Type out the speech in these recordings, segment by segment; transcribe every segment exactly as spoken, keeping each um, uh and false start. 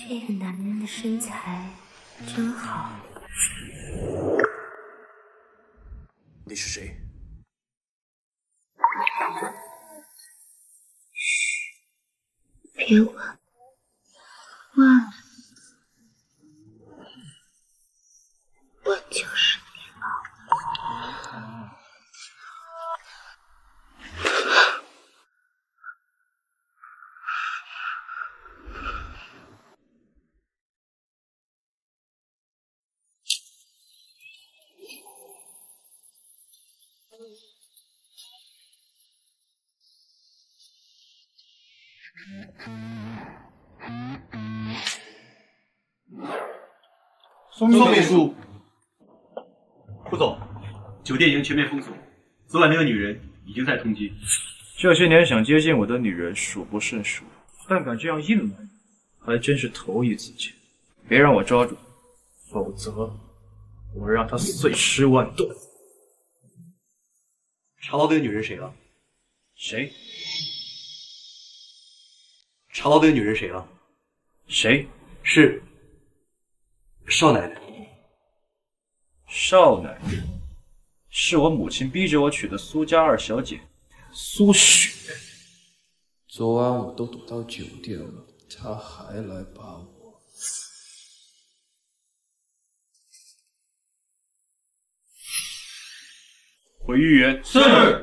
这个男人的身材真好。 你是谁？ 别问，问了，我就是你老婆。 说明书。 副总，酒店已经全面封锁，昨晚那个女人已经在通缉。 这些年想接近我的女人数不胜数，但敢这样硬来，还真是头一次见。别让我抓住，否则我让她碎尸万段。 查到这个女人谁了？ 谁？ 查到这个女人谁了？ 谁？ 是少奶奶。 少奶奶是我母亲逼着我娶的苏家二小姐苏雪。 昨晚我都躲到酒店了，她还来把我。 回豫园。 是。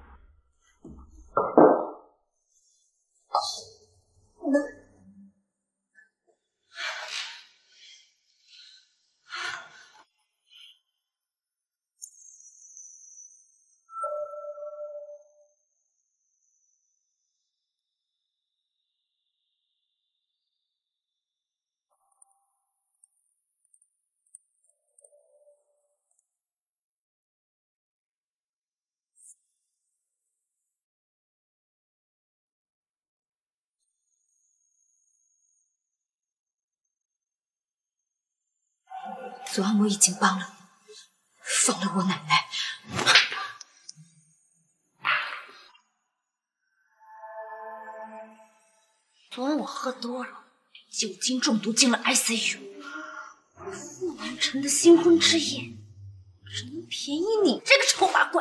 昨晚我已经帮了你，放了我奶奶。昨晚我喝多了，酒精中毒进了 I C U。傅南辰的新婚之夜，只能便宜你这个丑八怪。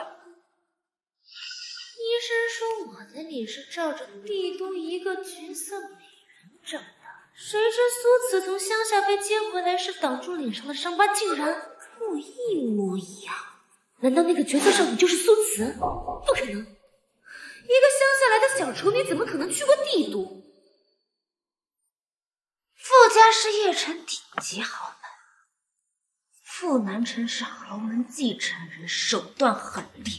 医生说我的脸是照着帝都一个绝色美人整的。谁知苏慈从乡下被接回来时挡住脸上的伤疤，竟然不一模一样。难道那个绝色少女就是苏慈？不可能！一个乡下来的小丑女怎么可能去过帝都？傅家是邺城顶级豪门，傅南辰是豪门继承人，手段狠烈。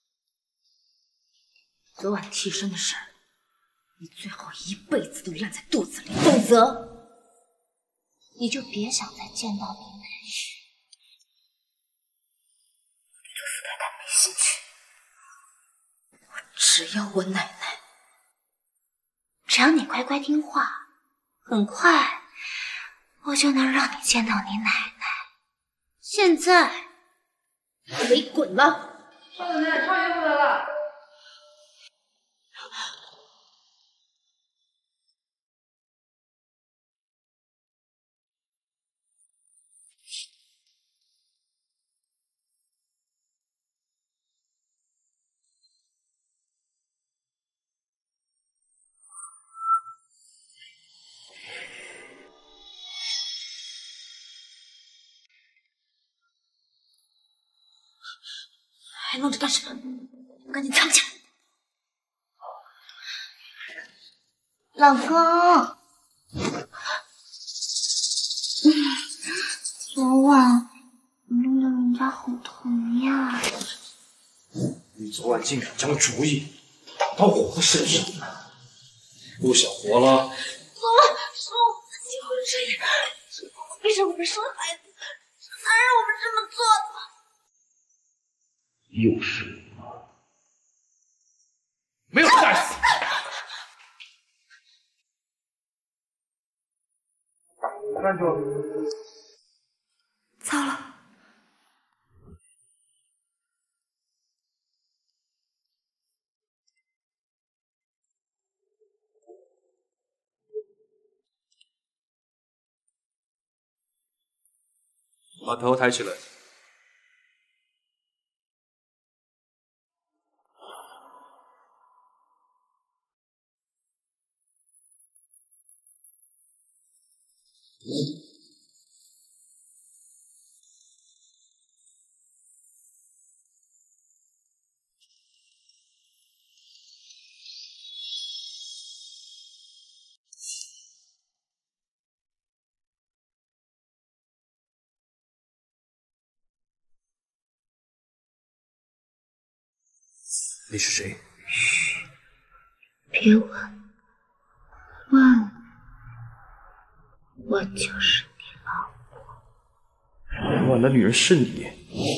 昨晚替身的事儿，你最好一辈子都烂在肚子里，否则你就别想再见到林乃玉。我对苏太太没兴趣，我只要我奶奶。只要你乖乖听话，很快我就能让你见到你奶奶。现在可以滚了。 少奶奶，超爷回来了。 还愣着干什么？赶紧藏起来！老公，嗯，昨晚你弄得人家好疼呀！ 你昨晚竟敢将主意打到我身上，不想活了？ 昨晚是我们的新婚之夜，是我逼着我们生孩子，才让我们这么做的。 又是我，没有该死！站住！ 糟了！ 把头抬起来。 你是谁？ 别问，问，我就是你老昨晚的女人是你。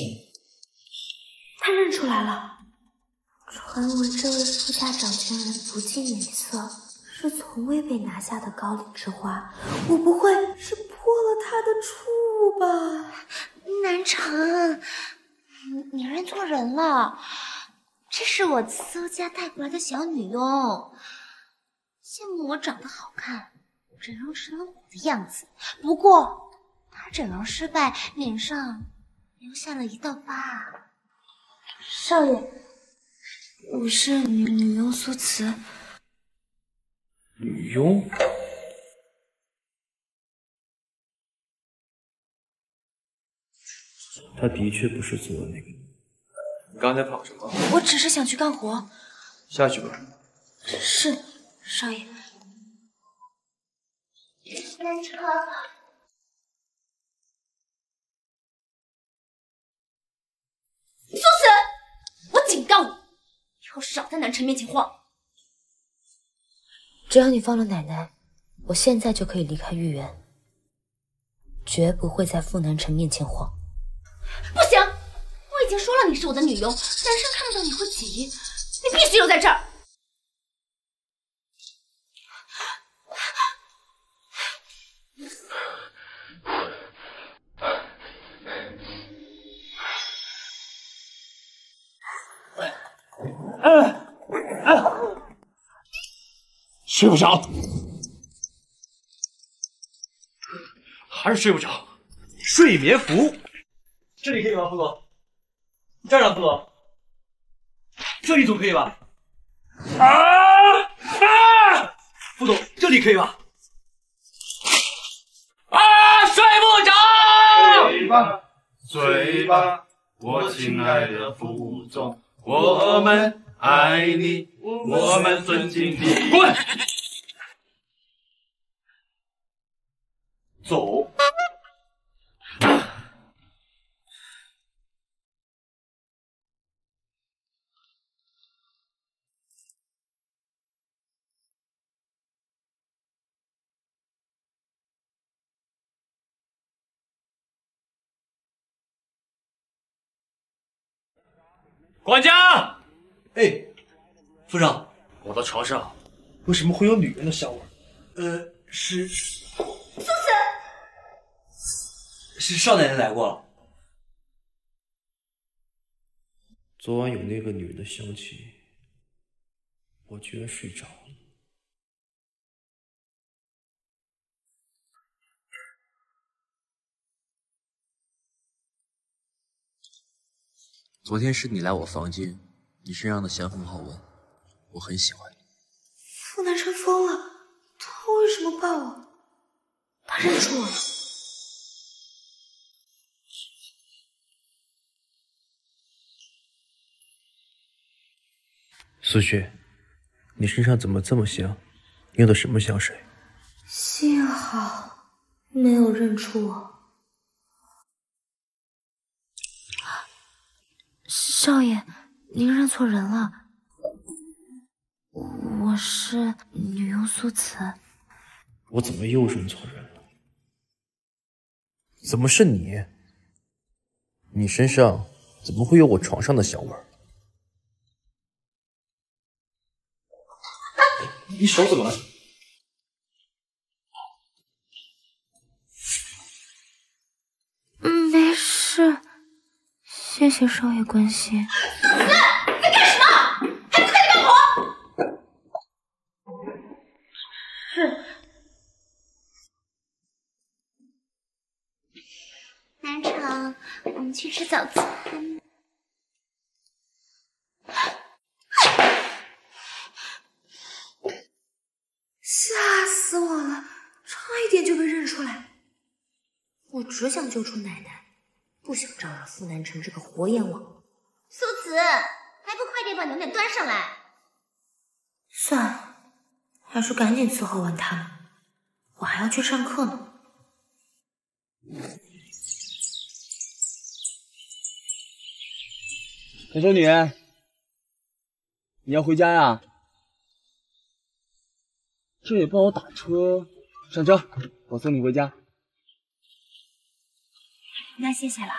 他认出来了。传闻这位苏家掌权人不近女色，是从未被拿下的高岭之花。我不会是破了他的处吧？南城，你认错人了。这是我苏家带过来的小女佣，羡慕我长得好看，整容成了我的样子。不过她整容失败，脸上留下了一道疤。少爷，我是女女佣苏慈。 女佣？她的确不是昨晚那个。你刚才跑什么？ 我只是想去干活。 下去吧。 是，少爷。单车。苏慈，我警告你，以后少在南城面前晃。只要你放了奶奶，我现在就可以离开玉园，绝不会在傅南城面前晃。不行！我已经说了你是我的女佣，男生看到你会起疑，你必须留在这儿。 睡不着，还是睡不着。 睡眠服， 这里可以吗，副总？站上，副总。这里总可以吧？ 啊啊！ 副总，这里可以吧？ 啊！睡不着。 睡吧，睡吧，我亲爱的副总，我们爱你，我们尊敬你。 滚！ 走。 管家， 哎，副长， 我的床上为什么会有女人的香味？ 呃，是苏子，是少奶奶来过了。 昨晚有那个女人的香气，我居然睡着了。 昨天是你来我房间，你身上的香很好闻，我很喜欢。 傅南城疯了，他为什么抱我？他认出我了。 苏雪，你身上怎么这么香？用的什么香水？ 幸好没有认出我。少爷，您认错人了，我是女佣苏慈。 我怎么又认错人了？怎么是你？你身上怎么会有我床上的香味儿？ 你手怎么了？ 嗯，没事，谢谢少爷关心。苏慈，你在干什么？还不快点干活！是。南城， 去吃早餐。吓死我了，差一点就被认出来。我只想救出奶奶，不想招惹傅南城这个活阎王。 苏慈，还不快点把牛奶端上来！ 算了，还是赶紧伺候完他们，我还要去上课呢。 小丑女，你要回家呀？这也不好打车，上车，我送你回家。 那谢谢了。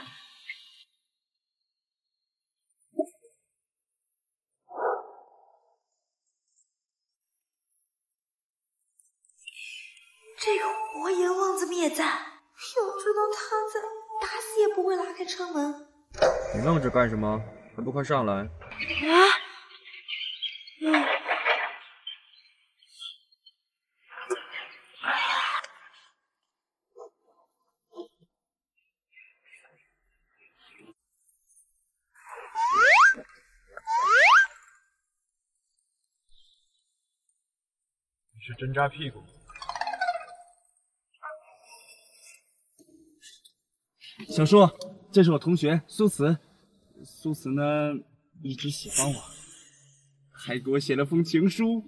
这个活阎王怎么也在？要知道他在，打死也不会拉开车门。 你愣着干什么？还不快上来！ 啊！嗯。 你是针扎屁股。 小叔，这是我同学苏慈。苏慈呢，一直喜欢我，还给我写了封情书。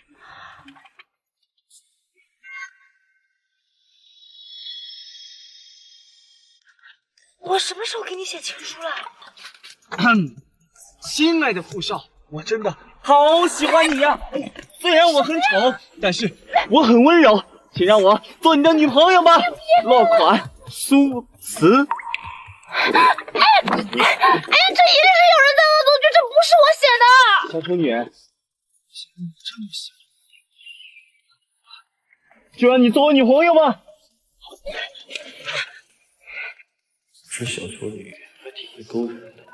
我什么时候给你写情书了？ 亲爱的傅少，我真的好喜欢你呀！虽然我很丑，但是我很温柔，请让我做你的女朋友吧。落款苏慈。 哎哎哎！这一定是有人在恶作剧，这不是我写的。 小丑女，既然你这么喜欢我，就让你做我女朋友吧。 这小丑女还挺会勾人的。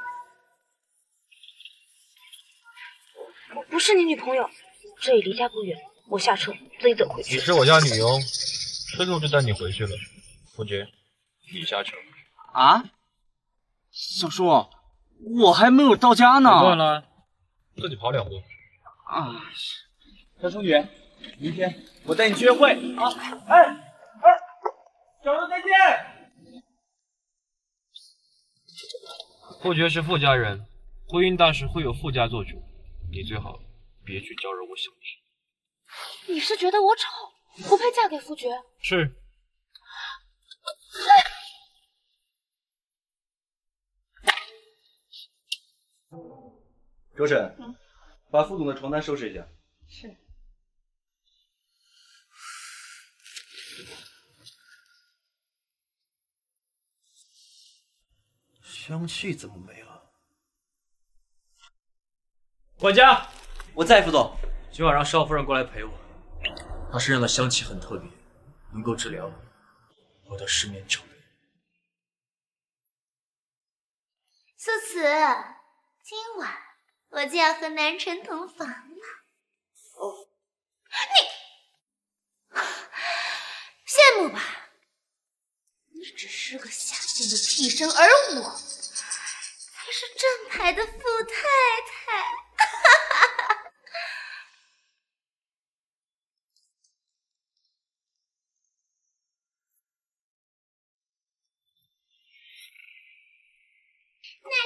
我不是你女朋友，这里离家不远，我下车自己走回去。 你是我家女佣，车后就带你回去了。傅杰，你下车。 啊？小叔，我还没有到家呢。 别乱了，自己跑两步。 啊，小丑女，明天我带你去约会啊！哎哎，小叔再见。 傅爵是傅家人，婚姻大事会有傅家做主，你最好别去招惹我小侄。 你是觉得我丑，不配嫁给傅爵？ 是。 周婶，嗯、把副总的床单收拾一下。 是。 香气怎么没了？ 管家， 我在，副总。 今晚让少夫人过来陪我。 她身上的香气很特别，能够治疗我的失眠症。 苏慈，今晚我就要和南辰同房了。哦，你羡慕吧？你只是个下贱的替身，而我才是正牌的傅太太。南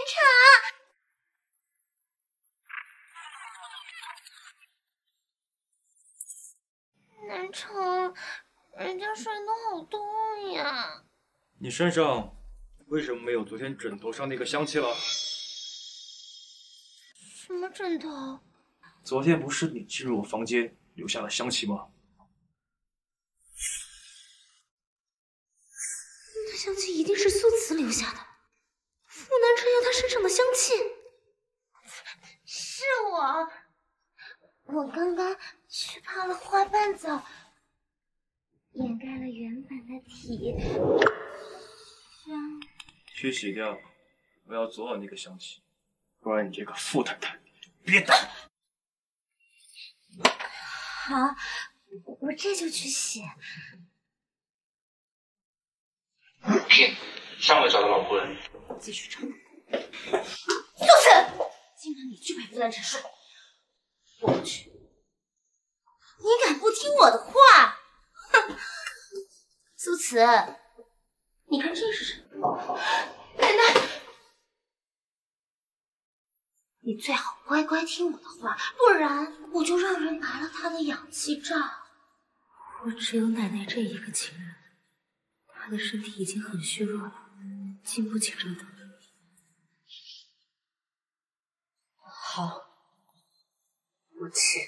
辰，南辰，人家摔得好痛呀！ 你身上为什么没有昨天枕头上那个香气了？ 什么枕头？ 昨天不是你进入我房间留下了香气吗？ 那香气一定是苏慈留下的。傅南辰要他身上的香气， 是我。我刚刚去泡了花瓣澡，掩盖了原本的体香。 去洗掉，我要昨晚那个香气，不然你这个傅太太别打。 好，我这就去洗。 上了找到老夫人。 继续唱。苏晨，今晚你去陪傅南辰睡，我不去。你敢不听我的话？哼！苏慈，你看这是什么？奶奶，你最好乖乖听我的话，不然我就让人拔了他的氧气罩。我只有奶奶这一个情人，她的身体已经很虚弱了，经不起折腾。好，我去。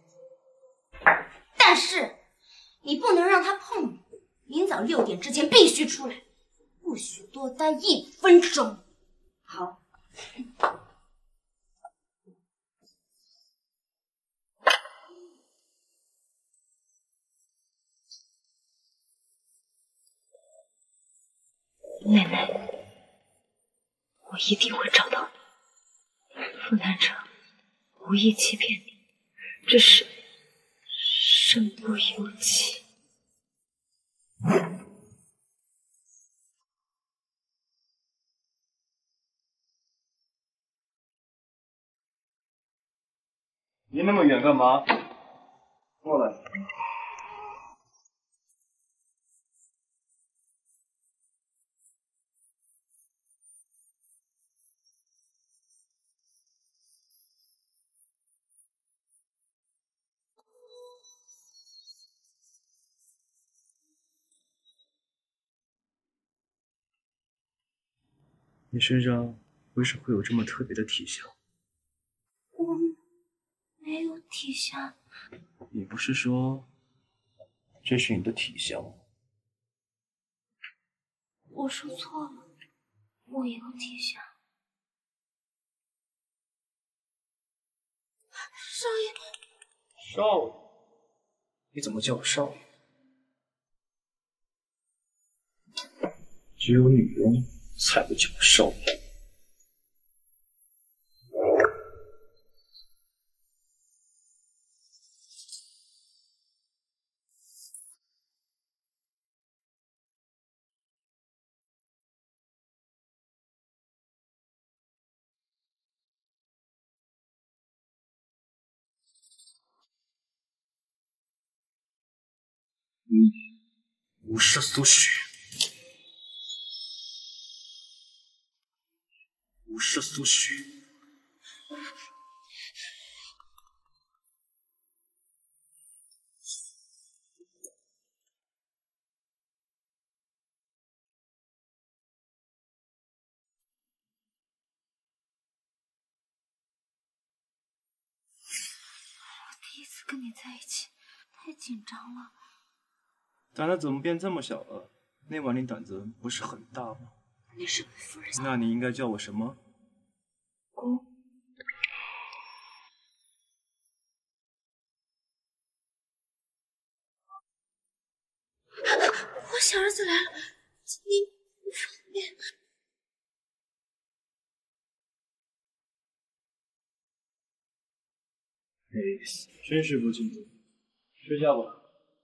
但是你不能让他碰你，明早六点之前必须出来，不许多待一分钟。好。奶奶，我一定会找到你。傅南城无意欺骗你，只是身不由己。 离那么远干嘛？过来。你身上为什么会有这么特别的体香？ 我没有体香。 你不是说这是你的体香吗？ 我说错了，我有体香。少爷， 少爷，你怎么叫我少爷？只有女人才会叫我少爷。嗯，无视苏许。无视苏许。 我第一次跟你在一起，太紧张了。 胆子怎么变这么小了？那晚你胆子不是很大吗？ 那是夫人。 那你应该叫我什么？ 公。我小儿子来了，你不方便。 哎，真是不敬重。睡觉吧。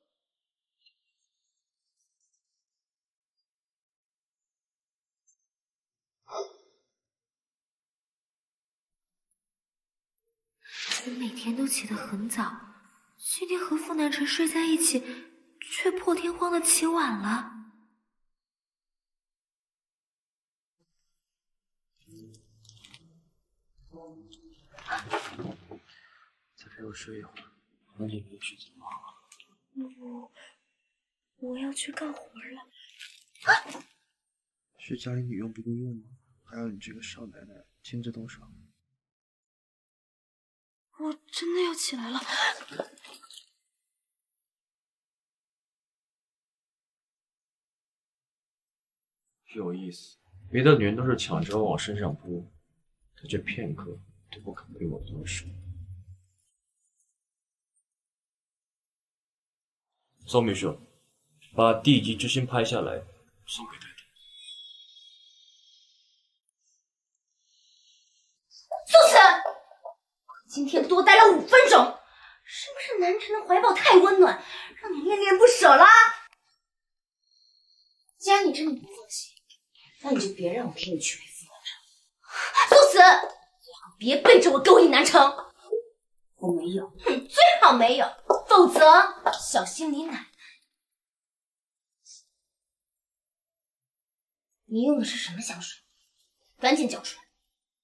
我每天都起得很早，今天和傅南辰睡在一起，却破天荒的起晚了。 再陪我睡一会儿，我也没去怎么了。 我我要去干活了。 啊！是家里女佣不够用吗？还要你这个少奶奶亲自动手。 我真的要起来了。 有意思，别的女人都是抢着往我身上扑，她却片刻都不肯为我动手。宋秘书，把地级之星拍下来，送给太太。 苏晨，今天多待了五分钟，是不是南辰的怀抱太温暖，让你恋恋不舍了？既然你真的不放心， 那你就别让我陪你去陪傅南城。苏慈，最好别背着我勾引南城。我没有，哼，最好没有，否则小心你奶奶。你用的是什么香水？赶紧交出来！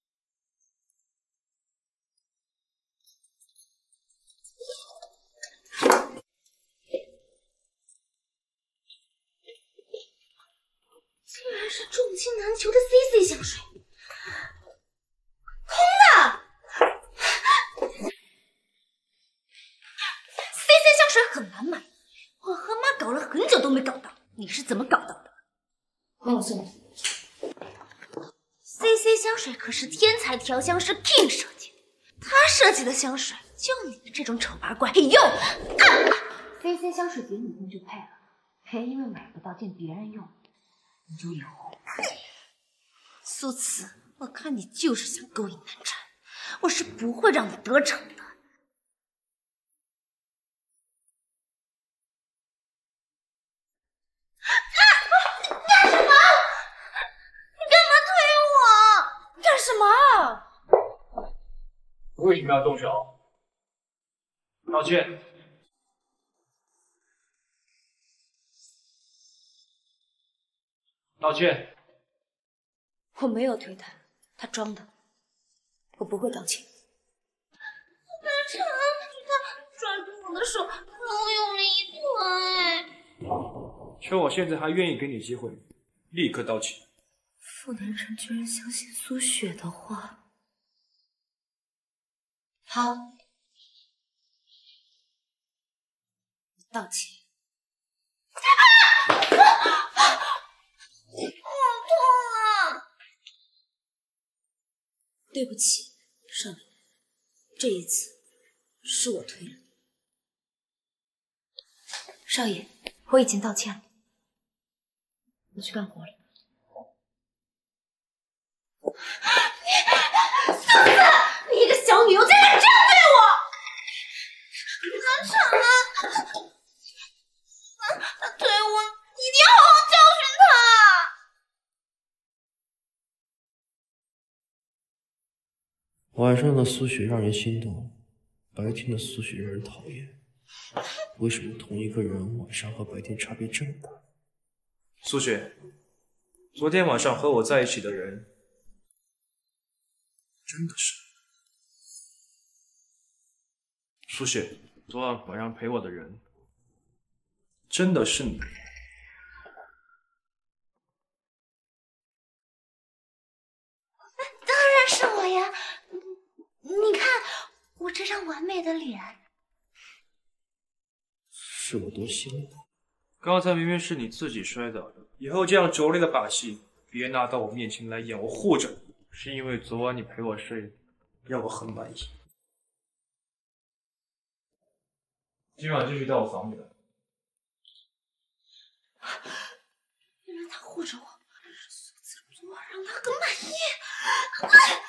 竟然是重金难求的 C C 香水，空的。C C 香水很难买，我和妈搞了很久都没搞到，你是怎么搞到的？帮我送你。C C 香水可是天才调香师 King 设计的，他设计的香水就你这种丑八怪配用。啊 C C 香水给你用就配了，别因为买不到见别人用。你就有苏慈，我看你就是想勾引南辰，我是不会让你得逞的。啊！你干什么？你干嘛推我？干什么？ 为什么要动手？道歉。道歉！ 我没有推他，他装的，我不会道歉。南辰，他抓住我的手，好用力一推。 趁我现在还愿意给你机会，立刻道歉。 傅南辰居然相信苏雪的话。好，道歉。对不起，少爷，这一次是我推了你。少爷，我已经道歉了，你去干活了。你，苏四，你一个小女佣竟然这样对我！南辰啊，他推我，一定要好好教训他。 晚上的苏雪让人心动，白天的苏雪让人讨厌。为什么同一个人晚上和白天差别这么大？ 苏雪，昨天晚上和我在一起的人，真的是苏雪。昨晚晚上陪我的人，真的是你。 当然是我呀！你看我这张完美的脸， 是我多心疼。 刚才明明是你自己摔倒的，以后这样拙劣的把戏别拿到我面前来演。我护着你，是因为昨晚你陪我睡，让我很满意。今晚继续到我房里来。 原来他护着我，是苏子昨晚让他很满意。啊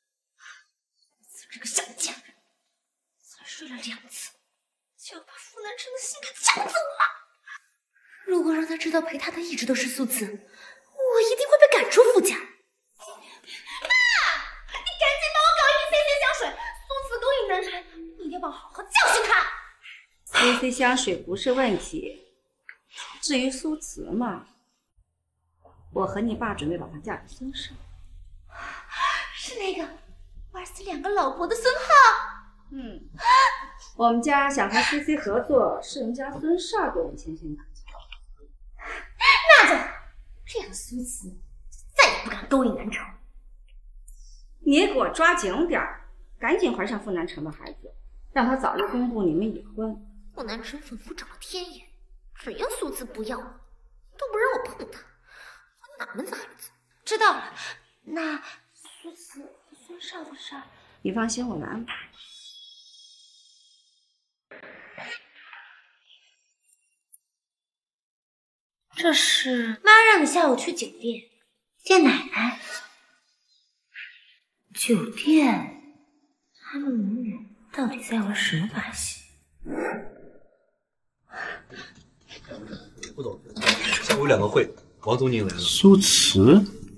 这个小贱人，才睡了两次，就要把傅南辰的心给抢走了。如果让他知道陪他的一直都是苏子，我一定会被赶出傅家。妈，你赶紧帮我搞一瓶 C C 香水，苏子勾引南辰，你一定要帮我好好教训他。 C C 香水不是问题，至于苏慈嘛，我和你爸准备把她嫁给孙少。 是那个玩死两个老婆的孙浩。 嗯，我们家想和 C C 合作，是人家孙少给我们牵线搭桥。 那就好，这样苏慈再也不敢勾引南城。 你也给我抓紧点儿，赶紧怀上傅南城的孩子，让他早日公布你们已婚。 傅南城仿佛长了天眼，只要苏慈不要我，都不让我碰他，我哪门子孩子？知道了，那苏慈和孙少的事儿， 你放心，我来安排。 这是妈让你下午去酒店见奶奶。酒店，他们母女到底在玩什么把戏？ 副总，下午有两个会，王总您来了。 苏慈，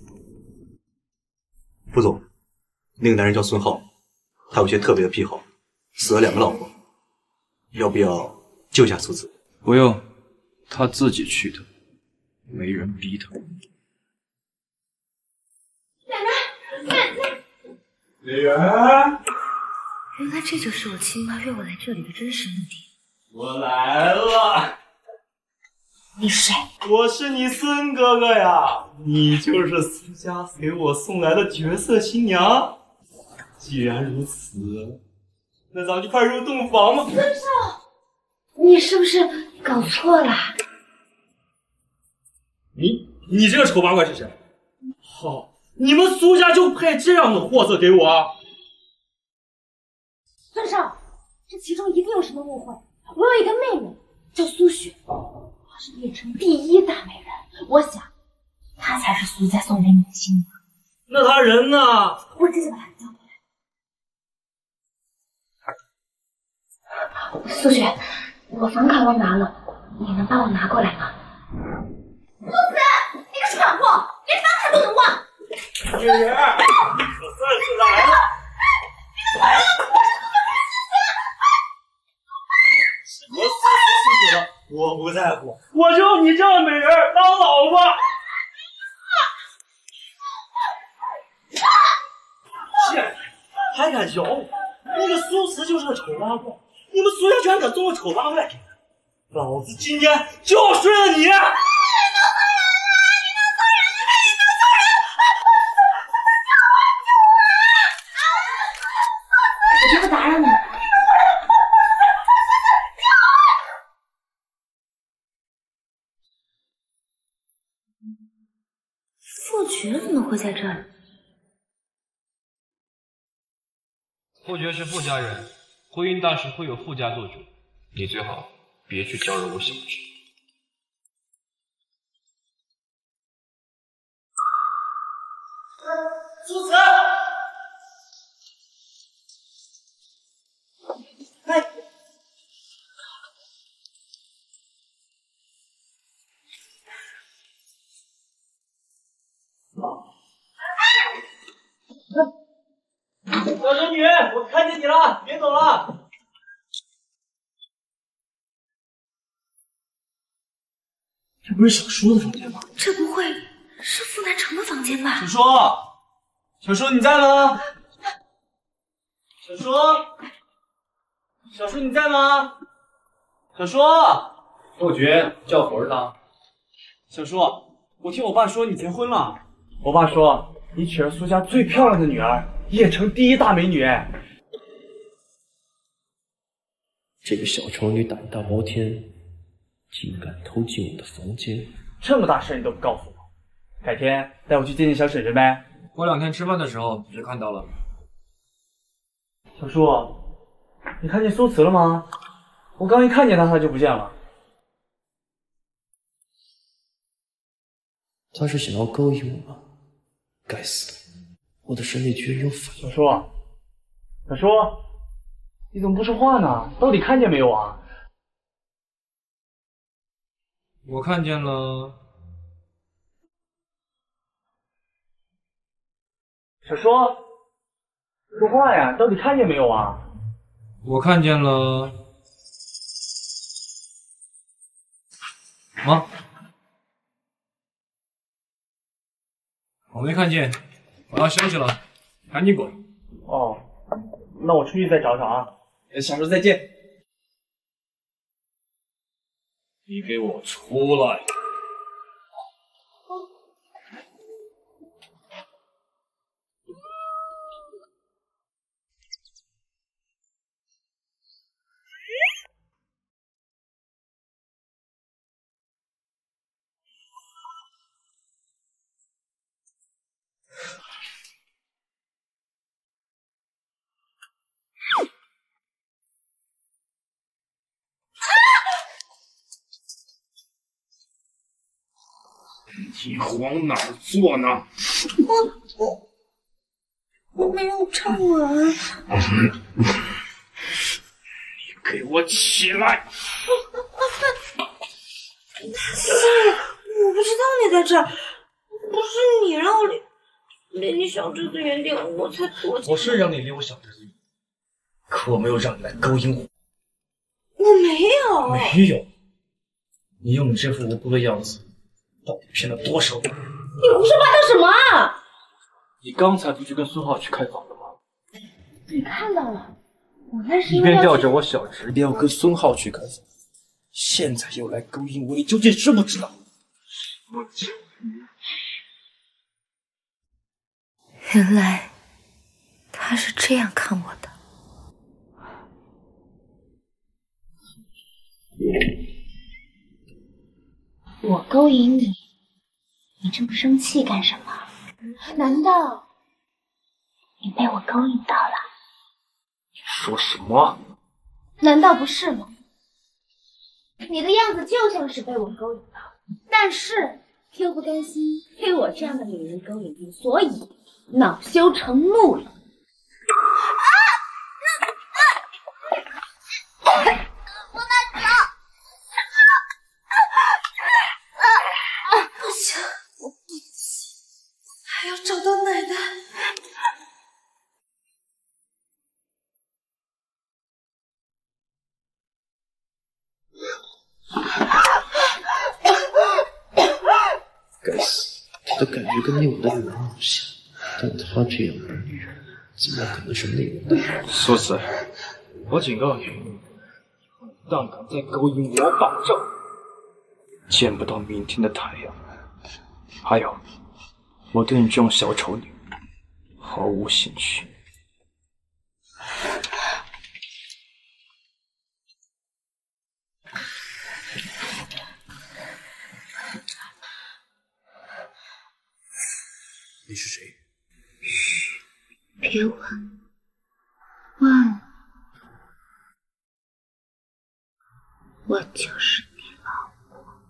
副总，那个男人叫孙浩，他有些特别的癖好，死了两个老婆，要不要救下苏子？ 不用，他自己去的，没人逼他。 奶奶，奶奶， 美人， 原来这就是我亲妈约我来这里的真实目的。 我来了。 你是谁？ 我是你孙哥哥呀，你就是苏家给我送来的绝色新娘。既然如此，那咱就快入洞房吧。 孙少，你是不是搞错了？ 你你这个丑八怪是谁？好，你们苏家就配这样的货色给我啊？ 孙少，这其中一定有什么误会。我有一个妹妹叫苏雪，她是邺城第一大美人，我想她才是苏家送给你的新娘。 那她人呢？ 我这就把她叫过来。苏雪，我房卡忘拿了，你能帮我拿过来吗？苏子，你个蠢货，连房卡都能忘！ 美人，可算是来了。 你们快让我什么私私私的，我不在乎，我就要你这样的美人当老婆。贱，还敢咬我！那个苏慈就是个丑八怪，你们苏家居然敢送个丑八怪给他，老子今天就要睡了你！ 我就不打扰你。傅爵怎么会在这儿？ 傅爵是傅家人，婚姻大事会有傅家做主，你最好别去搅扰我小侄。 苏慈，哎，小仙女，我看见你了，别走了。这不是小叔的房间吗？ 这不会是傅南城的房间吧？ 小叔，小叔你在吗？小叔，小叔你在吗？小叔， 傅爵叫魂呢。 小叔，我听我爸说你结婚了。我爸说你娶了苏家最漂亮的女儿，邺城第一大美女。 这个小丑女胆大包天，竟敢偷进我的房间！ 这么大事你都不告诉我，改天带我去见见小婶婶呗。 过两天吃饭的时候就看到了。 小叔，你看见苏慈了吗？我刚一看见她，她就不见了。 他是想要勾引我吗？该死，我的审美居然有反应！ 小叔，小叔，你怎么不说话呢？到底看见没有啊？ 我看见了。 小叔，说话呀！到底看见没有啊？ 我看见了。啊？我没看见，我要休息了，赶紧滚！ 哦，那我出去再找找啊。小叔再见。 你给我出来！你往哪儿坐呢？ 我我我没有站稳。 你给我起来！ 我不知道你在这儿，不是你让我离， 离你小侄子远点，我才多。 我是让你离我小侄子远，可我没有让你来勾引我。 我没有， 没有。你用你这副无辜的样子，到底骗了多少人？ 你胡说八道什么啊？ 你刚才不是跟孙浩去开房了吗？ 你看到了，我那是一边吊着我小侄，一边要跟孙浩去开房，现在又来勾引我，你究竟知不知道？我操！ 原来他是这样看我的。 我勾引你，你这么生气干什么？难道你被我勾引到了？ 你说什么？ 难道不是吗？你的样子就像是被我勾引到，但是又不甘心被我这样的女人勾引住，所以恼羞成怒了。 不能走！不行，我不行，还要找到奶奶。 该死，他的感觉跟内武的女人好像，但他这样的女人，怎么可能是内武的女人？ 苏子，我警告你，但敢再勾引我，保证见不到明天的太阳。还有，我对你这种小丑女毫无兴趣。 你是谁？ 嘘，别问。问，我就是你老婆。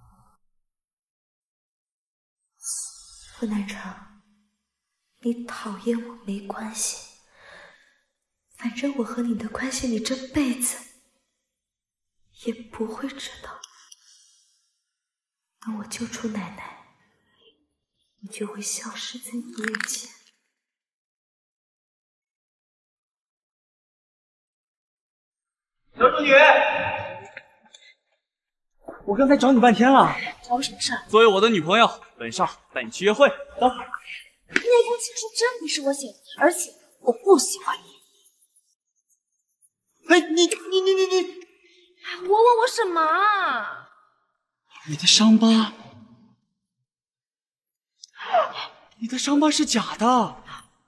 傅南城，你讨厌我没关系，反正我和你的关系，你这辈子也不会知道。等我救出奶奶，你就会消失在眼前。 小淑女，我刚才找你半天了。 找我什么事儿？ 作为我的女朋友，本少带你去约会。走。 那封情书真不是我写的，而且我不喜欢你。 哎，你你你你你， 我问我什么啊？ 你的伤疤，你的伤疤是假的。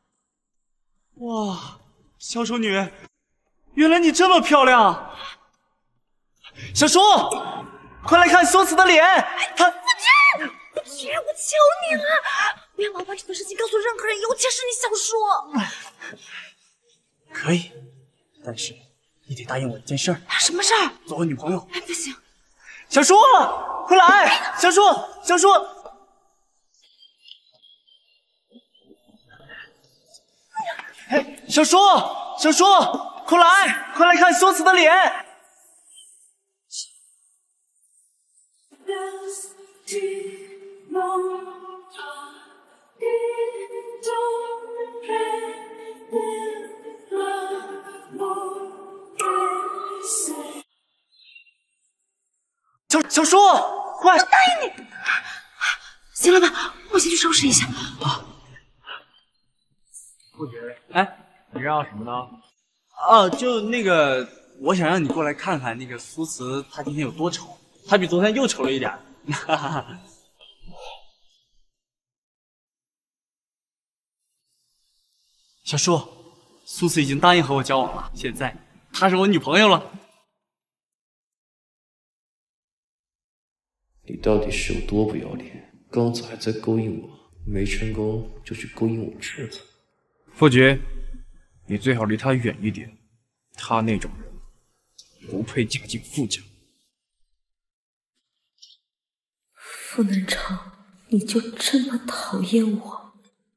哇，小丑女，原来你这么漂亮！小叔，快来看苏慈的脸，她…… 不知，不知，我求你了，不要把我这个事情告诉任何人，尤其是你小叔。 可以，但是你得答应我一件事儿。 什么事儿？ 做我女朋友。 哎，不行。 小叔，快来！小叔，小叔。哎，小叔，小叔，快来，快来看苏慈的脸。小小叔，快！ 我答应你。行了吧，我先去收拾一下。 好。 不觉，哎，你让什么呢？ 哦，就那个，我想让你过来看看那个苏慈，他今天有多丑。他比昨天又丑了一点。哈哈。小叔，苏慈已经答应和我交往了，现在她是我女朋友了。 你到底是有多不要脸？刚才还在勾引我，没成功就去勾引我侄子。 傅爵，你最好离他远一点，他那种人不配嫁进傅家。 傅南城，你就这么讨厌我？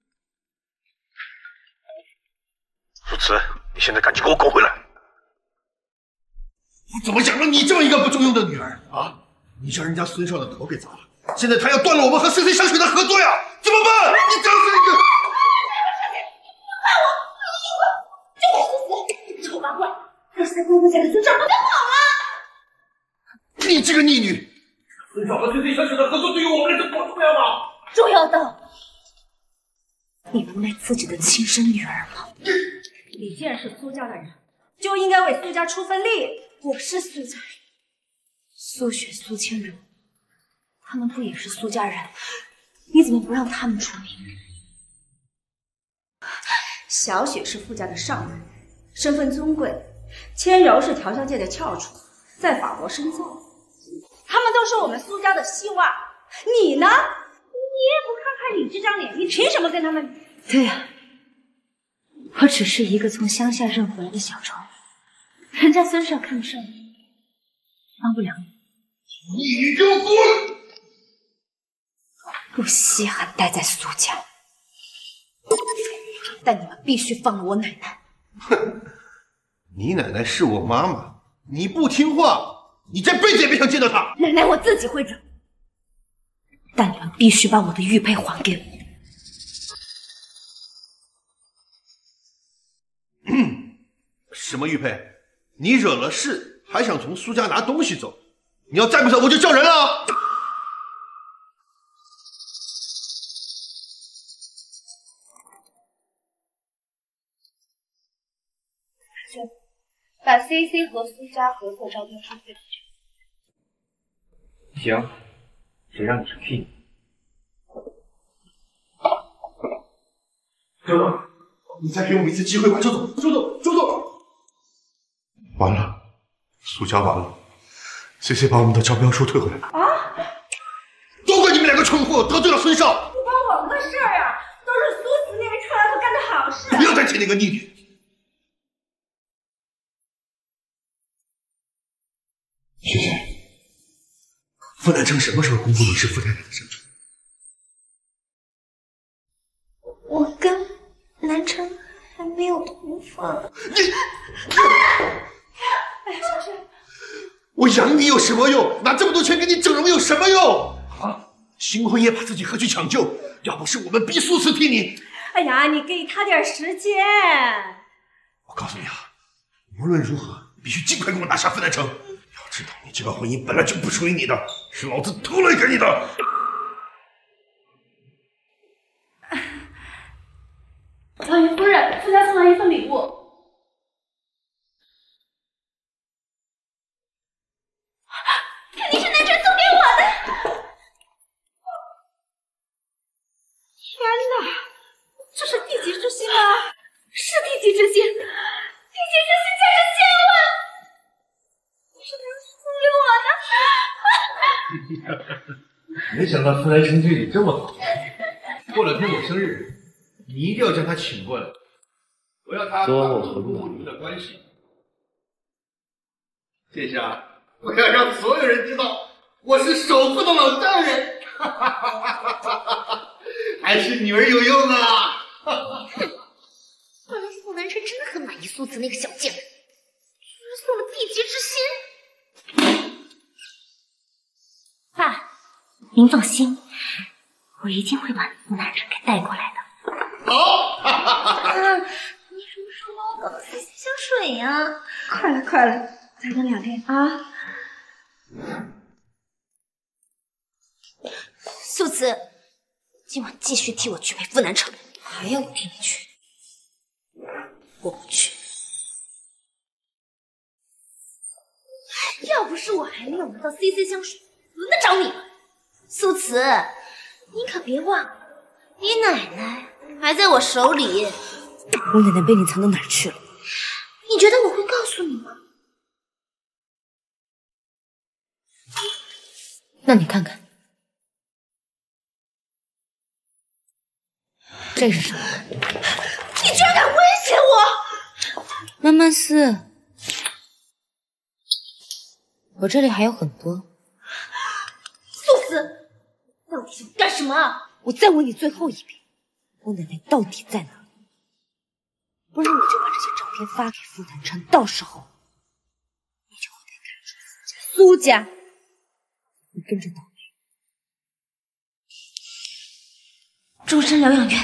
傅慈，你现在赶紧给我滚回来！ 我怎么养了你这么一个不中用的女儿啊？你将人家孙少的头给砸了，现在他要断了我们和 C C 香水的合作呀，怎么办？你真是一个…… 才姑姑家的村长不就好了？你这个逆女！ 村长和 C C 小姐的合作对于我们来说多重要吗？ 重要的！你们卖自己的亲生女儿吗？ 你既然是苏家的人，就应该为苏家出份力。 我是苏家人，苏雪、苏千柔，他们不也是苏家人？你怎么不让他们出名？ 小雪是傅家的少奶，身份尊贵；千柔是调香界的翘楚，在法国深造。他们都是我们苏家的希望。你呢？你也不看看你这张脸，你凭什么跟他们比？ 对呀、啊，我只是一个从乡下认回来的小丑，人家孙少看不上我，帮不了你。 你给我滚！ 不稀罕待在苏家，但你们必须放了我奶奶。 哼，你奶奶是我妈妈，你不听话，你这辈子也别想见到她。 奶奶我自己会忍，但你们必须把我的玉佩还给我。 什么玉佩？你惹了事，还想从苏家拿东西走？你要再不走，我就叫人了。 把 C C 和苏家合作招标书退回去。行，谁让你是 king？ 周总，你再给我们一次机会吧，周总，周总，周总。完了，苏家完了 ，C C 把我们的招标书退回来了。 啊！ 都怪你们两个蠢货得罪了孙少。 不关我们的事儿啊，都是苏子那位臭老头干的好事。 不要再提那个逆女。雪雪，傅南城什么时候公布你是傅太太的身份？ 我跟南城还没有同房。 你， 哎呀，小雪， 我养你有什么用？拿这么多钱给你整容有什么用？啊！新婚夜把自己喝去抢救，要不是我们逼苏慈替你， 哎呀，你给他点时间。 我告诉你啊，无论如何必须尽快给我拿下傅南城。要知道，你这个婚姻本来就不属于你的，是老子偷来给你的。 老爷夫人，傅家送来一份礼物。 肯定是南城送给我的。 天哪，这是地级之星吗？ 是地级之星，地级之星价值千万，是他送给我的。 没想到傅南城对你这么好。过两天我生日，你一定要将他请过来，我要他帮助我们的关系。这下我要让所有人知道我是首富的老丈人，还是女儿有用啊！ 看来傅南城真的很满意苏慈那个小贱人，居然送了地级之星。爸，您放心，我一定会把傅南城给带过来的。 好， 啊，你什么时候帮我搞个 C C 香水呀？ 快了，快了，再等两天啊！ 素慈，今晚继续替我去陪傅南城，还要我替你去？我不去。要不是我还没有拿到 C C 香水，轮得着你吗？素慈，你可别忘了，你奶奶还在我手里。 我奶奶被你藏到哪儿去了？ 你觉得我会告诉你吗？ 那你看看，这是什么？ 你居然敢威胁我！ 曼曼斯，我这里还有很多。 素慈，到底想干什么？ 我再问你最后一遍，我奶奶到底在哪？不然我就把这些照片发给傅南城，到时候你就会被赶出苏家。你跟着倒霉。 终身疗养院。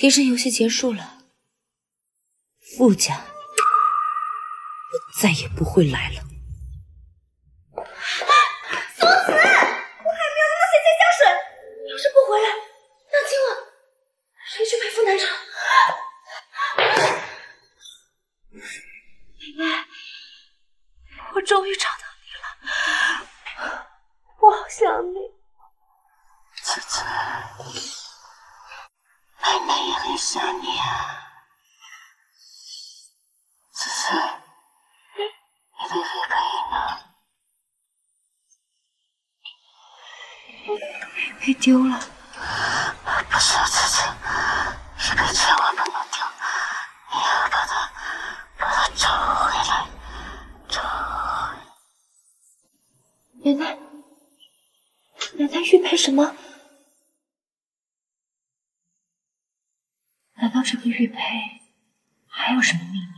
提升游戏结束了，傅家我再也不会来了。 苏子，我还没有用到仙仙香水，要是不回来，那今晚谁去陪傅南城？奶奶，我终于找到你了，我好想你。 子子，奶奶也很想你啊。子子，你的玉佩呢？ 玉佩丢了。 不是子子，玉佩千万不能丢，你要把它把它找回来，找回来。 奶奶，奶奶玉佩什么？难道这个玉佩还有什么秘密？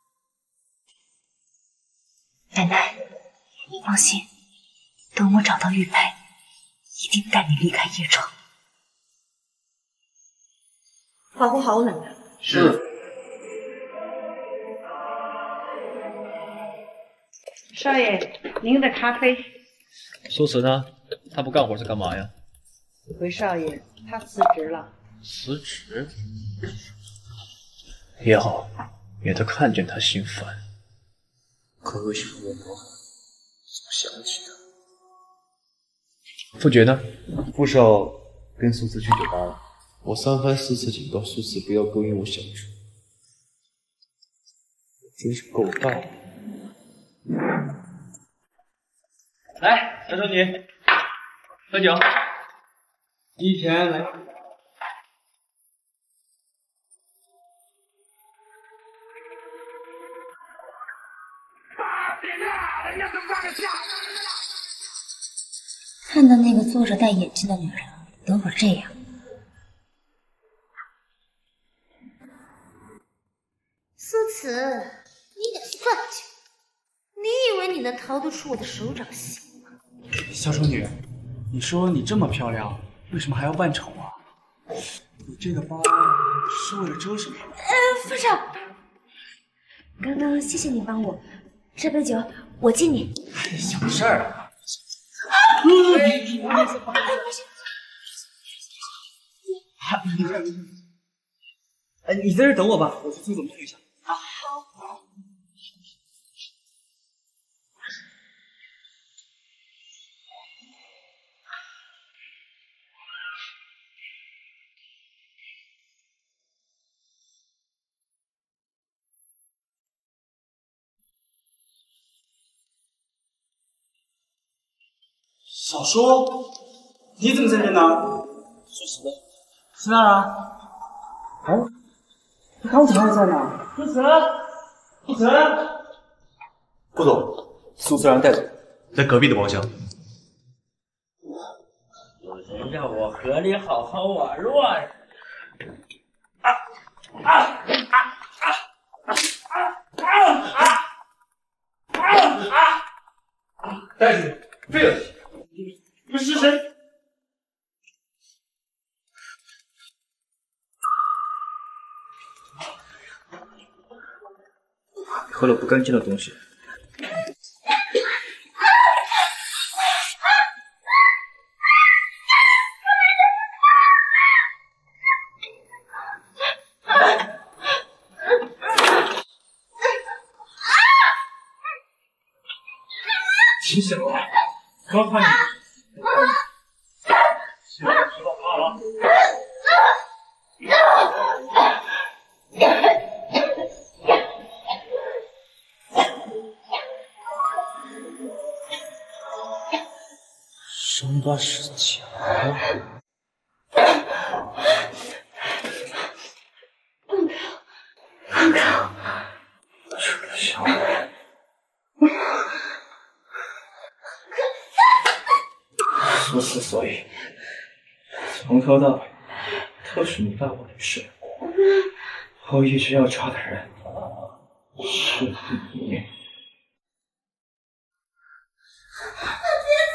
奶奶，你放心，等我找到玉佩，一定带你离开叶城。 保护好我奶奶。 是。 少爷，您的咖啡。 苏慈呢？他不干活是干嘛呀？ 回少爷，他辞职了。 辞职？也好，免得看见他心烦。可为什么我总想起他？傅爵呢？ 傅少跟苏慈去酒吧了。我三番四次警告苏慈不要勾引我小主，真是够大的。 来，小丑女，喝酒。一钱来。 看到那个坐着戴眼镜的女人，等会儿这样。苏慈，你得算计！你以为你能逃得出我的手掌心吗？ 小丑女，你说你这么漂亮，为什么还要扮丑啊？你这个疤是为了遮什么？ 呃，副少，刚刚谢谢你帮我，这杯酒我敬你。 小事儿。哎，你在这等我吧，我去厕所弄一下。啊，好。小叔，你怎么在这呢？说什么？去哪儿啊？哎，你刚才还在呢。苏慈，苏慈， 顾总，苏慈让人带走，在隔壁的包厢。 有人让我和你好好玩玩。啊啊啊啊啊啊啊啊！ 带出去，废了！你们是谁？喝了不干净的东西。醒醒了！刚才你现在知道怕了。 伤疤是假的。 放开！ 这个小孩。 说之所以从头到尾都是你办我的事，我一直要找的人是你。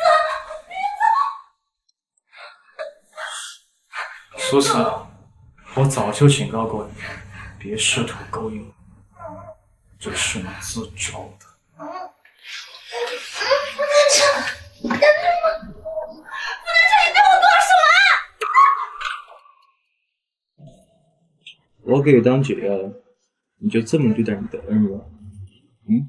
苏慈， 我早就警告过你，别试图勾引我，这是你自找的。 傅南城，干什么？傅南城，你对我做了什么？ 我给你当解药，你就这么对待你的恩人？嗯？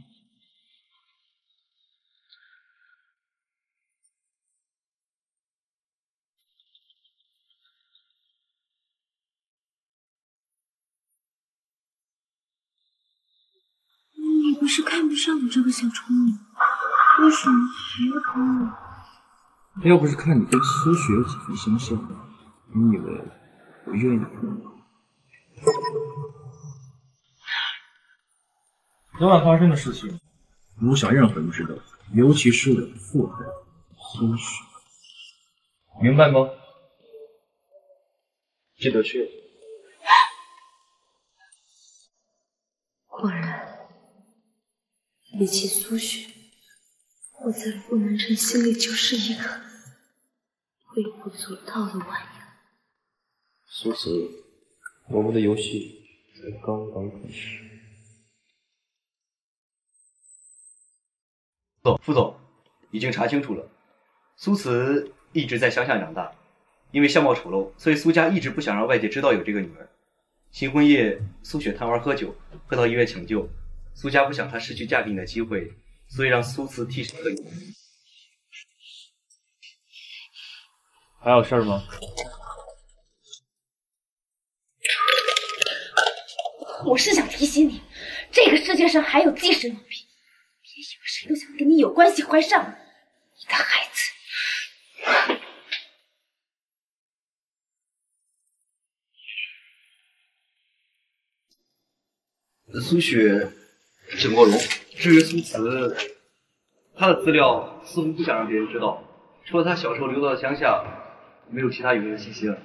你不是看不上我这个小聪明，为什么还要跟我？ 要不是看你跟苏雪有几分相像，你以为我愿意吗？昨晚发生的事情，我不想任何人知道，尤其是我的父爱苏雪，明白吗？记得去。 果然，比起苏雪，我在傅南城心里就是一个微不足道的玩意儿。 苏子，我们的游戏才刚刚开始。 总副总已经查清楚了，苏慈一直在乡下长大，因为相貌丑陋，所以苏家一直不想让外界知道有这个女儿。新婚夜，苏雪贪玩喝酒，喝到医院抢救，苏家不想她失去嫁给你的机会，所以让苏慈替身。 还有事儿吗？ 我是想提醒你，这个世界上还有寄生脓病，别以为谁都想跟你有关系怀上你的孩子。 苏雪、沈国荣，至于苏慈，他的资料似乎不想让别人知道，除了他小时候流到的乡下，没有其他有用的信息了。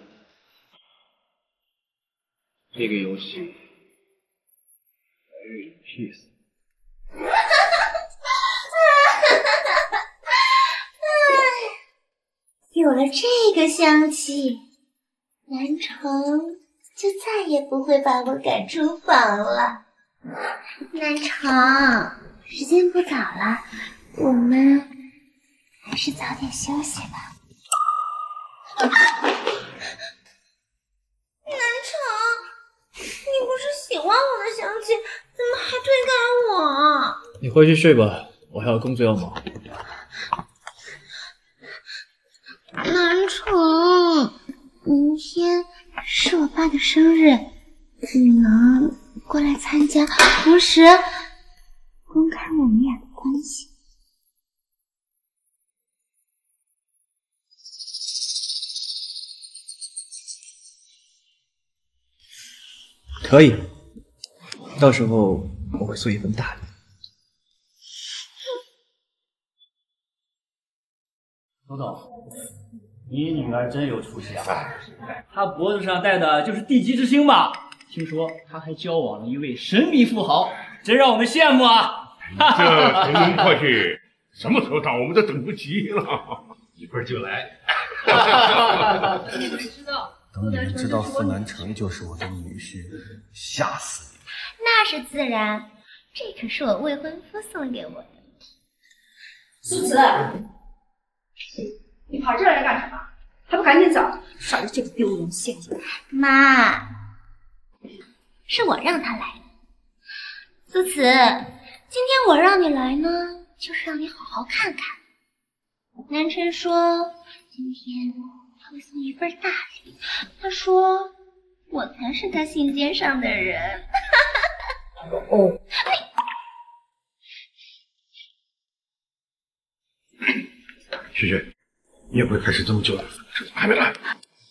这个游戏有意思。 有了这个香气，南城就再也不会把我赶出房了。南城，时间不早了，我们还是早点休息吧。南城，你不是喜欢我的香气，怎么还推开我？ 你回去睡吧，我还有工作要忙。 南城，明天是我爸的生日，你能过来参加，同时公开我们俩的关系？ 可以，到时候我会送一份大礼。 董总，你女儿真有出息啊！她脖子上戴的就是地基之星吧？听说她还交往了一位神秘富豪，真让我们羡慕啊！ 这从容快去，什么时候到我们都等不及了，一会儿就来。 你们知道？ 等你们知道傅南城就是我的女婿，吓死你！ 那是自然，这可是我未婚夫送给我的。 苏慈，你跑这来干什么？还不赶紧走，少了这个丢人现眼！ 妈，是我让他来的。苏慈，今天我让你来呢，就是让你好好看看。南辰说今天他会送一份大礼，他说我才是他信笺上的人。 哦， 雪雪，你也不会开始这么久了，怎么还没来？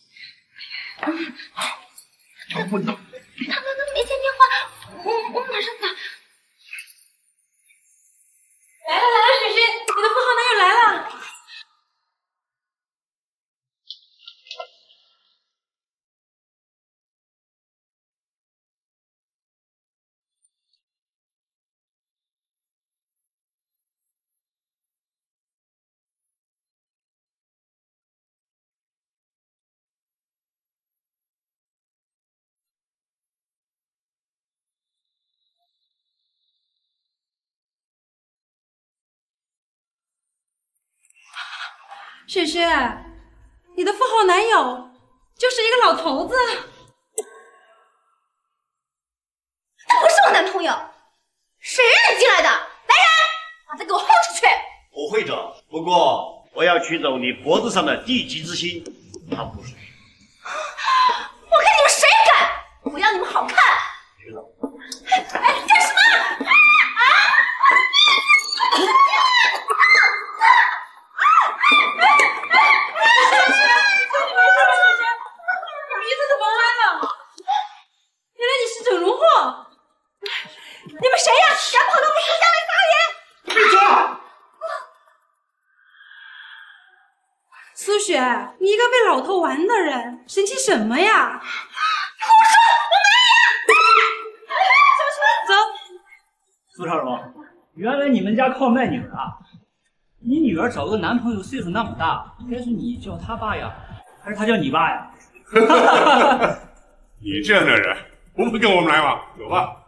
他们都没接电话，我我马上打。 来了来了，雪雪，你的富豪男友来了。 雪雪，你的富豪男友就是一个老头子。 他不是我男朋友，谁让你进来的？来人，把他给我轰出去！ 不会的，不过我要取走你脖子上的地级之星，他不是。 我看你们谁敢！我要你们好看！ 取走。 哎，干什么？啊啊！ 鼻子怎么歪了？原来你是整容货！ 你们谁呀？敢跑到我苏家来撒野！ 闭嘴！ 苏雪，你一个被老头玩的人，生气什么呀？ 我说我没有！ 走。 苏少荣，原来你们家靠卖女儿啊！你女儿找个男朋友岁数那么大，该是你叫他爸呀，还是他叫你爸呀？ 你这样的人不会跟我们来往，走吧。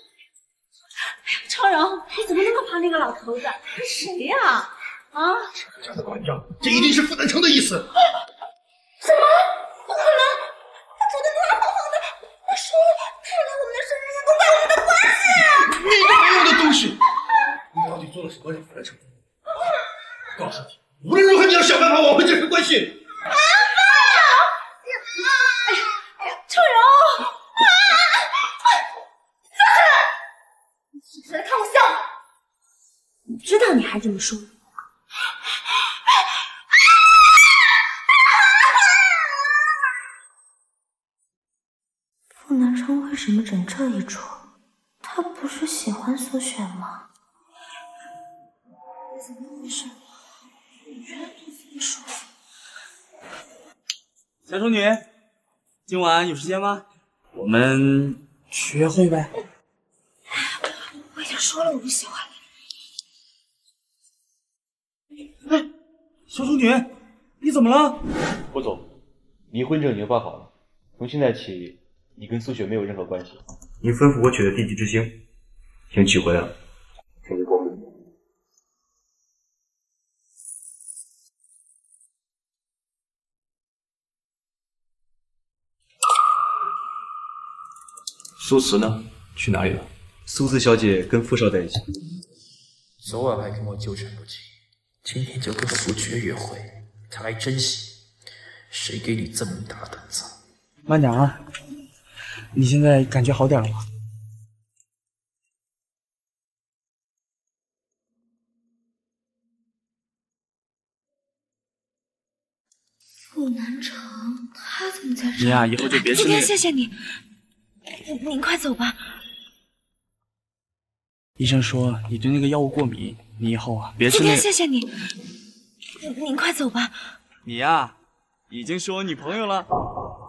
超荣，你怎么能够帮那个老头子？他是谁呀？啊！ 这个家的管家，这一定是傅南城的意思。 什么？不可能！他走的暖烘烘的，我说了，看来我们的生日要公开我们的关系啊！ 你个没用的东西！你到底做了什么让傅南城？我告诉你，无论如何你要想办法挽回这份关系。 啊！爸！哎呀，哎呀，超荣！啊！放下来！你是不是来看我笑话？你知道你还这么说？ 傅南城为什么整这一出？他不是喜欢苏雪吗？怎么回事？原来肚子不舒服。 小丑女，今晚有时间吗？我们去约会呗。 我已经说了我不喜欢你。哎，小丑女，你怎么了？ 郭总，离婚证已经办好了，从现在起，你跟苏雪没有任何关系。您吩咐我取的地级之星，请取回来，请你过目。 苏慈呢？去哪里了？ 苏子小姐跟傅少在一起。 昨晚还跟我纠缠不清，今天就跟傅爵约会，他还真行。谁给你这么大胆子？ 慢点啊！你现在感觉好点了吗？ 傅南城，他怎么在这？ 你呀、啊，以后就别吃那个。 今天谢谢你，您快走吧。 医生说你对那个药物过敏，你以后啊别吃今那个。 天谢谢你，您快走吧。 你呀、啊，已经是我女朋友了。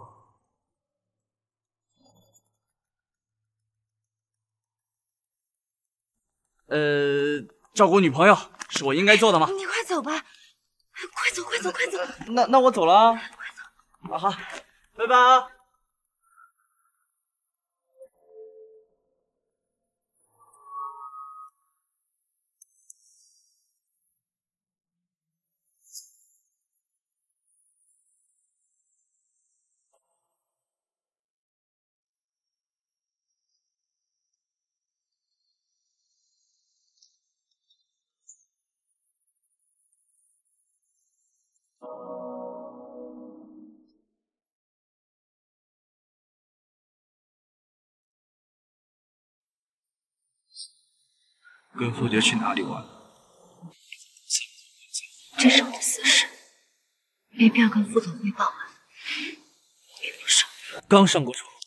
呃，照顾女朋友是我应该做的吗？ 你快走吧，快走，快走，快走。 那那我走了啊。快走。啊哈，拜拜啊。 跟傅爵去哪里玩？ 这是我的私事，没必要跟副总汇报完。别不上。 刚上过床。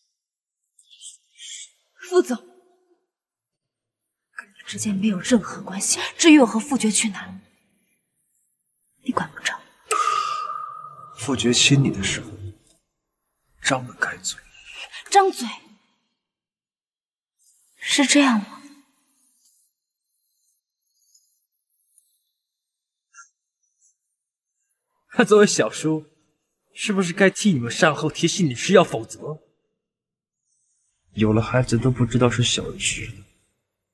副总，跟你之间没有任何关系。至于我和傅爵去哪，你管不着。 傅爵亲你的时候，张了开嘴。 张嘴？ 是这样吗？ 那作为小叔，是不是该替你们善后，提醒你是要否则？ 有了孩子都不知道是小侄的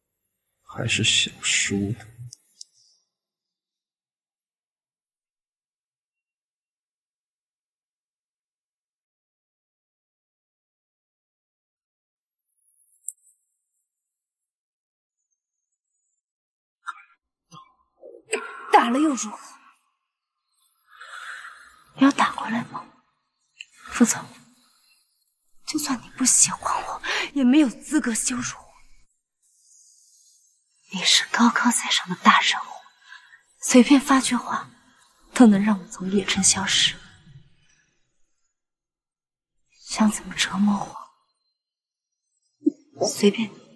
还是小叔的。 打了又如何？要打回来吗？副总，就算你不喜欢我，也没有资格羞辱我。你是高高在上的大人物，随便发句话都能让我从叶城消失。想怎么折磨我，随便你。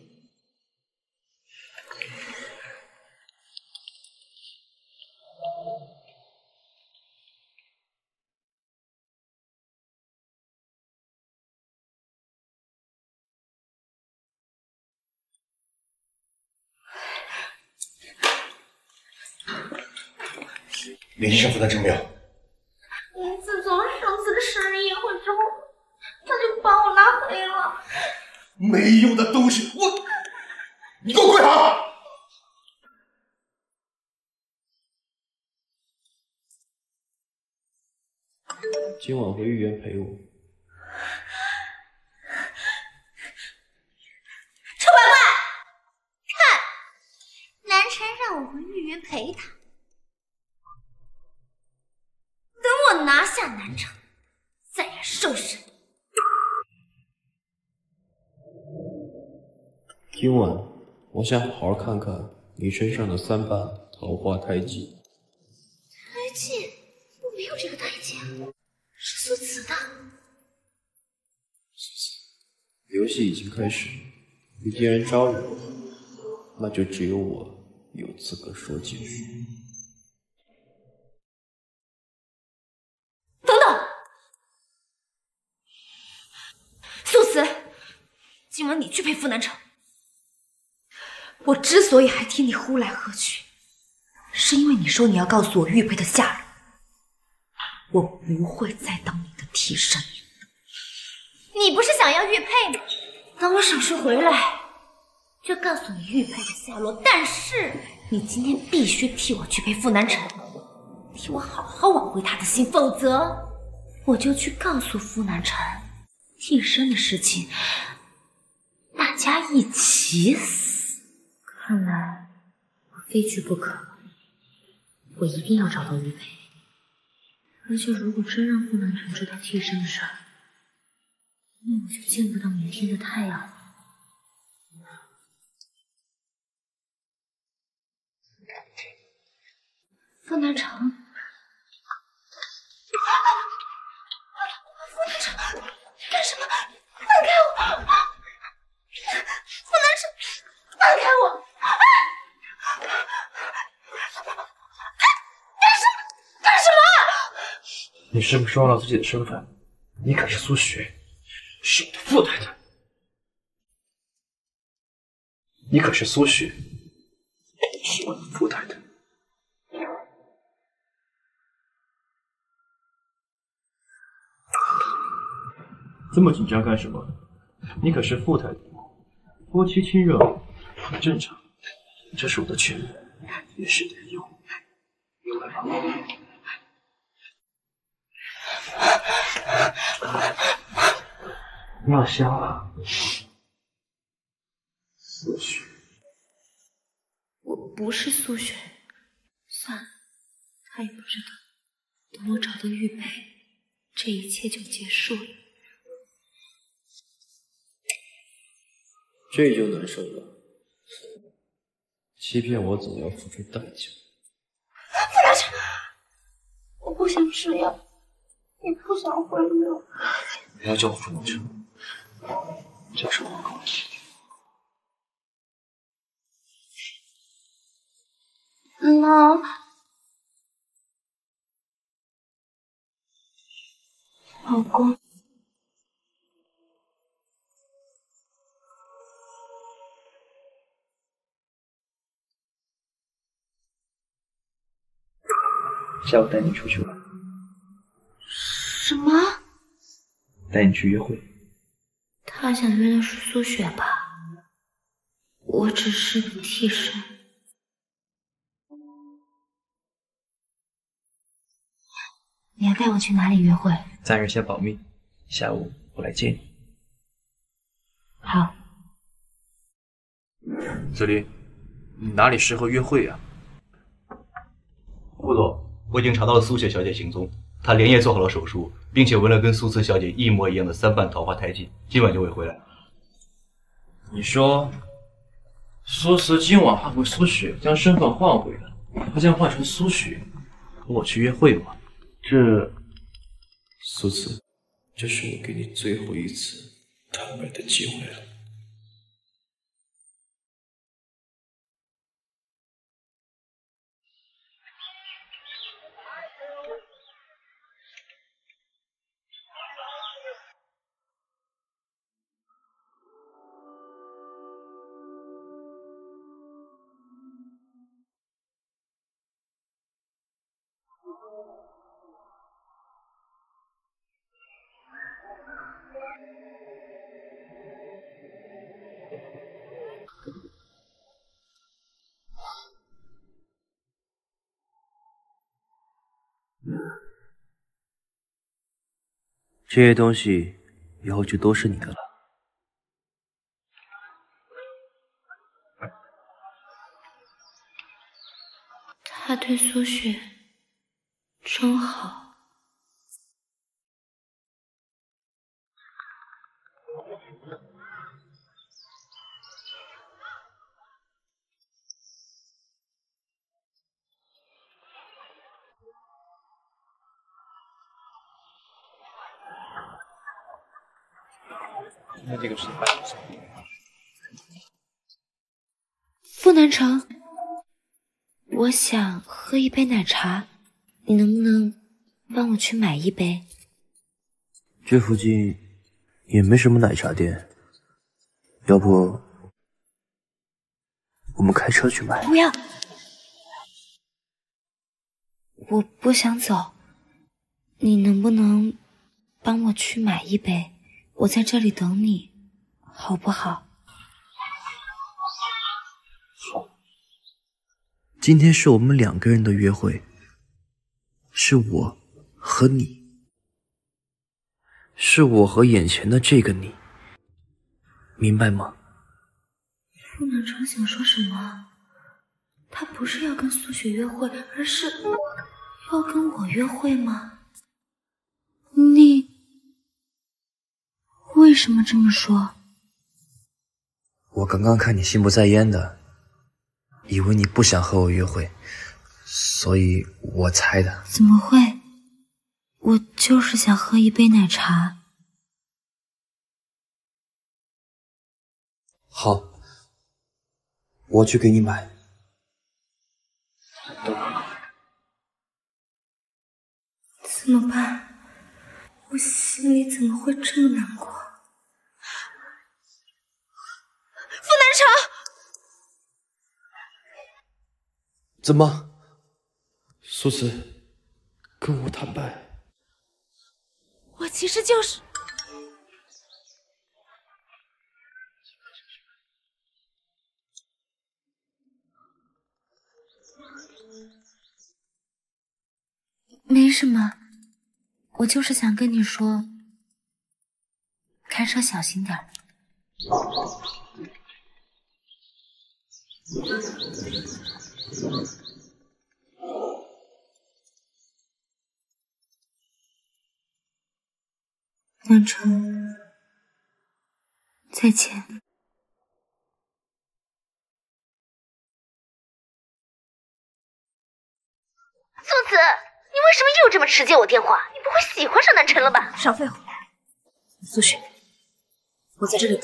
联系上副南城没有？ 嗯，自从上次的生日宴会之后，他就把我拉黑了。 没用的东西！我，你给我跪好！ 今晚回豫园陪我。 臭乖乖，看，南辰让我回豫园陪他。等我拿下南城，再来收拾你。 今晚我想好好看看你身上的三把桃花胎记。 胎记？我没有这个胎记啊，是苏慈的。谢谢。 游戏已经开始，你既然招惹我，那就只有我有资格说结束。 等等，苏慈，今晚你去陪傅南城。我之所以还替你呼来喝去，是因为你说你要告诉我玉佩的下落。我不会再当你的替身。 你不是想要玉佩吗？等我手术回来，就告诉你玉佩的下落。但是你今天必须替我去陪傅南城，替我好好挽回他的心，否则我就去告诉傅南城替身的事情，大家一起死。看来我非去不可，我一定要找到玉佩。而且如果真让傅南城知道替身的事儿，那我就见不到明天的太阳了。傅南城，傅南城，干什么？放开我！傅南城，放开我！干什么？干什么？ 你是不是忘了自己的身份？你可是苏雪，是我的傅太太。你可是苏雪，是我的傅太太。这么紧张干什么？你可是傅太太，夫妻亲热很正常，这是我的权利，也是得用。用来吧。药香啊，苏雪， 我不是苏雪。算了，他也不知道。等我找到玉佩，这一切就结束了。 这就难受了，欺骗我总要付出代价。 傅南城，我不想吃药，也不想回流。 不要叫我傅南城，这是我告诫你。妈，老公。 下午带你出去玩。 什么？ 带你去约会。 他想约的是苏雪吧？我只是个替身。你要带我去哪里约会？ 暂时先保密，下午我来接你。 好。 子林，你哪里适合约会呀、啊？ 我已经查到了苏雪小姐行踪，她连夜做好了手术，并且纹了跟苏慈小姐一模一样的三瓣桃花胎记，今晚就会回来。 你说，苏慈今晚会和苏雪将身份换回来，她将换成苏雪和我去约会吗？ 这，苏慈，这是我给你最后一次坦白的机会了。这些东西以后就都是你的了。 他对苏雪真好。 那这个是办什么？ 傅南城，我想喝一杯奶茶，你能不能帮我去买一杯？ 这附近也没什么奶茶店，要不我们开车去买？ 不要，我不想走，你能不能帮我去买一杯？我在这里等你，好不好？ 好。今天是我们两个人的约会，是我和你，是我和眼前的这个你，明白吗？ 傅南城想说什么？他不是要跟苏雪约会，而是要跟我约会吗？你为什么这么说？ 我刚刚看你心不在焉的，以为你不想和我约会，所以我猜的。 怎么会？我就是想喝一杯奶茶。 好，我去给你买。 怎么办？我心里怎么会这么难过？傅南城， 怎么？苏慈，跟我坦白。 我其实就是……没什么。我就是想跟你说，开车小心点儿。南城，再见。 素子，你为什么又这么迟接我电话？你不会喜欢上南辰了吧？ 少废话。苏雪，我在这里等。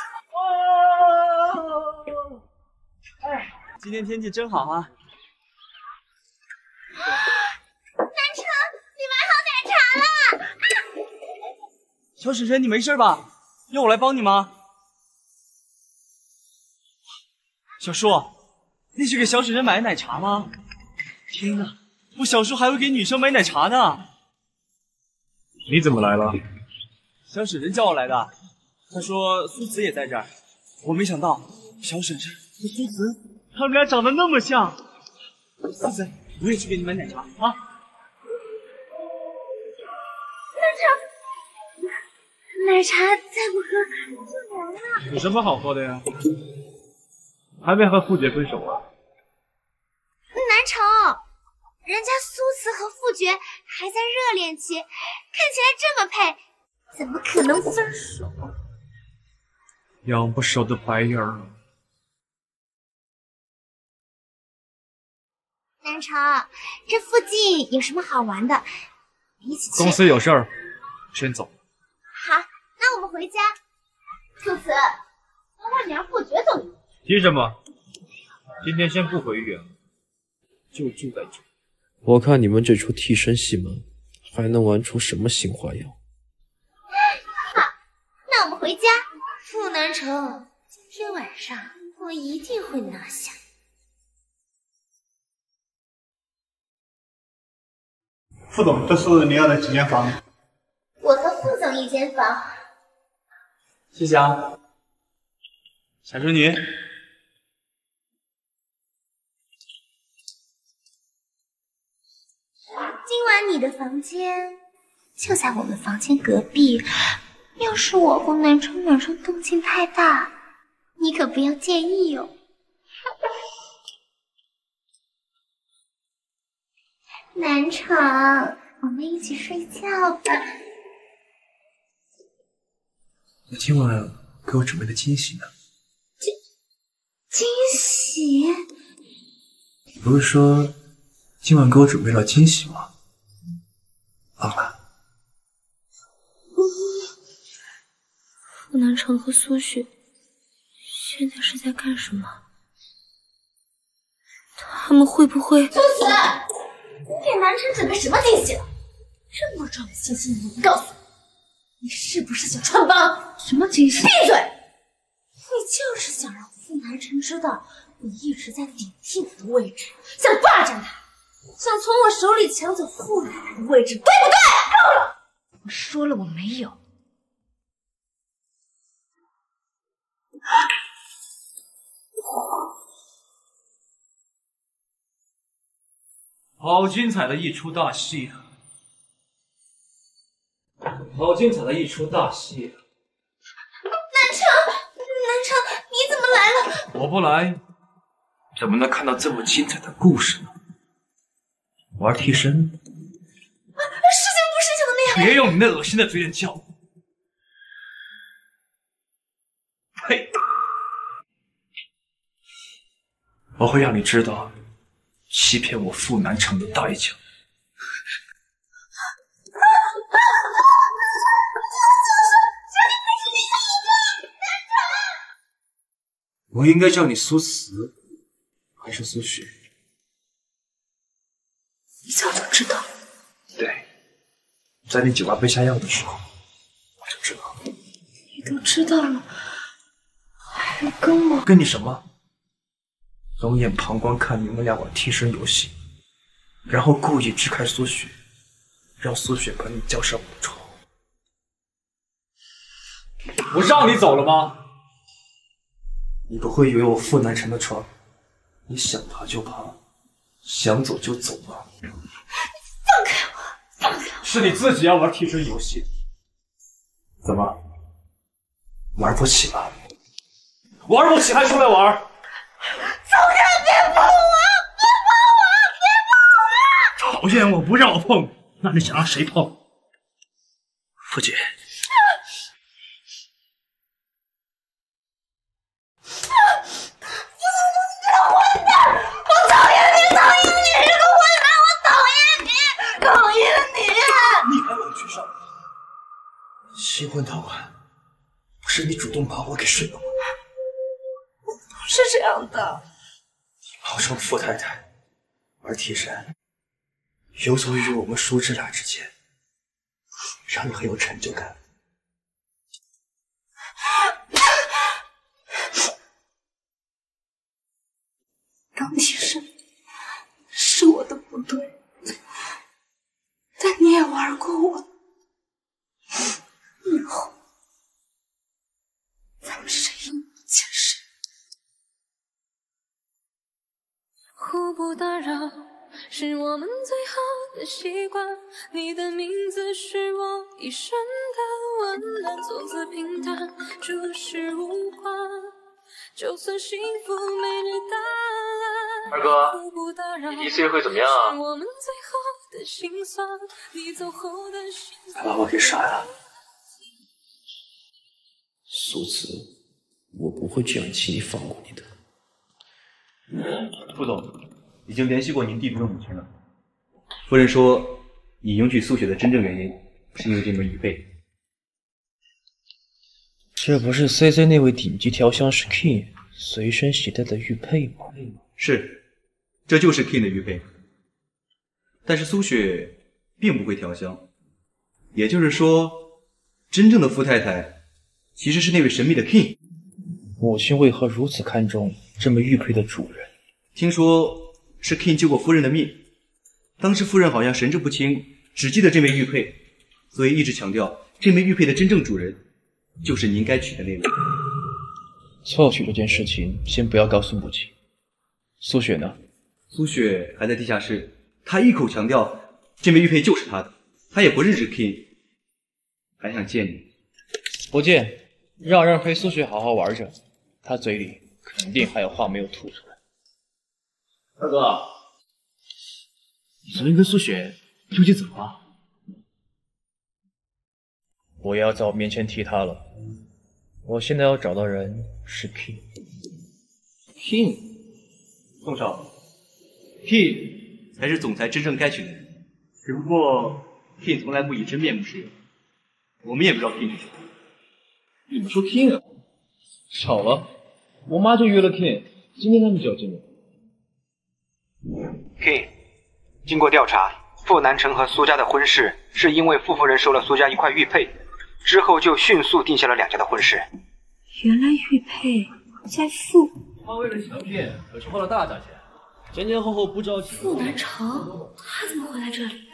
哎，今天天气真好啊！ 南辰，你买好奶茶了！啊、 小婶婶，你没事吧？要我来帮你吗？小叔，你去给小婶婶买奶茶吗？天哪，我小叔还会给女生买奶茶呢。 你怎么来了？ 小婶婶叫我来的，她说苏慈也在这儿。我没想到小婶婶和苏慈他们俩长得那么像。苏慈，我也去给你买奶茶啊。 南辰，奶茶再不喝就凉了。 有什么好喝的呀？还没和傅姐分手啊？ 南辰，人家苏慈和还在热恋期，看起来这么配，怎么可能分手？ 养不熟的白眼儿。 南城，这附近有什么好玩的？一起去。 公司有事儿，先走。 好，那我们回家。素子，等会你让傅爵走。 急什么？今天先不回远了，就住在这。 我看你们这出替身戏码还能玩出什么新花样？ 好，那我们回家。 傅南城，今天晚上我一定会拿下。 副总，这是你要的几间房？ 我和副总一间房。 谢谢啊，小淑女。 今晚你的房间就在我们房间隔壁，要是我和南城晚上动静太大，你可不要介意哦。南城，我们一起睡觉吧。 那今晚给我准备的惊喜呢？ 惊惊喜？ 你不是说今晚给我准备了惊喜吗？忘了。 傅南城和苏雪现在是在干什么？他们会不会？ 苏子，你给南城准备什么惊喜了？这么重要的信息你不告诉我，你是不是想穿帮？什么惊喜？闭嘴！你就是想让傅南城知道你一直在顶替我的位置，想霸占他，想从我手里抢走傅奶奶的位置，对不对？够了！ 我说了我没有。 好精彩的一出大戏啊！好精彩的一出大戏啊！ 南城，南城，你怎么来了？ 我不来，怎么能看到这么精彩的故事呢？玩替身？ 事情不是想的那样。 别用你那恶心的嘴脸叫我！呸！我会让你知道欺骗我傅南城的代价。我应该叫你苏慈，还是苏雪？ 一早就知道。 对，在你酒吧被下药的时候，我就知道。 你都知道了，还跟我？ 跟你什么？冷眼旁观看你们俩玩替身游戏，然后故意支开苏雪，让苏雪把你叫上我的床。我让你走了吗？你不会以为我傅南城的床，你想爬就爬，想走就走吗？ 放开我！放开我！ 是你自己要玩替身游戏，怎么玩不起了？玩不起还出来玩？ 走开！别碰我！别碰我！别碰我！ 讨厌我不让我碰，那你想让谁碰？傅姐。新婚当晚，不是你主动把我给睡了吗？ 不是这样的。 你冒充傅太太，玩替身，游走于我们叔侄俩之间，让你很有成就感。 当替身是我的不对，但你也玩过我。以后咱们谁也不欠谁。 互不打扰是我们最好的习惯，你的名字是我一生的温暖，从此平淡，诸事无关，就算幸福没你答案。 二哥，你 D C 会怎么样啊？ 的心酸，你走后的心他把我给杀了。 苏慈，我不会这样轻易放过你的。 副总，已经联系过您弟弟的母亲了。夫人说，你迎娶苏雪的真正原因是因为这枚玉佩。 这不是 C C 那位顶级调香师 King 随身携带的玉佩吗？ 是，这就是 King 的玉佩。但是苏雪并不会调香，也就是说，真正的富太太其实是那位神秘的 King。 母亲为何如此看重这枚玉佩的主人？ 听说是 King 救过夫人的命，当时夫人好像神志不清，只记得这枚玉佩，所以一直强调这枚玉佩的真正主人就是您该娶的那位。 凑娶这件事情先不要告诉母亲。苏雪呢？ 苏雪还在地下室，她一口强调这枚玉佩就是她的，她也不认识 King， 还想见你。 不见，让人陪苏雪好好玩着，她嘴里肯定还有话没有吐出来。 二哥，你昨天跟苏雪究竟怎么了？ 不要在我面前提她了。我现在要找的人是 King。 King， 宋少 ，King 才是总裁真正该娶的人。只不过 King 从来不以真面目示人，我们也不知道 King 是谁。 你们说 King 啊？巧了，我妈就约了 King， 今天他们就要见面。 King， 经过调查，傅南城和苏家的婚事是因为傅夫人收了苏家一块玉佩，之后就迅速定下了两家的婚事。 原来玉佩在傅…… 他为了抢骗，可是花了大价钱，前前后后不知道几。 傅南城，他怎么会来这里？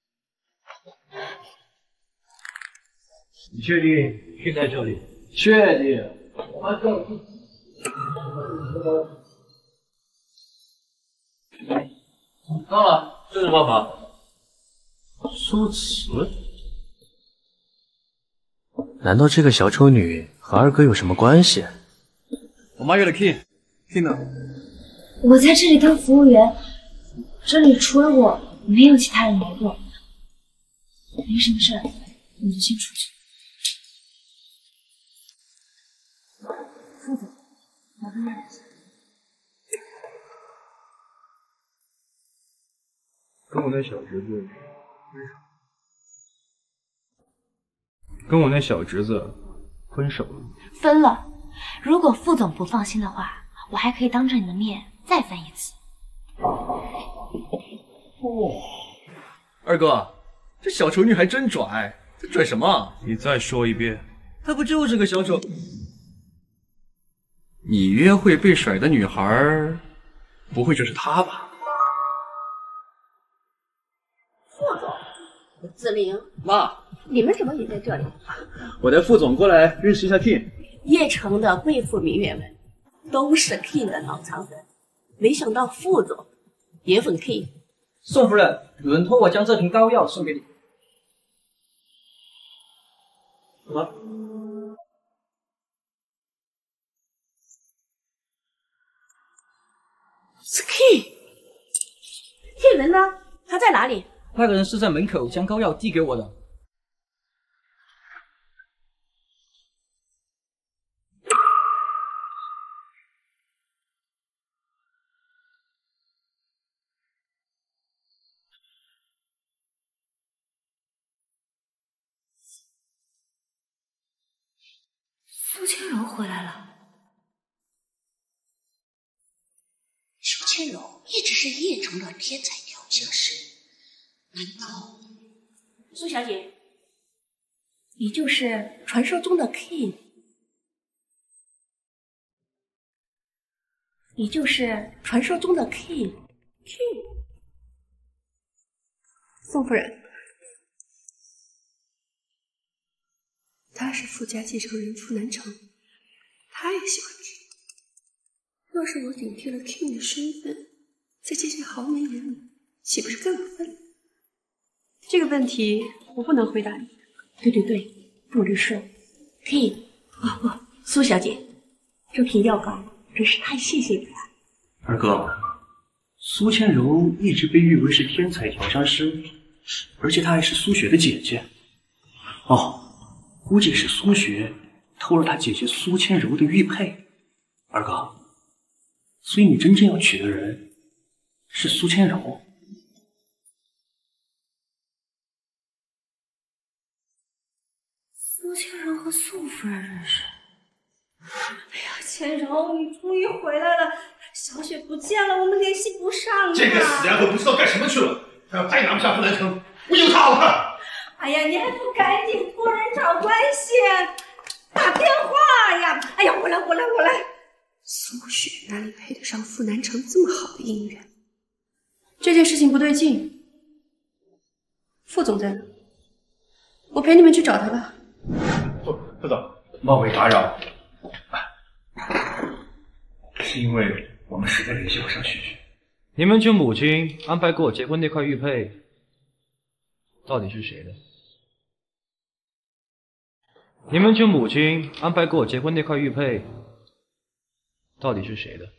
你确定 King 在这里？确定。 到了，这是办法。 苏慈， 难道这个小丑女和二哥有什么关系？ 我妈约了 King，King 呢？ 我在这里当服务员，这里除了我没有其他人来过。没什么事，你就先出去。副总，麻烦让一下。 跟我那小侄子跟我那小侄子分手了。 分了。如果副总不放心的话，我还可以当着你的面再分一次。 哦，二哥，这小丑女还真拽，这拽什么？ 你再说一遍。 她不就是个小丑？你约会被甩的女孩，不会就是她吧？ 副总，子明， 妈， 你们怎么也在这里？ 我带副总过来认识一下 King。 邺城的贵妇名媛们都是 King 的脑残粉，没想到副总也粉 King。 宋夫人，有人托我将这瓶膏药送给你。 什么？ 是 King。King 人呢？他在哪里？ 那个人是在门口将膏药递给我的。 苏千柔回来了。 苏千柔一直是邺城的天才调香师，难道苏小姐，你就是传说中的 King？ 你就是传说中的 King？ King？ 宋夫人，他是傅家继承人傅南城，他也喜欢 King。若是我顶替了 King 的身份，在这些豪门眼里，岂不是更有分量？这个问题我不能回答你。 对对对，杜律师 ，King， 哦不，苏小姐，这瓶药膏真是太谢谢你了。 二哥，苏千柔一直被誉为是天才调香师， 而且她还是苏雪的姐姐。哦，估计是苏雪偷了她姐姐苏千柔的玉佩。二哥，所以你真正要娶的人是苏千柔？ 苏千柔和宋夫人认识。 哎呀，千柔，你终于回来了！小雪不见了，我们联系不上啊。 这个死丫头不知道干什么去了，她要再拿不下傅南城，我有她好看。 哎呀，你还不赶紧托人找关系，打电话呀！哎呀，我来，我来，我来。 苏雪哪里配得上傅南城这么好的姻缘？这件事情不对劲。傅总在哪？我陪你们去找他吧。 副副总，冒昧打扰，是因为我们实在联系不上雪雪。 你们舅母亲安排跟我结婚那块玉佩，到底是谁的？你们舅母亲安排跟我结婚那块玉佩，到底是谁的？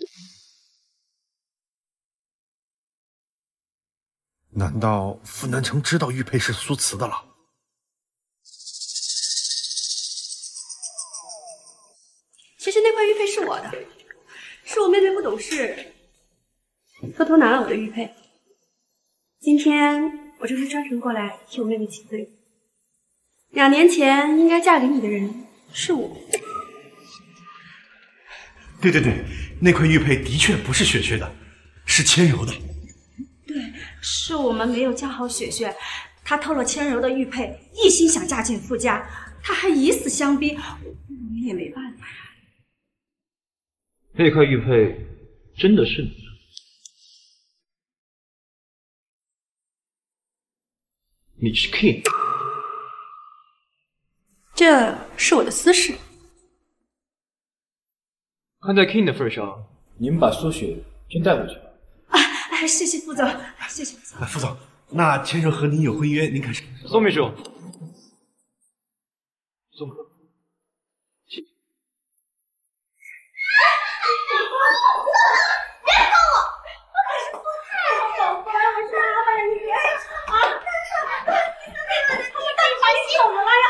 难道傅南城知道玉佩是苏慈的了？ 其实那块玉佩是我的，是我妹妹不懂事，偷偷拿了我的玉佩。今天我就是专程过来替我妹妹请罪。两年前应该嫁给你的人是我。 对对对，那块玉佩的确不是雪雪的，是千柔的。 对，是我们没有教好雪雪，她偷了千柔的玉佩，一心想嫁进傅家，她还以死相逼，我们也没办法呀。 那块玉佩真的是你的？你是 King？ 这是我的私事。 看在 King 的份上，你们把苏雪先带回去吧。 啊，哎，谢谢副总，谢谢副总。 副总，那千柔和您有婚约，您看是？ 宋秘书，宋哥，请。 别碰我！我可是富太太，我是老板的女人啊！你他们到底发现什么了呀？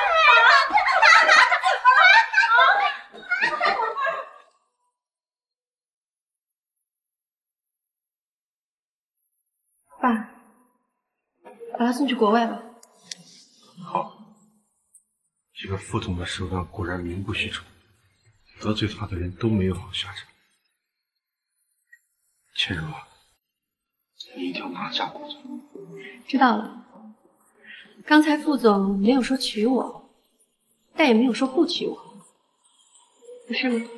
爸，把他送去国外吧。 好，这个副总的手段果然名不虚传，得罪他的人都没有好下场。千柔啊，你一定要拿下顾总。 知道了。刚才副总没有说娶我，但也没有说不娶我，不是吗？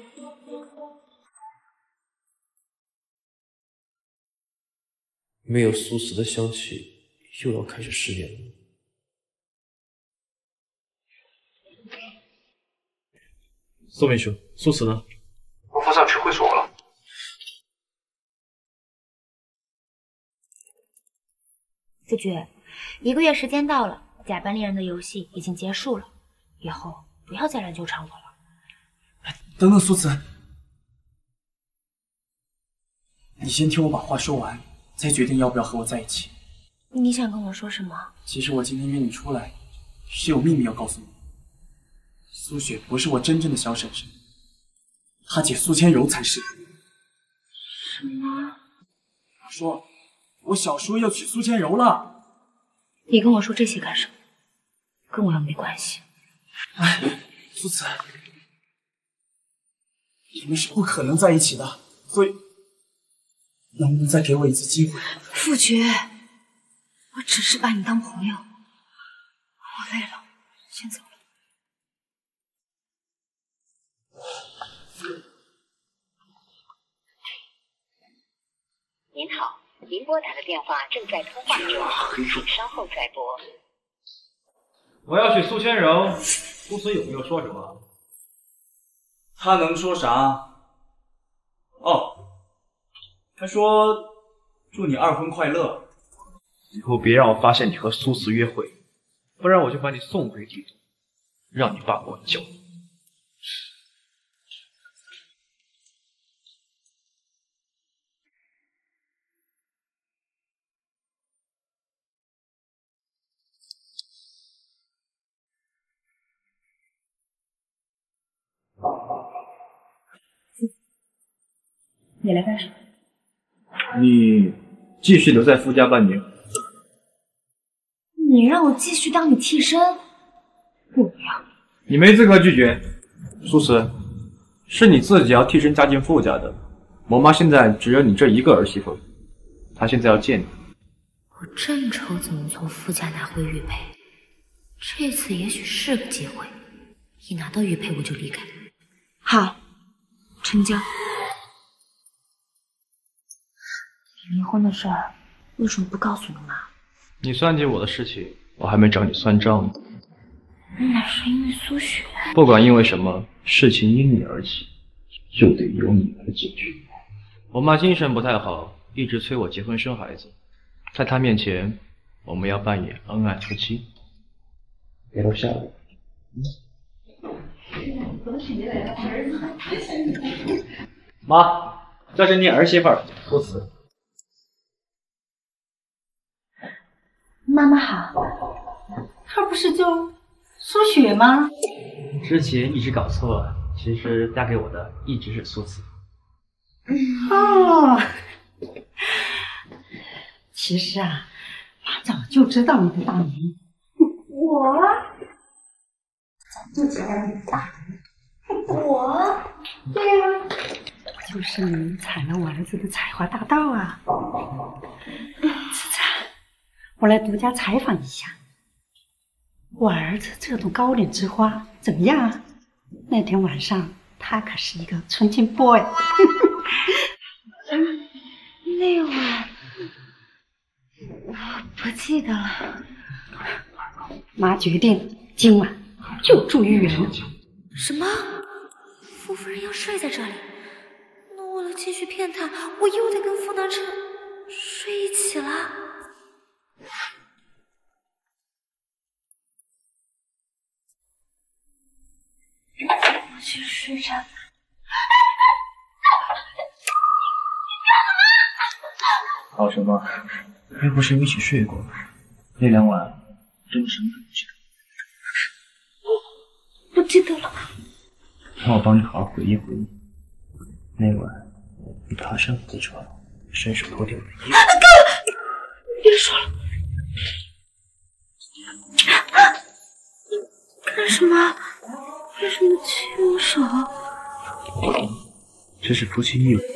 没有苏死的香气，又要开始失联了。 宋秘书，苏慈呢？ 我扶上去会所了。 夫爵，一个月时间到了，假扮恋人的游戏已经结束了，以后不要再来纠缠我了。 等等，苏慈，你先听我把话说完，再决定要不要和我在一起。 你想跟我说什么？ 其实我今天约你出来，是有秘密要告诉你。苏雪不是我真正的小婶婶，她姐苏千柔才是。 什么？ 我说，我小叔要娶苏千柔了。 你跟我说这些干什么？跟我又没关系。 哎，苏慈，你们是不可能在一起的，所以能不能再给我一次机会？ 傅爵，我只是把你当朋友。我累了，先走了。 您好，您拨打的电话正在通话中，请稍后再拨。 我要娶苏千柔，苏慈有没有说什么？ 他能说啥？哦，他说祝你二婚快乐。 以后别让我发现你和苏慈约会，不然我就把你送回帝都，让你爸给我教你。 你来干什么？ 你继续留在傅家半年。 你让我继续当你替身？不要！ 你没资格拒绝。苏慈，是你自己要替身嫁进傅家的。我妈现在只有你这一个儿媳妇，她现在要见你。 我正愁怎么从傅家拿回玉佩，这次也许是个机会。一拿到玉佩我就离开。 好，成交。 你离婚的事儿为什么不告诉你妈？ 你算计我的事情，我还没找你算账呢。 那是因为苏雪。 不管因为什么，事情因你而起，就得由你来解决。我妈精神不太好，一直催我结婚生孩子。在她面前，我们要扮演恩爱夫妻。别都下来。妈，这是你儿媳妇儿苏慈。 妈妈好，她不是叫苏雪吗？ 之前一直搞错了，其实嫁给我的一直是苏慈。 哦，其实啊，妈早就知道你的大名。我早就知道你的大名。我？对呀、啊，就是你踩了我儿子的采花大盗啊！慈慈，我来独家采访一下，我儿子这种高岭之花怎么样啊？那天晚上他可是一个纯情 boy。 那晚我不记得了。 妈决定今晚就住玉园。 什么？傅夫人要睡在这里？那为了继续骗她，我又得跟傅南辰睡一起了。我去睡着。 好什么？又不是一起睡过，那两晚真的什么都不记得。不记得了。 让我帮你好好回忆回忆。那晚你爬上我的床，伸手脱掉我的衣服。 哥，别说了。干什么？为什么亲我手？ 这是夫妻义务。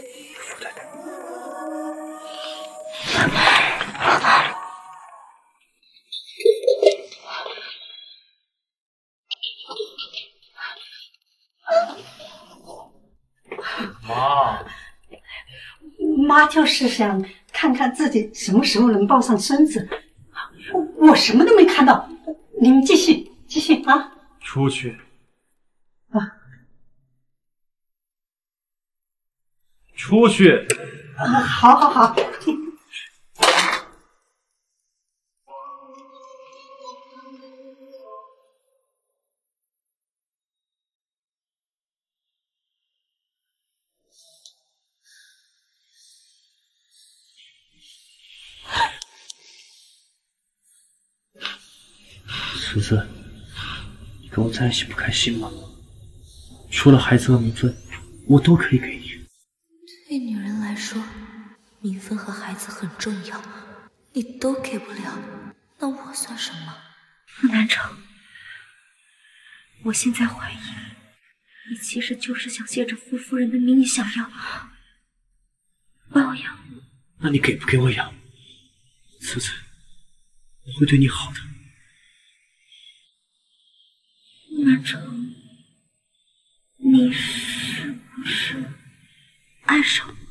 妈，妈就是想看看自己什么时候能抱上孙子。我什么都没看到，你们继续继续啊！ 出去。 啊！ 出去。 啊，好好好。 苏子，你跟我在一起不开心吗？除了孩子和名分，我都可以给你。 对女人来说，名分和孩子很重要，你都给不了，那我算什么？ 傅南城，我现在怀疑，你其实就是想借着傅夫人的名义想要把我养。 那你给不给我养？苏子，我会对你好的。 南城，你是不是爱上我？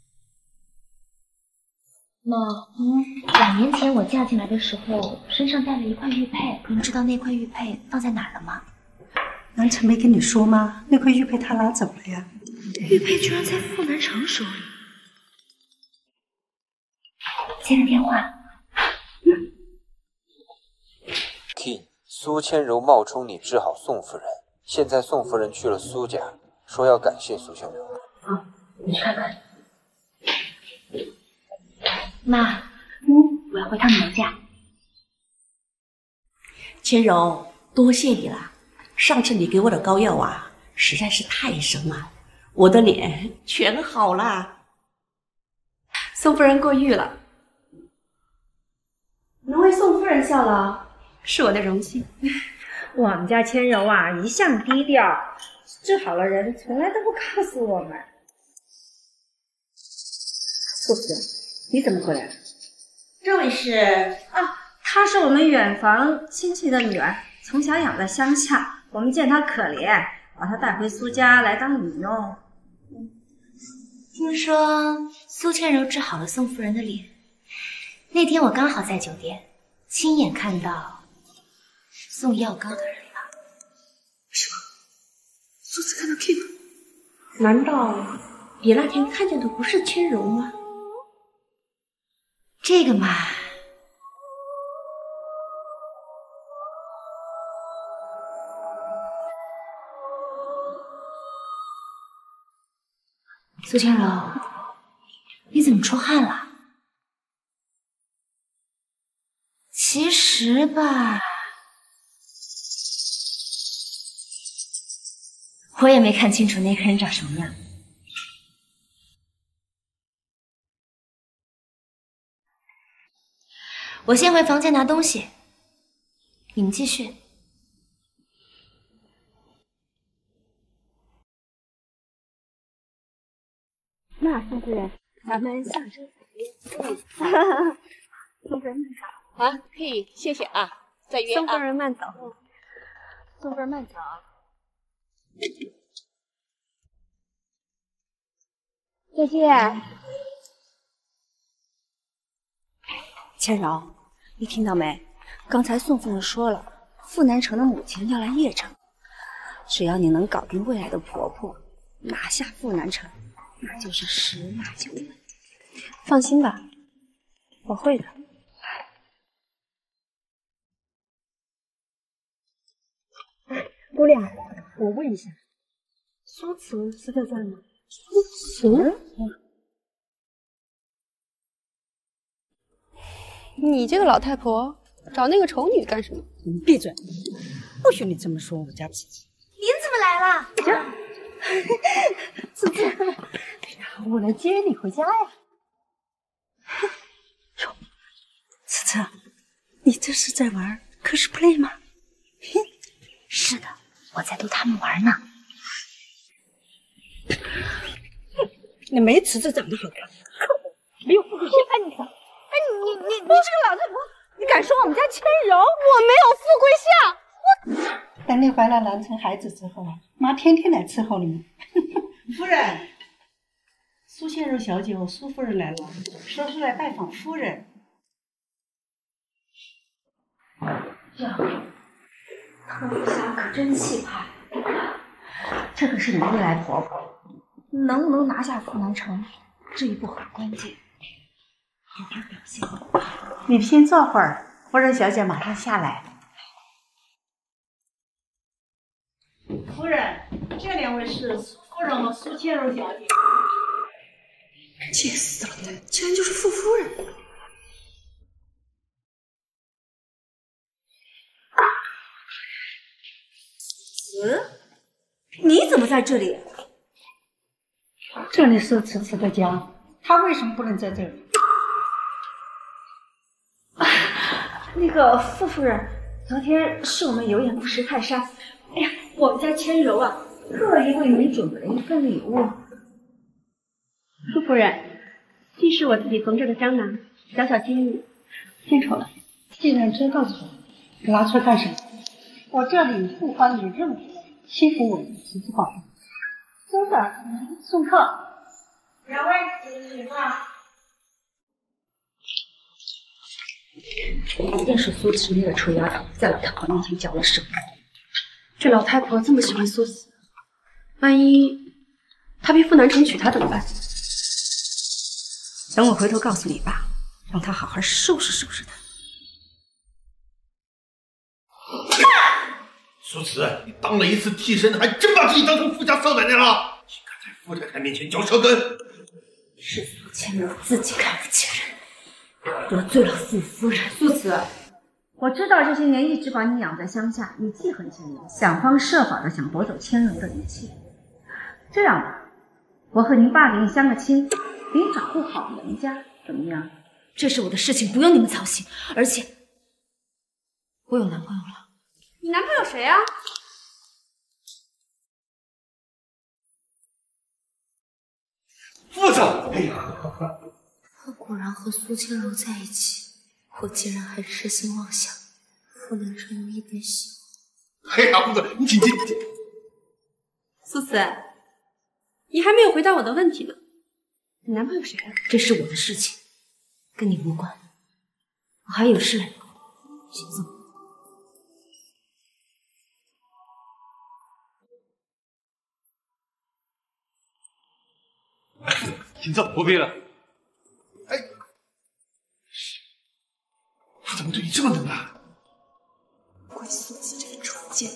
妈，嗯，两年前我嫁进来的时候，身上带了一块玉佩，您知道那块玉佩放在哪儿了吗？ 南城没跟你说吗？那块玉佩他拿走了呀。 玉佩居然在傅南城手里。接个电话。 King。苏千柔冒充你治好宋夫人，现在宋夫人去了苏家，说要感谢苏千柔。 好，你去看看。妈，嗯，我要回趟娘家。 千柔，多谢你了。上次你给我的膏药啊，实在是太神了，我的脸全好了。 宋夫人过誉了， 能为宋夫人效劳， 是我的荣幸。 我们家千柔啊，一向低调，治好了人从来都不告诉我们。素子，你怎么过来了？这位是啊，她是我们远房亲戚的女儿，从小养在乡下，我们见她可怜，把她带回苏家来当女佣。 听说苏千柔治好了宋夫人的脸，那天我刚好在酒店，亲眼看到送药膏的人了。 什么？苏子看到 King 了？难道你那天看见的不是千柔吗？ 这个嘛，苏千柔，你怎么出汗了？其实吧，我也没看清楚那个人长什么样。我先回房间拿东西，你们继续。 那宋夫人，咱们下周再约。宋夫人慢走。 啊，可以，谢谢啊，再约啊。 宋夫人慢走。 宋夫人慢走。 再见。 千柔，你听到没？刚才宋夫人说了，傅南城的母亲要来邺城，只要你能搞定未来的婆婆，拿下傅南城，那就是十拿九稳。放心吧，我会的。姑娘，我问一下，苏慈是在这儿吗？苏慈？ 你这个老太婆找那个丑女干什么？ 你闭嘴！不许你这么说我家琪琪。 您怎么来了？ 子子，哎呀，我来接你回家呀。哟，子子，你这是在玩 cosplay 吗？ 是的，我在逗他们玩呢。 你没池子长得好看，可恶，没有富贵心。哎你，哎你你你这个老太婆，你敢说我们家千柔？我没有富贵相，我。 等你怀了南城孩子之后，妈天天来伺候你。夫人，苏仙柔小姐和苏夫人来了，说是来拜访夫人。 呀，特福霞可真气派，这可是你未来婆婆，能不能拿下傅南城，这一步很关键，有点表现。 你先坐会儿，夫人小姐马上下来。夫人，这两位是苏夫人和苏千柔小姐。 气死了，竟然就是傅夫人。 子，你怎么在这里？ 这里是慈慈的家，她为什么不能在这里？ 那个傅夫人，昨天是我们有眼不识泰山。哎呀，我们家千柔啊，特意为你准备了一份礼物。 傅夫人，这是我自己缝制的香囊，小小心意，献丑了。 既然知道丑，拿出来干什么？我这里不欢迎任何人欺负我的慈慈宝宝。真的，送客。两位请请吧。 一定是苏慈那个臭丫头在老太婆面前搅了什么。这老太婆这么喜欢苏慈，万一她逼傅南城娶她怎么办？等我回头告诉你爸，让他好好收拾收拾她。 苏慈，你当了一次替身，还真把自己当成富家少奶奶了！竟敢在傅太太面前嚼舌根！ 是苏千柔自己看不起人，得罪了傅夫人。苏慈，我知道这些年一直把你养在乡下，你记恨千柔，想方设法的想夺走千柔的一切。这样吧，我和您爸给你相个亲，给你找户好人家， 怎么样？这是我的事情，不用你们操心。而且，我有男朋友了。 你男朋友谁啊？ 副总，哎呀， 他果然和苏千柔在一起，我竟然还痴心妄想，傅南辰有一点喜欢。 哎呀，副总，你请进。 苏慈，你还没有回答我的问题呢。你男朋友谁啊？ 这是我的事情，跟你无关。我还有事，请走。 请坐， 不必了。 哎，他怎么对你这么冷啊？ 怪苏子这个蠢贱。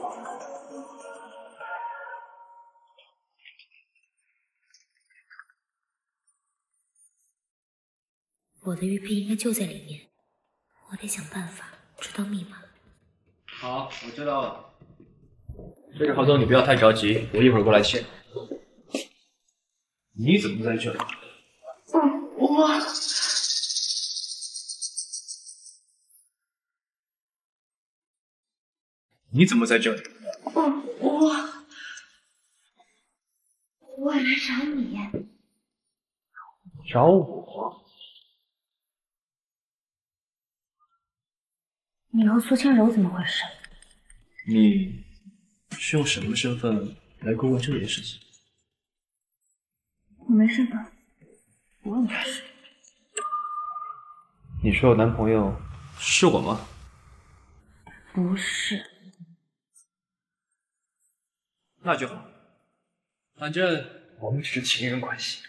我的玉佩应该就在里面，我得想办法知道密码。 好，我知道了。这个郝总，你不要太着急，我一会儿过来签。你怎么在这里？ 我你怎么在这里？ 我我来找你。 找我？ 你和苏千柔怎么回事？ 你是用什么身份来过问这件事情？ 我没身份，不问你是。 你说我男朋友是我吗？ 不是。 那就好，反正我们只是情人关系。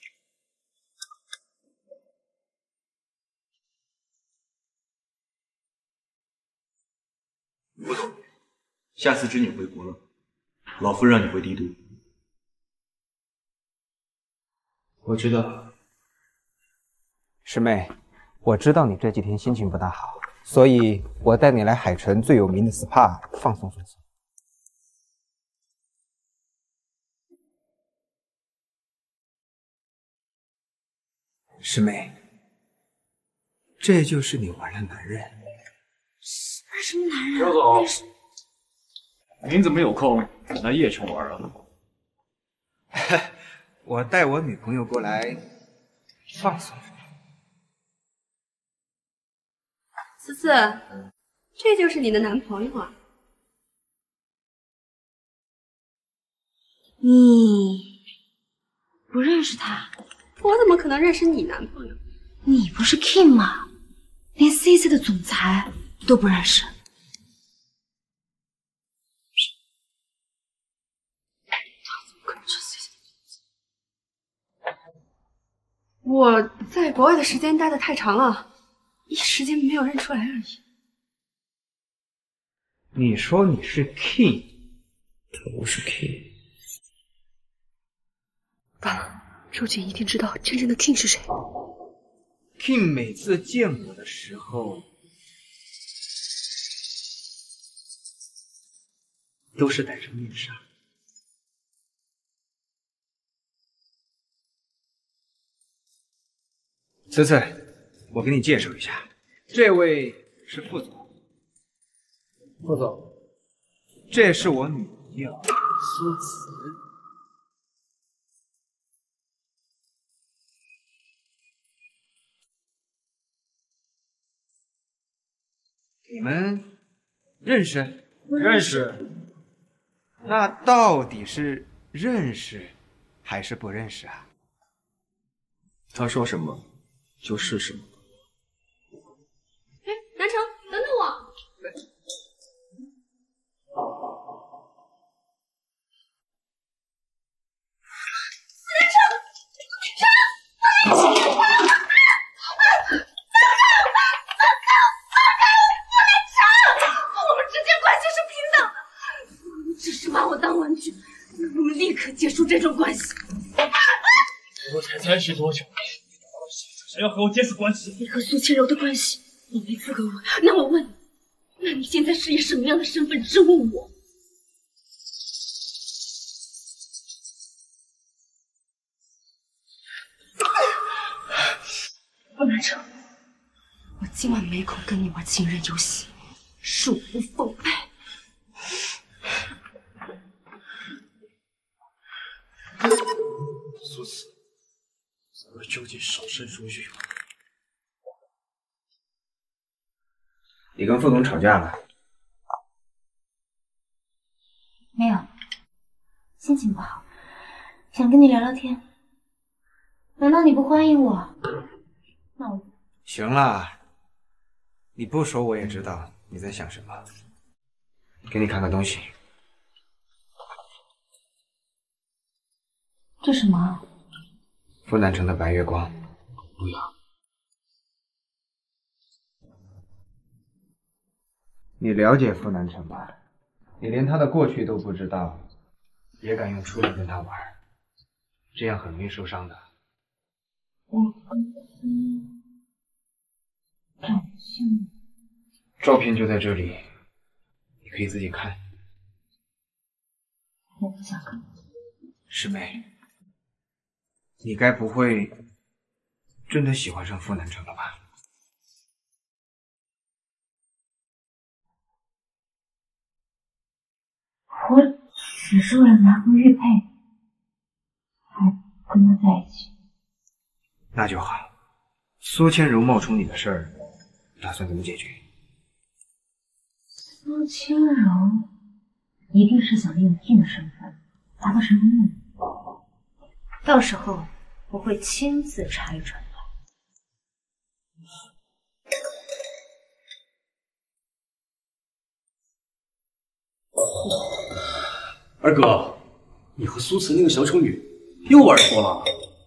不懂，下次知你回国了，老夫让你回帝都。 我知道。 师妹，我知道你这几天心情不大好，所以我带你来海城最有名的 S P A 放松放松。师妹，这就是你玩的男人。 什么男人？ 周总，您怎么有空来叶城玩啊？ 我带我女朋友过来放松。 思思，这就是你的男朋友啊？ 你不认识他？ 我怎么可能认识你男朋友？ 你不是 King 吗？连 C C 的总裁都不认识。 我在国外的时间待的太长了，一时间没有认出来而已。 你说你是 King， 他不是 King。 完了，周姐一定知道真正的 King 是谁。 King 每次见我的时候，都是戴着面纱。思思，我给你介绍一下，这位是副总。副总，这是我女朋友苏慈。你们认识？ 认识。 那到底是认识还是不认识啊？ 他说什么就是什么。 哎，南城，等等我。南城，城，放开我！我们之间关系是平等的，你只是把我当玩具，我们立刻结束这种关系。 我才三十多久，想要和我结束关系？ 你和苏千柔的关系，你没资格问。那我问你，那你现在是以什么样的身份质问我？ 今晚没空跟你玩情人游戏，恕不奉陪。 苏慈，咱们究竟守身如玉吗？ 你跟副总吵架了？ 没有，心情不好，想跟你聊聊天。难道你不欢迎我？那我行了，你不说我也知道你在想什么。给你看个东西。 这什么？ 傅南城的白月光。不要。你了解傅南城吧？你连他的过去都不知道，也敢用初恋跟他玩，这样很容易受伤的。 我感性。 照片就在这里，你可以自己看。 我不想看。 师妹，你该不会真的喜欢上傅南城了吧？ 我只是为了拿回玉佩，才跟他在一起。 那就好。苏千柔冒充你的事儿，打算怎么解决？ 苏千柔一定是想利用 King 的身份达到什么目的，到时候我会亲自拆穿他。 二哥，你和苏慈那个小丑女又玩错了。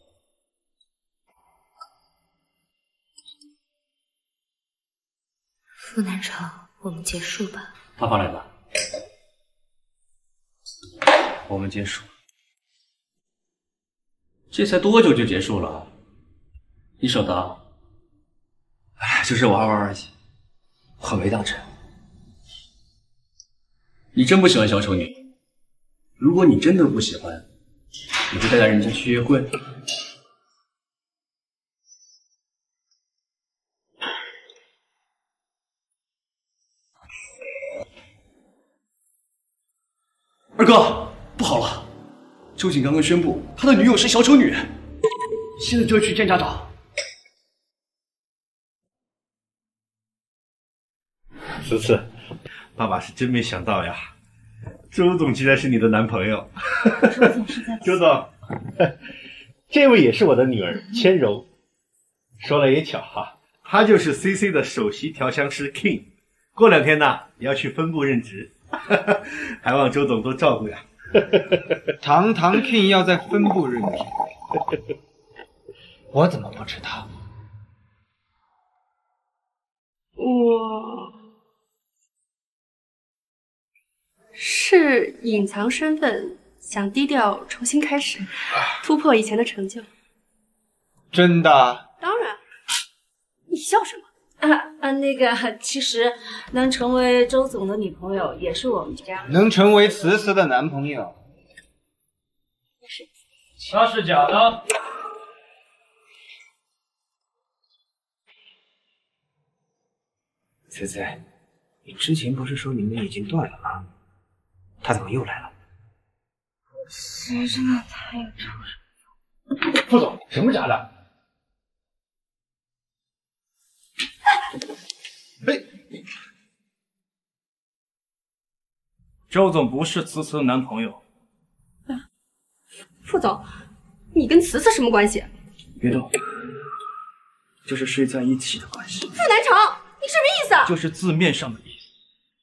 傅南城，我们结束吧。 他发来的，我们结束。这才多久就结束了？你舍得？哎，就是玩玩而已，很没当真。你真不喜欢小丑女？如果你真的不喜欢，你就带着人家去约会。二哥，不好了！周瑾刚刚宣布他的女友是小丑女，现在就要去见家长。 慈慈，爸爸是真没想到呀，周总竟然是你的男朋友。 周总是在周总，这位也是我的女儿千柔。说来也巧哈，她就是 C C 的首席调香师 King。过两天呢，也要去分部任职，还望周总多照顾呀。 堂堂 King 要在分部任职，我怎么不知道？ 我是隐藏身份，想低调重新开始，突破以前的成就。 真的？ 当然。你笑什么？ 啊啊，那个，其实能成为周总的女朋友也是我们家能成为慈慈的男朋友， 他是假的。 慈慈，你之前不是说你们已经断了吗？他怎么又来了？ 谁真的太丑了！ 副总，什么假的？ 周总不是慈慈的男朋友。 副总，你跟慈慈什么关系？ 别动，就是睡在一起的关系。 傅南城，你什么意思？ 就是字面上的意思。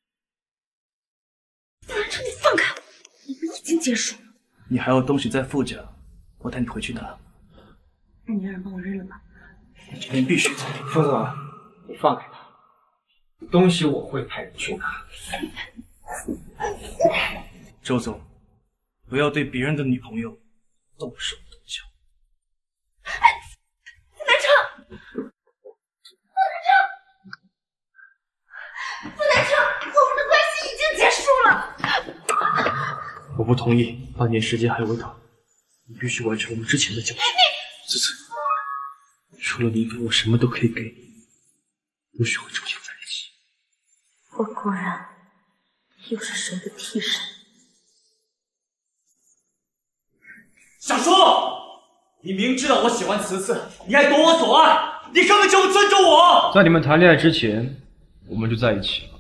傅南城，你放开我！你们已经结束了。 你还有东西在傅家，我带你回去拿。 那你让人帮我扔了吧。 今天必须走。 副总，你放开他，东西我会派人去拿。 周总，不要对别人的女朋友动手动脚。 傅南城，傅南城，傅南城，我们的关系已经结束了。 我不同意，半年时间还未到，你必须完成我们之前的交易。慈慈，除了名分，我什么都可以给你， 不许会出现在一起。 我果然又是谁的替身？ 小叔，你明知道我喜欢慈慈，你还夺我所爱，你根本就不尊重我。 在你们谈恋爱之前，我们就在一起了。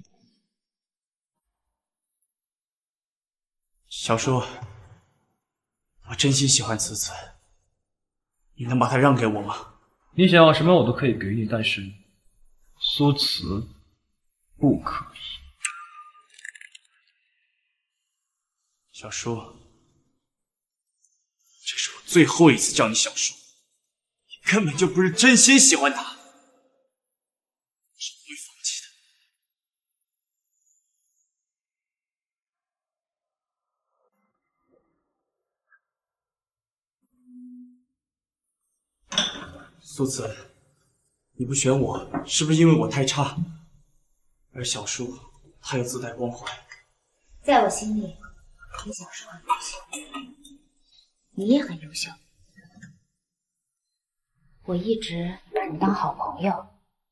小叔，我真心喜欢慈慈，你能把她让给我吗？ 你想要什么我都可以给你，但是苏慈不可以。 小叔，这是我最后一次叫你小叔，你根本就不是真心喜欢她，是不会放弃的。苏慈，你不选我，是不是因为我太差？而小叔他又自带光环， 在我心里，你小叔很优秀，你也很优秀。我一直把你当好朋友。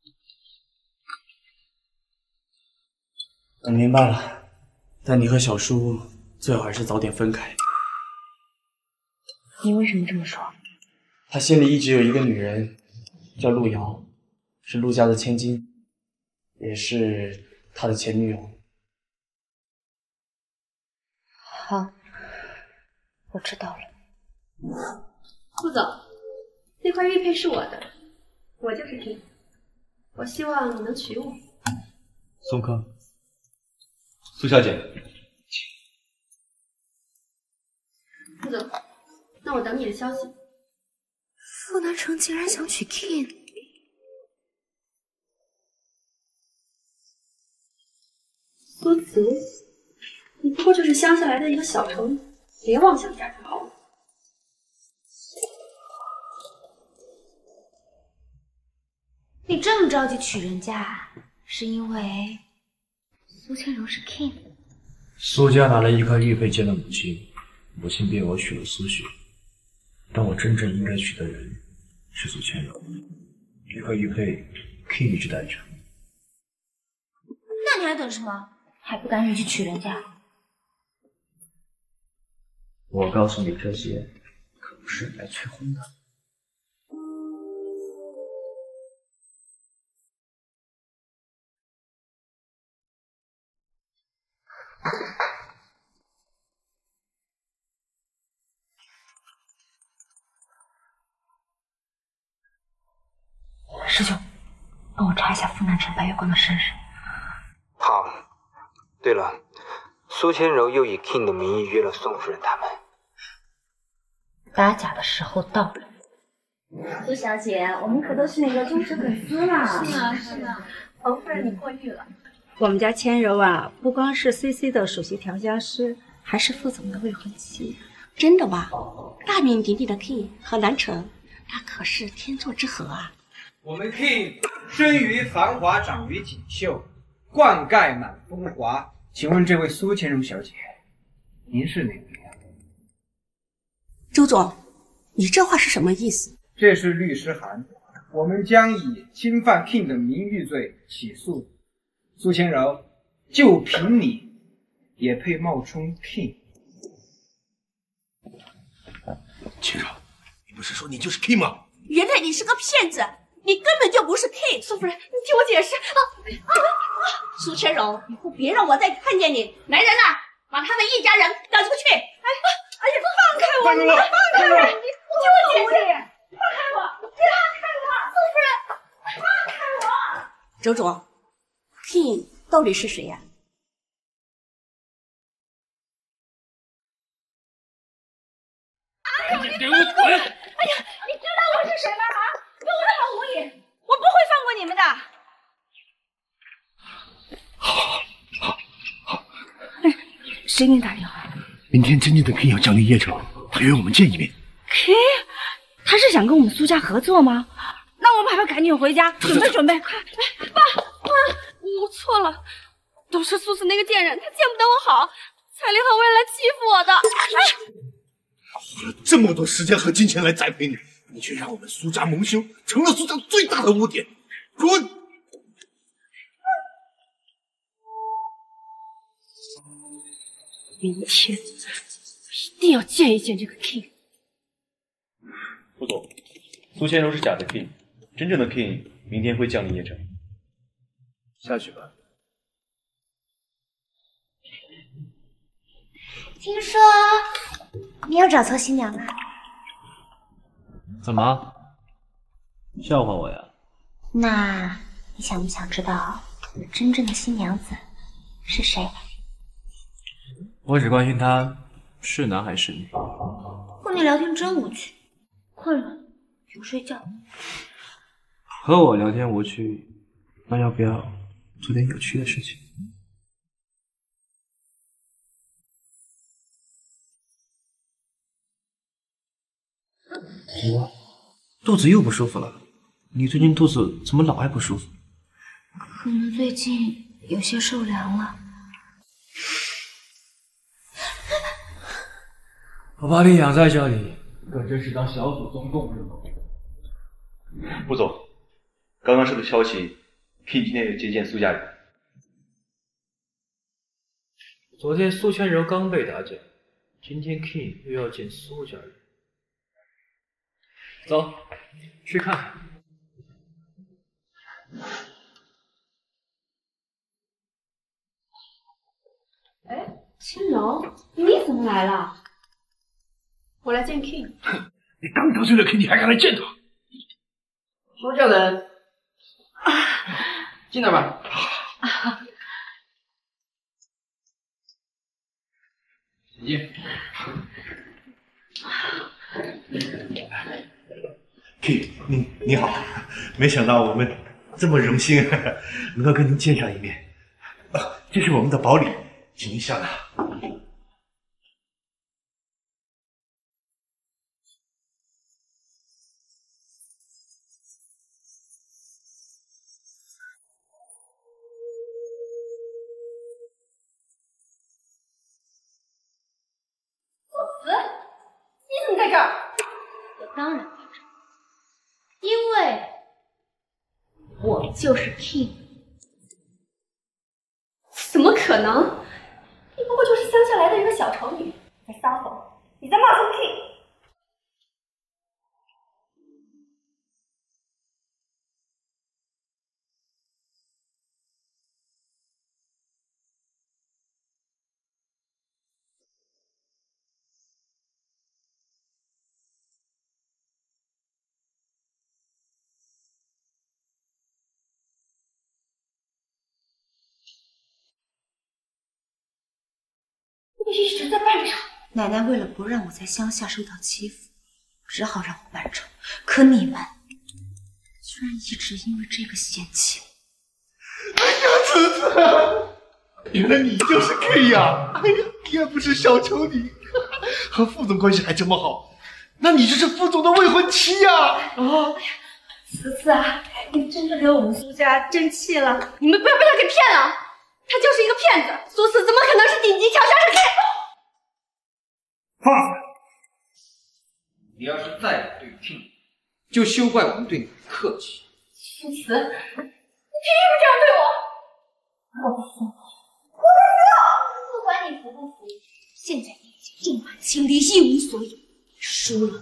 我明白了，但你和小叔最好还是早点分开。 你为什么这么说？ 他心里一直有一个女人，叫陆瑶，是陆家的千金，也是他的前女友。 好，我知道了。 顾总，那块玉佩是我的，我就是 King， 我希望你能娶我。 宋康， 苏小姐， 顾总，那我等你的消息。 傅南城竟然想娶 King， 苏慈，你不过就是乡下来的一个小城，别妄想嫁给好我。 你这么着急娶人家，是因为苏千柔是 King？ 苏家拿了一块玉佩见了母亲，母亲便我娶了苏雪。但我真正应该娶的人是苏千柔，这块玉佩 King 一直戴着。 那你还等什么？还不赶紧去娶人家？ 我告诉你这些，可不是来催婚的。 师兄，帮我查一下傅南城、白月光的身世。 好。对了，苏千柔又以 King 的名义约了宋夫人他们。 打假的时候到了。 苏小姐，我们可都是那个忠实粉丝啦。 是啊是啊，侯夫人你过誉了。 我们家千柔啊，不光是 C C 的首席调香师，还是副总的未婚妻。 真的吗？大名鼎鼎的 King 和南城，那可是天作之合啊！ 我们 King 生于繁华，长于锦绣，冠盖满风华。请问这位苏千柔小姐，您是哪位呀？ 周总，你这话是什么意思？ 这是律师函，我们将以侵犯 King 的名誉罪起诉苏千柔，就凭你也配冒充 King？ 千柔，你不是说你就是 King 吗？ 原来你是个骗子，你根本就不是 King。苏夫人，你听我解释啊啊啊！苏千柔，以后别让我再看见你。来人呐，把他们一家人赶出去！哎呀，哎呀，放开我！你放开我！你听我解释！放开我！放开我！苏夫人，放开我！周总 ，King 到底是谁呀、 啊？你给我滚！哎呀，你知道我是谁吗？啊，跟我好无礼！我不会放过你们的。 好，好，好。 哎，谁给你打电话？ 明天真正的 King 要降临邺城，他约我们见一面。 King， 他是想跟我们苏家合作吗？那我们还不赶紧回家准备准备，快！ 哎，爸，妈，我错了，都是苏子那个贱人，他见不得我好，才联合为来欺负我的。哎， 花了这么多时间和金钱来栽培你，你却让我们苏家蒙羞，成了苏家最大的污点。滚！ 明天我一定要见一见这个 King。 副总，苏千柔是假的 King， 真正的 King 明天会降临叶城。 下去吧。 听说你又找错新娘了？ 怎么？笑话我呀？ 那你想不想知道我真正的新娘子是谁？ 我只关心他是男还是女。 和你聊天真无趣，困了就睡觉。 和我聊天无趣，那要不要做点有趣的事情？怎么了？肚子又不舒服了？你最近肚子怎么老爱不舒服？ 可能最近有些受凉了。 我把你养在这里，可真是当小祖宗供着呢。 副总，刚刚收到消息 ，King 今天有接见苏家人。 昨天苏千柔刚被打假，今天 King 又要见苏家人。走，去看看。 哎，千柔，你怎么来了？我来见 King。 你刚得罪了 King， 你还敢来见他？ 苏家人，进来吧。请进。 King， 你你好，没想到我们这么荣幸能够跟您见上一面。啊，这是我们的保礼，请您下拿。 你怎么在这儿？ 我当然在这儿，因为我就是 King。 怎么可能？你不过就是乡下来的一个小丑女，在撒谎，你在骂宋 King。你一直在扮丑。 奶奶为了不让我在乡下受到欺负，只好让我扮丑。可你们居然一直因为这个嫌弃我。 哎呀，子子，原来你就是 K 呀！哎呀，你也不是小丑女，和副总关系还这么好，那你就是副总的未婚妻呀！啊！ 慈慈啊，你真的给我们苏家争气了！你们不要被他给骗了，他就是一个骗子。苏慈怎么可能是顶级调香师 K？ 放肆！你要是再敢对 King， 就休怪我们对你不客气。 苏慈，你凭什么这样对我？我不服！我不服！ 不管你服不服，现在你已经众叛亲离，一无所有，你输了。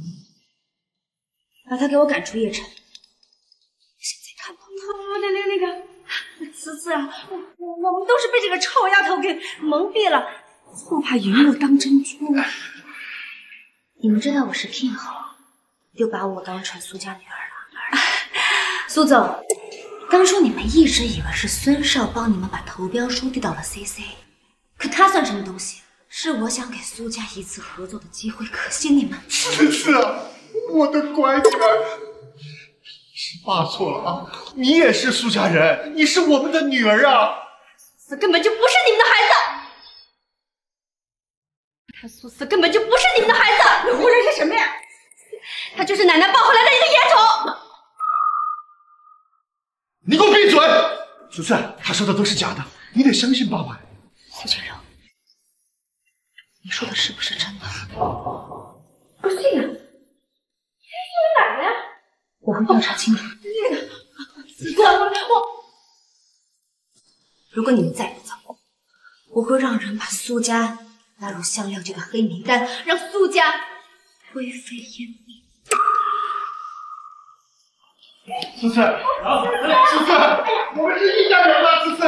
把他给我赶出邺城。现在看到他， 那那那个慈慈啊，我我我们都是被这个臭丫头给蒙蔽了，错把银幕当珍珠。 你们知道我是 King 后，又把我当成苏家女儿了。苏总，当初你们一直以为是孙少帮你们把投标书递到了 C C， 可他算什么东西？是我想给苏家一次合作的机会，可惜你们…… 是是啊，我的乖女儿，是爸错了啊！你也是苏家人，你是我们的女儿啊！ 这根本就不是你们的孩子。他苏四根本就不是你们的孩子，你胡说些什么呀？他就是奶奶抱回来的一个野种。 你给我闭嘴！子次，他说的都是假的，你得相信爸爸。 苏千柔，你说的是不是真的？ 不信啊！你这是我奶奶。 我会调查清楚。 那个，子我我， 如果你们再不走，我会让人把苏家拉入香料这个黑名单，让苏家灰飞烟灭。 思思，思思，我们是一家人吗？思思。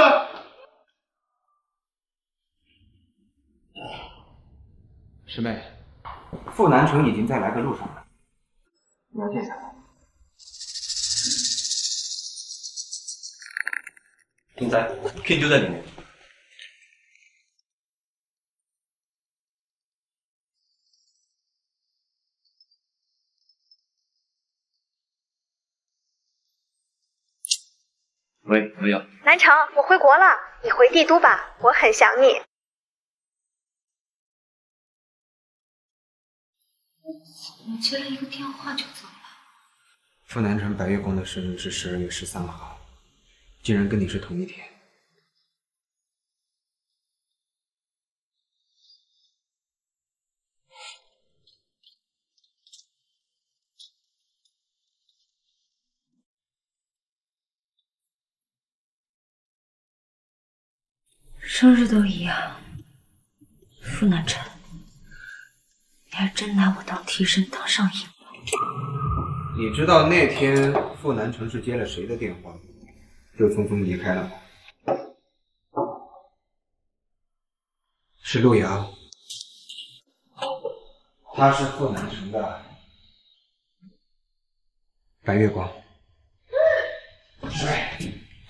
师妹，傅南城已经在来的路上了，你要见他。 天灾 ，King 就在里面。喂，没有。 南城，我回国了，你回帝都吧，我很想你。 我接了一个电话就走了。 傅南城白月光的生日是十二月十三号，竟然跟你是同一天。 生日都一样，傅南辰，你还真拿我当替身当上瘾了。 你知道那天傅南城是接了谁的电话，就匆匆离开了吗？是陆瑶，他是傅南城的白月光。帅。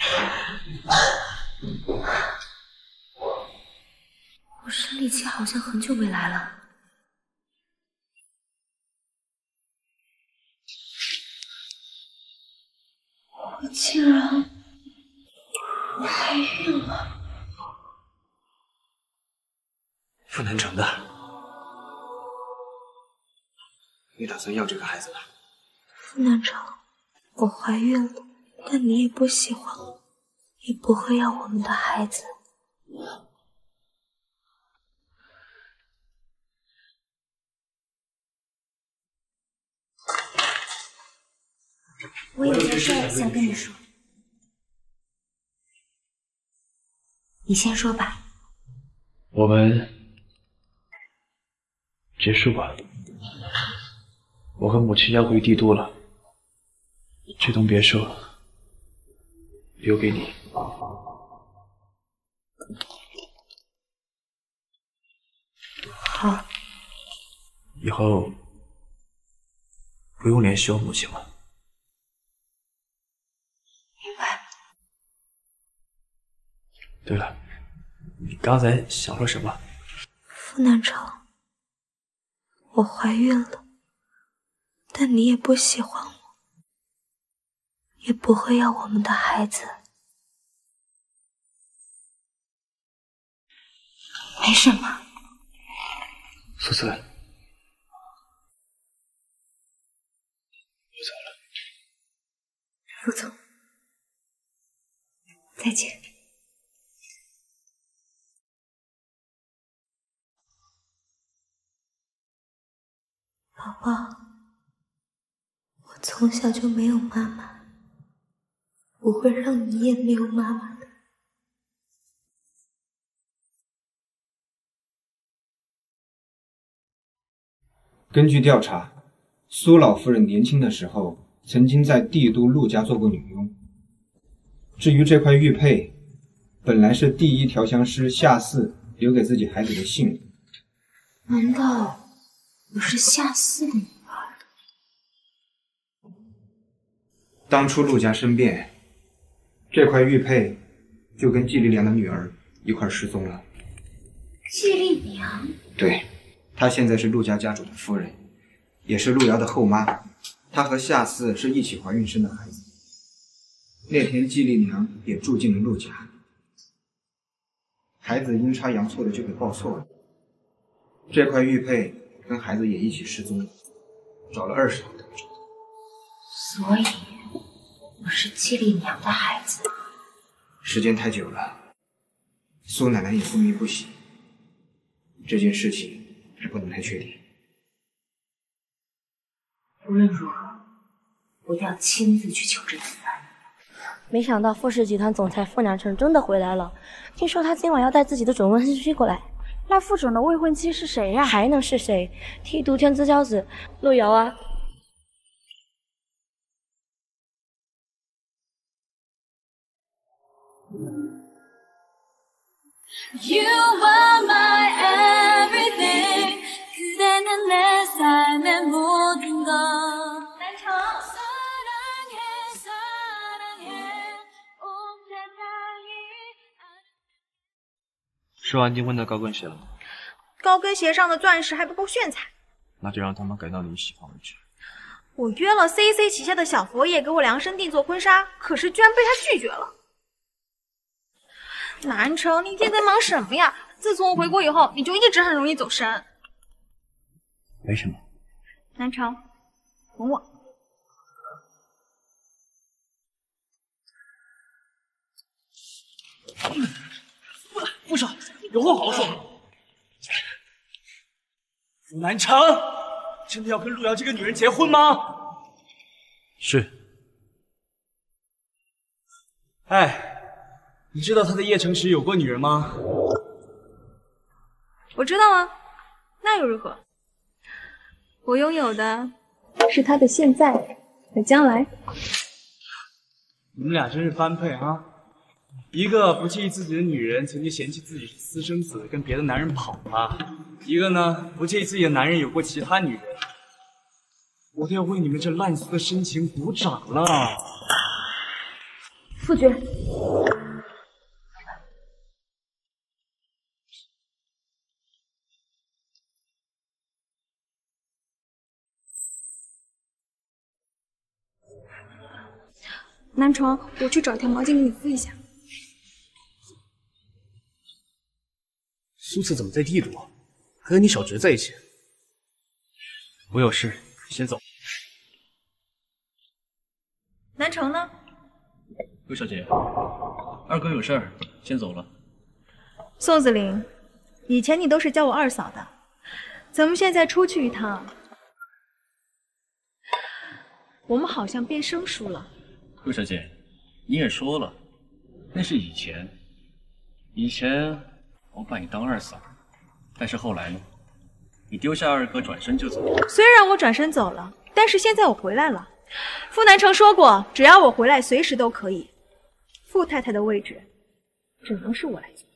我生理期好像很久没来了。我竟然怀孕了。 傅南城的，你打算要这个孩子吗？ 傅南城，我怀孕了，但你也不喜欢我，也不会要我们的孩子。我有件事想跟你说，你先说吧。 我们结束吧。我和母亲要回帝都了，这栋别墅留给你。 好。 以后不用联系我母亲了。对了，你刚才想说什么？ 傅南城，我怀孕了，但你也不喜欢我，也不会要我们的孩子。没什么。 苏思，我走了。傅总，再见。宝宝，我从小就没有妈妈，不会让你也没有妈妈的。 根据调查，苏老夫人年轻的时候曾经在帝都陆家做过女佣。至于这块玉佩，本来是第一调香师夏四留给自己孩子的信。 难道我是夏四的女儿？ 当初陆家生变，这块玉佩就跟季丽娘的女儿一块失踪了。 季丽娘？ 对，她现在是陆家家主的夫人，也是陆瑶的后妈。她和夏四是一起怀孕生的孩子。那天季丽娘也住进了陆家，孩子阴差阳错的就给抱错了。这块玉佩跟孩子也一起失踪了，找了二十年都不找到。 所以我是季丽娘的孩子。 时间太久了，苏奶奶也不明不喜，这件事情还不能太确定。 无论如何，我要亲自去求证此案。 没想到傅氏集团总裁傅南城真的回来了，听说他今晚要带自己的准婚婿过来。 赖副总的未婚妻是谁呀？还能是谁？替毒天之骄子陆瑶啊！ You are my everything. 그대는 내 삶의 모든 것. 南城， 사랑해, 사랑해. 온 세상이. 试完订婚的高跟鞋了吗？ 高跟鞋上的钻石还不够炫彩。 那就让他们改到你喜欢为止。 我约了 C C 旗下的小佛爷给我量身定做婚纱，可是居然被他拒绝了。 南城，你一天在忙什么呀？自从我回国以后，你就一直很容易走神。 没什么。 南城，吻我。 副手，有话好好说。傅南城，真的要跟陆瑶这个女人结婚吗？ 是。 哎。 你知道他在邺城时有过女人吗？ 我知道啊，那又如何？我拥有的是他的现在和将来。 你们俩真是般配啊！一个不介意自己的女人曾经嫌弃自己是私生子，跟别的男人跑了；一个呢，不介意自己的男人有过其他女人。我都要为你们这烂丝的深情鼓掌了。 夫君。 南城，我去找条毛巾给你敷一下。 苏次怎么在帝都？还和你小侄在一起？我有事，先走。 南城呢？ 陆小姐，二哥有事儿，先走了。 宋子玲，以前你都是叫我二嫂的，咱们现在出去一趟，我们好像变生疏了。 陆小姐，你也说了，那是以前。以前我把你当二嫂，但是后来呢？你丢下二哥转身就走了。 虽然我转身走了，但是现在我回来了。傅南城说过，只要我回来，随时都可以。傅太太的位置，只能是我来做。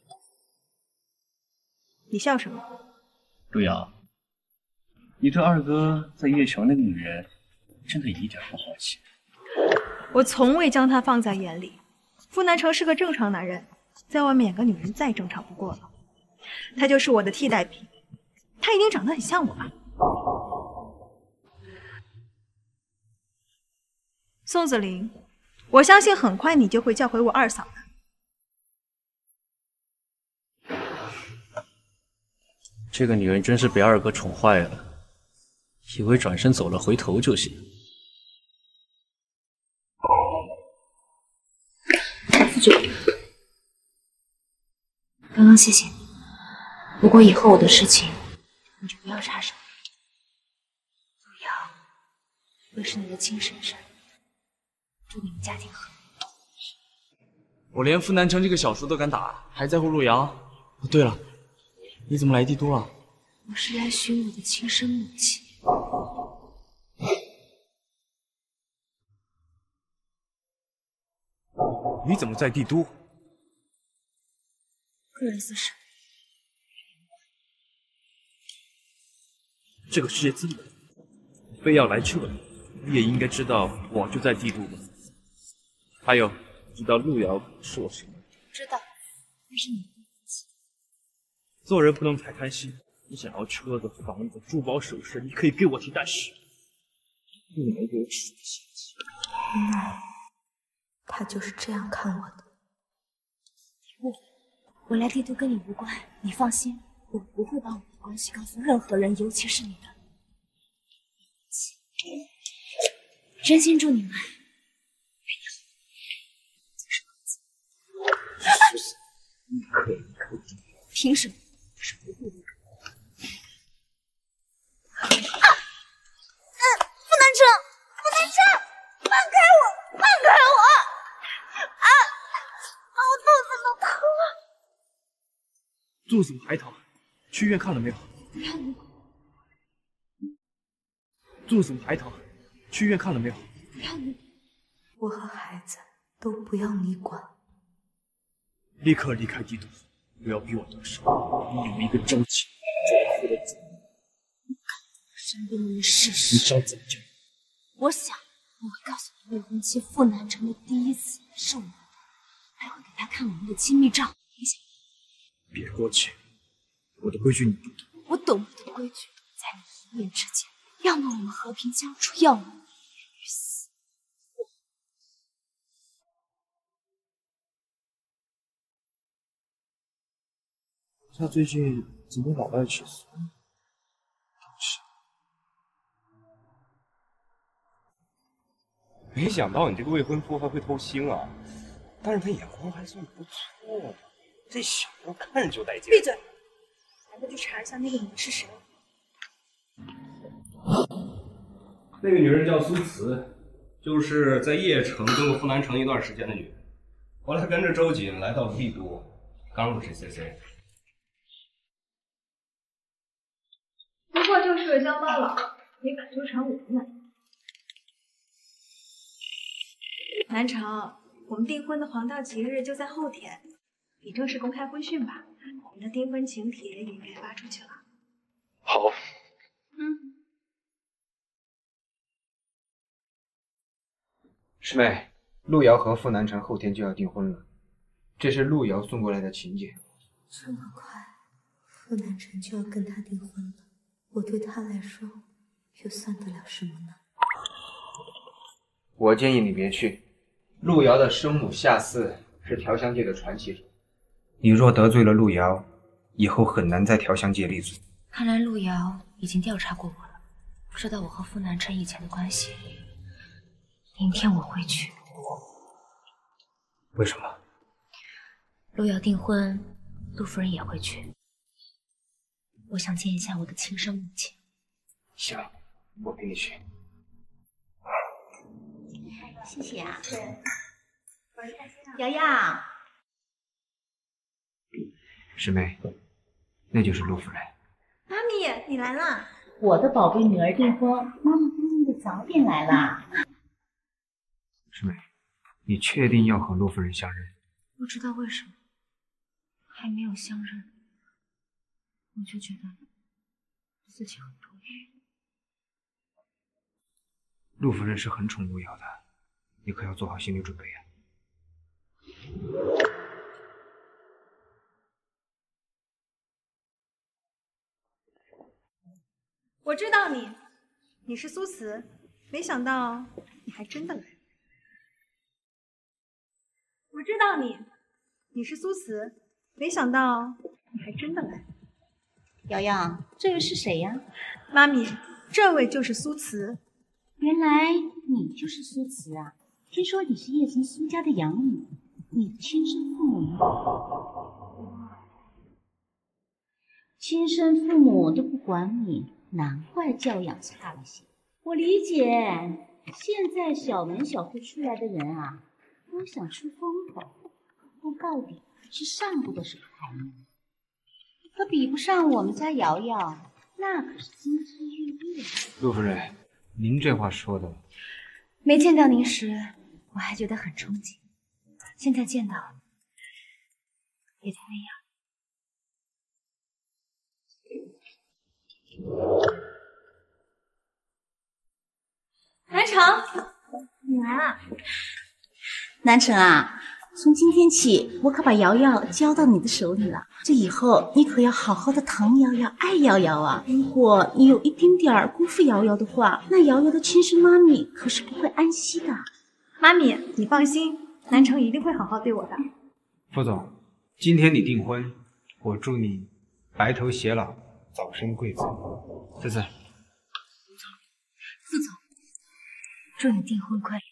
你笑什么？ 陆瑶，你对二哥在邺城那个女人，真的一点不好奇？ 我从未将他放在眼里。傅南城是个正常男人，在外面演个女人再正常不过了。他就是我的替代品，他一定长得很像我吧？宋子玲，我相信很快你就会叫回我二嫂的。 这个女人真是被二哥宠坏了，以为转身走了回头就行。 夫君，刚刚谢谢你，不过以后我的事情你就不要插手。陆瑶会是你的亲婶婶，祝你们家庭和睦。 我连傅南城这个小叔都敢打，还在乎陆瑶？哦，对了，你怎么来帝都了？ 我是来寻我的亲生母亲。 你怎么在帝都？ 个人私事。 这个世界这么大，非要来这里，你也应该知道我就在帝都吧？还有，知道陆瑶是我什么？ 知道，那是你的父亲。 做人不能太贪心，你想要车子、房子、珠宝首饰，你可以给我提，但是不能给我数钱。 那。 他就是这样看我的。不，我来帝都跟你无关，你放心，我不会把我们的关系告诉任何人，尤其是你的。真心祝你们去死！一颗一颗地狱。 凭什么？是不会的。 啊！嗯，傅南城，傅南城，放开我，放开我！ 啊！我肚子都疼了。 肚子还疼？ 去医院看了没有？ 看了。 肚子怎么还疼？去医院看了没有？ 看了。我和孩子都不要你管。 立刻离开帝都，不要逼我动手。你有一个周琦，做负了责。 身边的人试试。 你知道怎么救？ 我想我会告诉你未婚妻傅南城的第一次是我的，还会给他看我们的亲密照。你想？ 别过去，我的规矩你不懂。 我懂不懂规矩，在你一念之间。要么我们和平相处，要么于死。 他最近怎么老爱吃醋？ 没想到你这个未婚夫还会偷腥啊！但是他眼光还算不错的，这小子看着就带劲。 闭嘴！还不去查一下那个女人是谁？ 那个女人叫苏慈，就是在邺城跟过傅南城一段时间的女人，后来跟着周瑾来到了帝都，刚认识 C C。 不过就是个乡巴佬，也敢纠缠我们。南城，我们订婚的黄道吉日就在后天，你正式公开婚讯吧。我们的订婚请帖也应该发出去了。 好。 嗯。 师妹，陆瑶和傅南城后天就要订婚了，这是陆瑶送过来的请柬。 这么快，傅南城就要跟他订婚了，我对他来说又算得了什么呢？ 我建议你别去。陆瑶的生母夏四是调香界的传奇人，你若得罪了陆瑶，以后很难在调香界立足。 看来陆瑶已经调查过我了，知道我和傅南城以前的关系。明天我会去。 为什么？ 陆瑶订婚，陆夫人也会去。我想见一下我的亲生母亲。 行，我陪你去。 谢谢啊。瑶瑶， 师妹，那就是陆夫人。 妈咪，你来啦！ 我的宝贝女儿订婚，妈妈不用的早点来啦。 师妹，你确定要和陆夫人相认？ 不知道为什么，还没有相认，我就觉得自己很多余。 陆夫人是很宠陆瑶的，你可要做好心理准备啊。 我知道你，你是苏慈，没想到你还真的来了。我知道你，你是苏慈，没想到你还真的来了。 瑶瑶，这位是谁呀？ 妈咪，这位就是苏慈。 原来你就是苏慈啊！听说你是叶城苏家的养女，你的亲生父母吗？亲生父母都不管你，难怪教养差了些。我理解，现在小门小户出来的人啊，都想出风头，不到底是上不得什么台面，可比不上我们家瑶瑶，那可是金枝玉叶。 陆夫人，您这话说的， 没见到您时，我还觉得很憧憬，现在见到也就那样。 南城，你来啦！ 南城啊，从今天起，我可把瑶瑶交到你的手里了。这以后你可要好好的疼瑶瑶、爱瑶瑶啊！如果你有一丁点儿辜负瑶瑶的话，那瑶瑶的亲生妈咪可是不会安息的。 妈咪，你放心，南城一定会好好对我的。 傅总，今天你订婚，我祝你白头偕老，早生贵子。思思， 副总，祝你订婚快乐。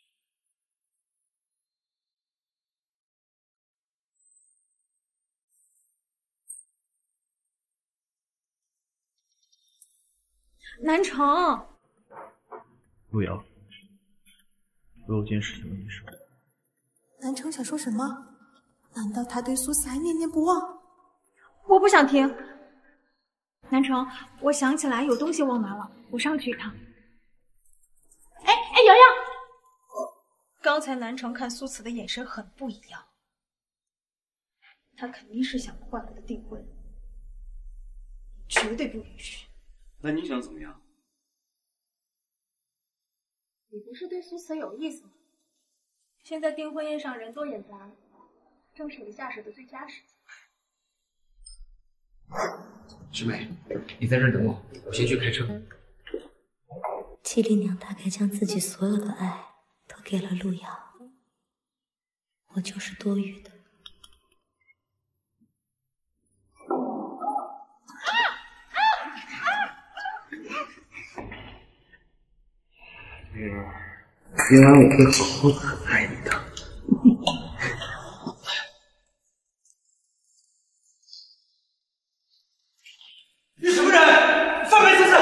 南城， 陆瑶，我有件事情跟你说。 南城想说什么？难道他对苏慈还念念不忘？ 我不想听。 南城，我想起来有东西忘拿了，我上去一趟。 哎哎，瑶瑶， 刚才南城看苏慈的眼神很不一样，他肯定是想破坏我的订婚，绝对不允许。 那你想怎么样？ 你不是对苏慈有意思吗？现在订婚宴上人多眼杂，正是你下手的最佳时机。 师妹，你在这儿等我，我先去开车。 姬丽娘大概将自己所有的爱都给了陆瑶，我就是多余的。 月儿，今晚我会好好疼爱你的。 你什么人？放开思思！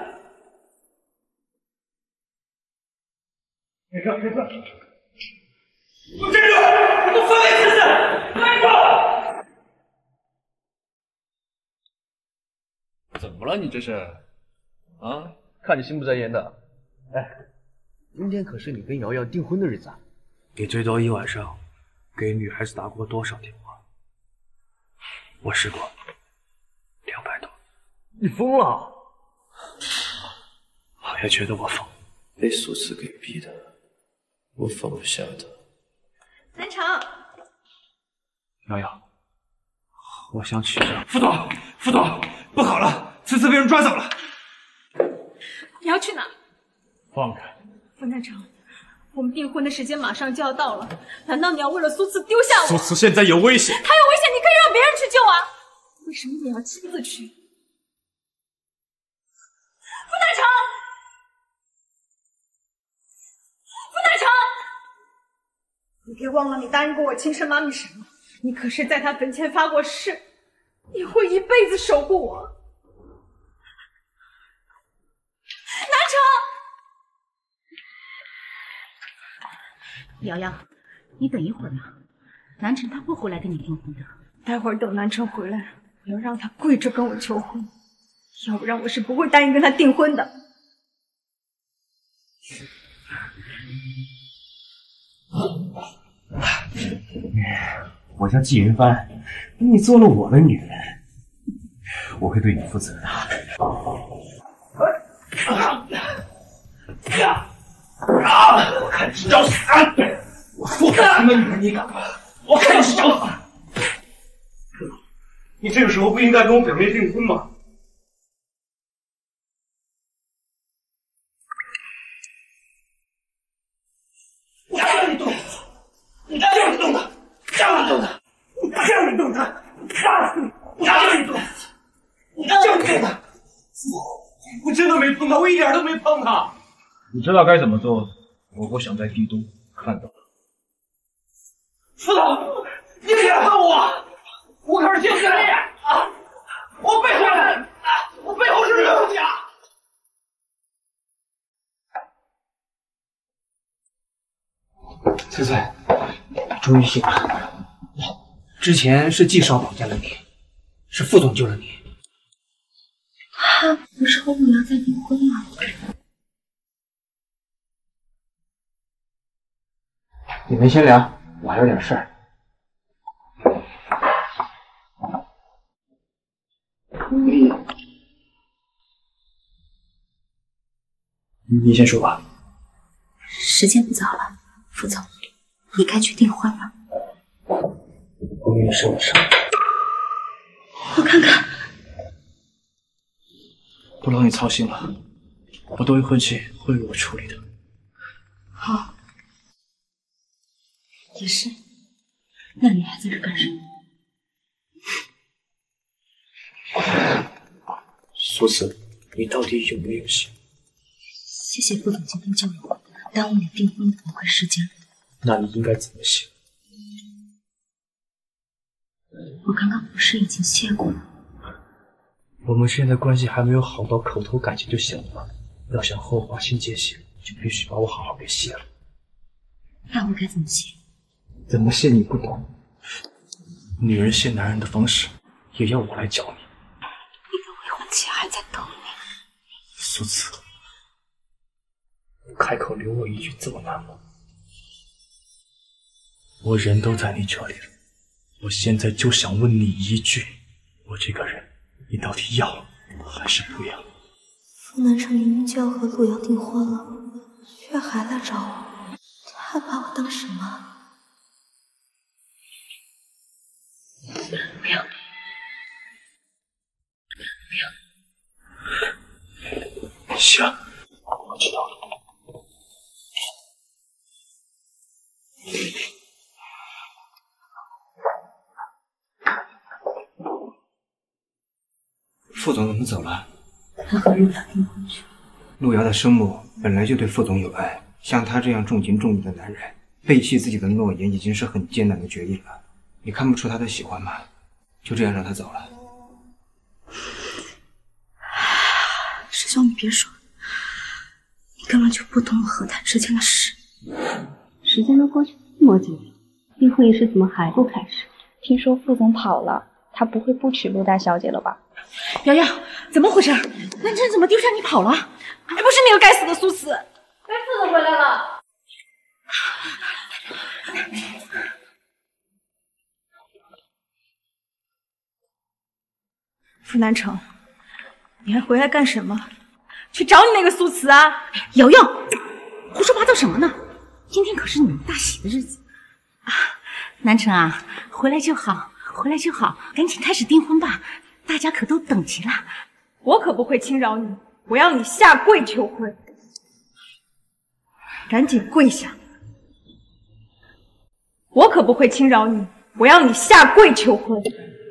别上，别上！我站住！你给我放开思思！站住！ 怎么了？你这是？啊？看你心不在焉的。 哎，今天可是你跟瑶瑶订婚的日子啊！ 你最多一晚上给女孩子打过多少电话？我试过，两百多。 你疯了！ 我也觉得我疯，被苏慈给逼的，我放不下的。 南城， 瑶瑶，我想起这。 副总，副总，不好了，思思被人抓走了。 你要去哪？ 放开！ 傅南城，我们订婚的时间马上就要到了，难道你要为了苏慈丢下我？ 苏慈现在有危险， 他有危险，你可以让别人去救啊！为什么你要亲自去？傅南城，傅南城，你别忘了你答应过我亲生妈咪什么？你可是在她坟前发过誓，你会一辈子守护我。南城。 瑶瑶，你等一会儿嘛，南城他会回来跟你订婚的。 待会儿等南城回来，我要让他跪着跟我求婚，要不然我是不会答应跟他订婚的。 我叫纪云帆，你做了我的女人，我会对你负责的。我看你是找死！我说什么女人你敢碰？我看你是找死！ 你这个时候不应该跟我表妹订婚吗？我让你动，我让你动他，让你动他，我让你动他，打死你！我让你动，我让你动他！我真的没碰他，我一点都没碰他。 你知道该怎么做，我不想在帝都看到。 副总，你别碰我！我可是姓孙的啊！我背后人，我背后是陆家。 思思，终于醒了。之前是季少绑架了你，是副总救了你。 他不是和陆瑶在订婚吗？ 你们先聊，我还有点事儿。 你先说吧。 时间不早了，副总，你该去订婚了。 我给你受了伤， 我看看。 不劳你操心了，我多余婚期会由我处理的。 好。也是，那你还在这干什么？ 苏慈，你到底有没有心？ 谢谢副总今天救了我，耽误你订婚的宝贵时间。 那你应该怎么想？ 我刚刚不是已经谢过了？ 我们现在关系还没有好到口头感情就行了，要想后花心结谢，就必须把我好好给谢了。 那我该怎么谢？ 怎么谢你不懂？女人谢男人的方式，也要我来教你。 你在为婚姐还在等你。 苏慈，开口留我一句这么难吗？我人都在你这里了，我现在就想问你一句：我这个人，你到底要还是不要？ 傅南辰明明就要和陆瑶订婚了，却还来找我，他把我当什么？ 不要， 不要。行，我知道了。 副总怎么走了？ 他和陆瑶订婚去了。 陆瑶的生母本来就对副总有爱，像他这样重情重义的男人，背弃自己的诺言已经是很艰难的决定了。你看不出他的喜欢吗？就这样让他走了。 师兄，你别说，你根本就不懂我和他之间的事。 时间都过去这么久了，订婚仪式怎么还不开始？ 听说副总跑了，他不会不娶陆大小姐了吧？ 瑶瑶，怎么回事？南辰怎么丢下你跑了？还不是那个该死的苏慈！ 该副总回来了。 傅南城，你还回来干什么？去找你那个苏慈啊！ 瑶瑶，胡说八道什么呢？今天可是你们大喜的日子啊！南城啊，回来就好，回来就好，赶紧开始订婚吧，大家可都等急了。 我可不会轻饶你，我要你下跪求婚，赶紧跪下！我可不会轻饶你，我要你下跪求婚，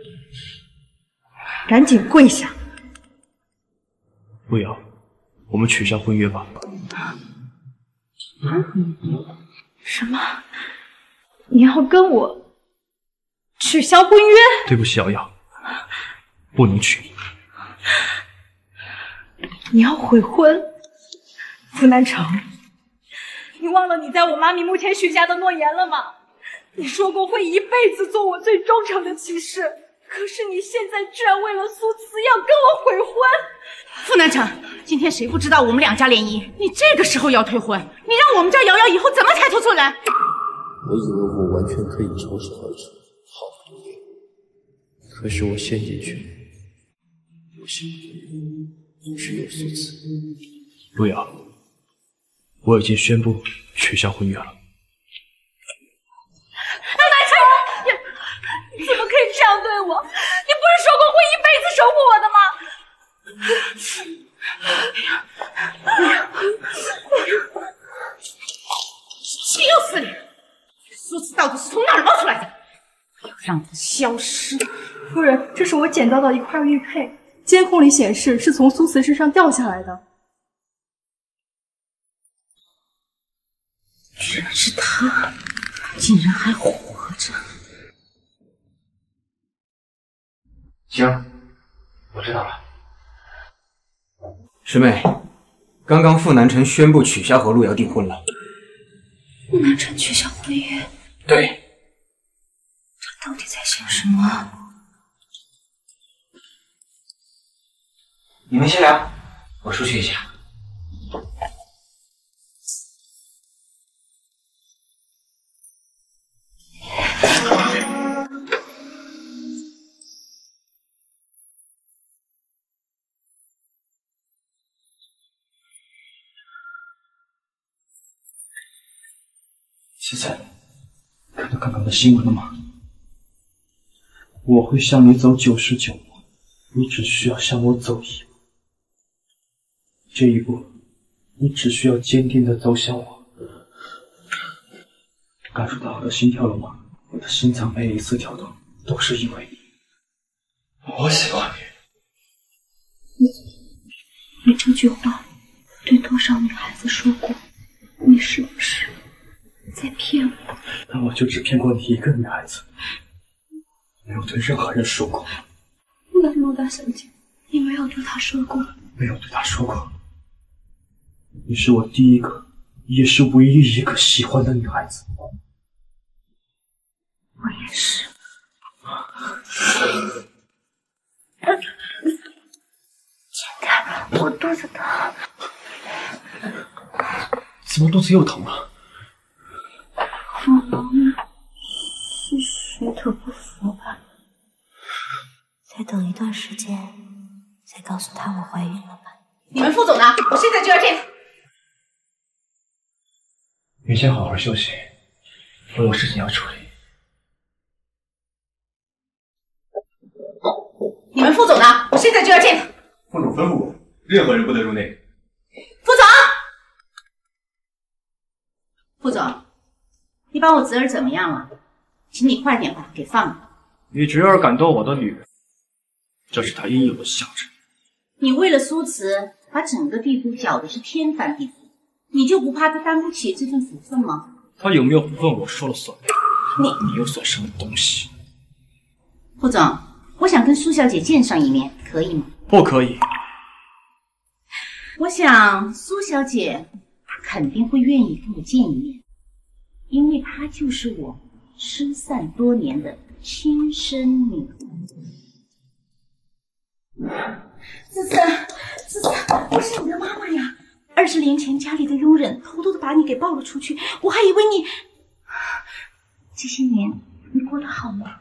赶紧跪下！ 陆瑶，我们取消婚约吧。 什么？你要跟我取消婚约？ 对不起，瑶瑶，不能娶。 你要悔婚？傅南城，你忘了你在我妈咪墓前许下的诺言了吗？你说过会一辈子做我最忠诚的骑士，可是你现在居然为了苏慈要跟我悔婚！ 傅南城，今天谁不知道我们两家联姻？你这个时候要退婚，你让我们家瑶瑶以后怎么抬头出来？ 我以为我完全可以抽身而出，毫不留恋，可是我陷进去，我心里只有苏慈。 陆瑶，我已经宣布取消婚约了。 南城，你怎么可以这样对我？你不是说过会一辈子守护我的吗？ 气死你！苏慈到底是从哪儿冒出来的？我要让他消失！ 夫人，这是我捡到的一块玉佩，监控里显示是从苏慈身上掉下来的。 居然是他，竟然还活着！ 行，我知道了。师妹，刚刚傅南辰宣布取消和陆瑶订婚了。 傅南辰取消婚约？ 对。 他到底在想什么？ 你们先聊，我出去一下。 西彩，看到刚刚的新闻了吗？我会向你走九十九步，你只需要向我走一步。这一步，你只需要坚定地走向我。感受到我的心跳了吗？我的心脏每一次跳动都是因为你。我喜欢你。你这句话对多少女孩子说过？你是不是在骗我？ 那我就只骗过你一个女孩子，没有对任何人说过。 那陆大小姐，你没有对她说过？ 没有对她说过。你是我第一个，也是唯一一个喜欢的女孩子。 我也是。 肚子疼。 怎么肚子又疼了？ 嗯，是水土不服吧？再等一段时间，再告诉他我怀孕了吧。 你们副总呢？我现在就要见他。 你先好好休息，我有事情要处理。 你们副总呢？我现在就要见他。 副总吩咐我，任何人不得入内。 副总，副总，你把我侄儿怎么样了？请你快点把他给放了。 你侄儿敢动我的女人，这是他应有的下场。 你为了苏慈，把整个帝都搅的是天翻地覆，你就不怕他担不起这份福分吗？ 他有没有福分，我说了算。 你你又算什么东西？ 副总，我想跟苏小姐见上一面，可以吗？ 不可以。 我想苏小姐肯定会愿意跟我见一面，因为她就是我失散多年的亲生女儿。思思，思思，我是你的妈妈呀！二十年前家里的佣人偷偷的把你给抱了出去，我还以为你……这些年你过得好吗？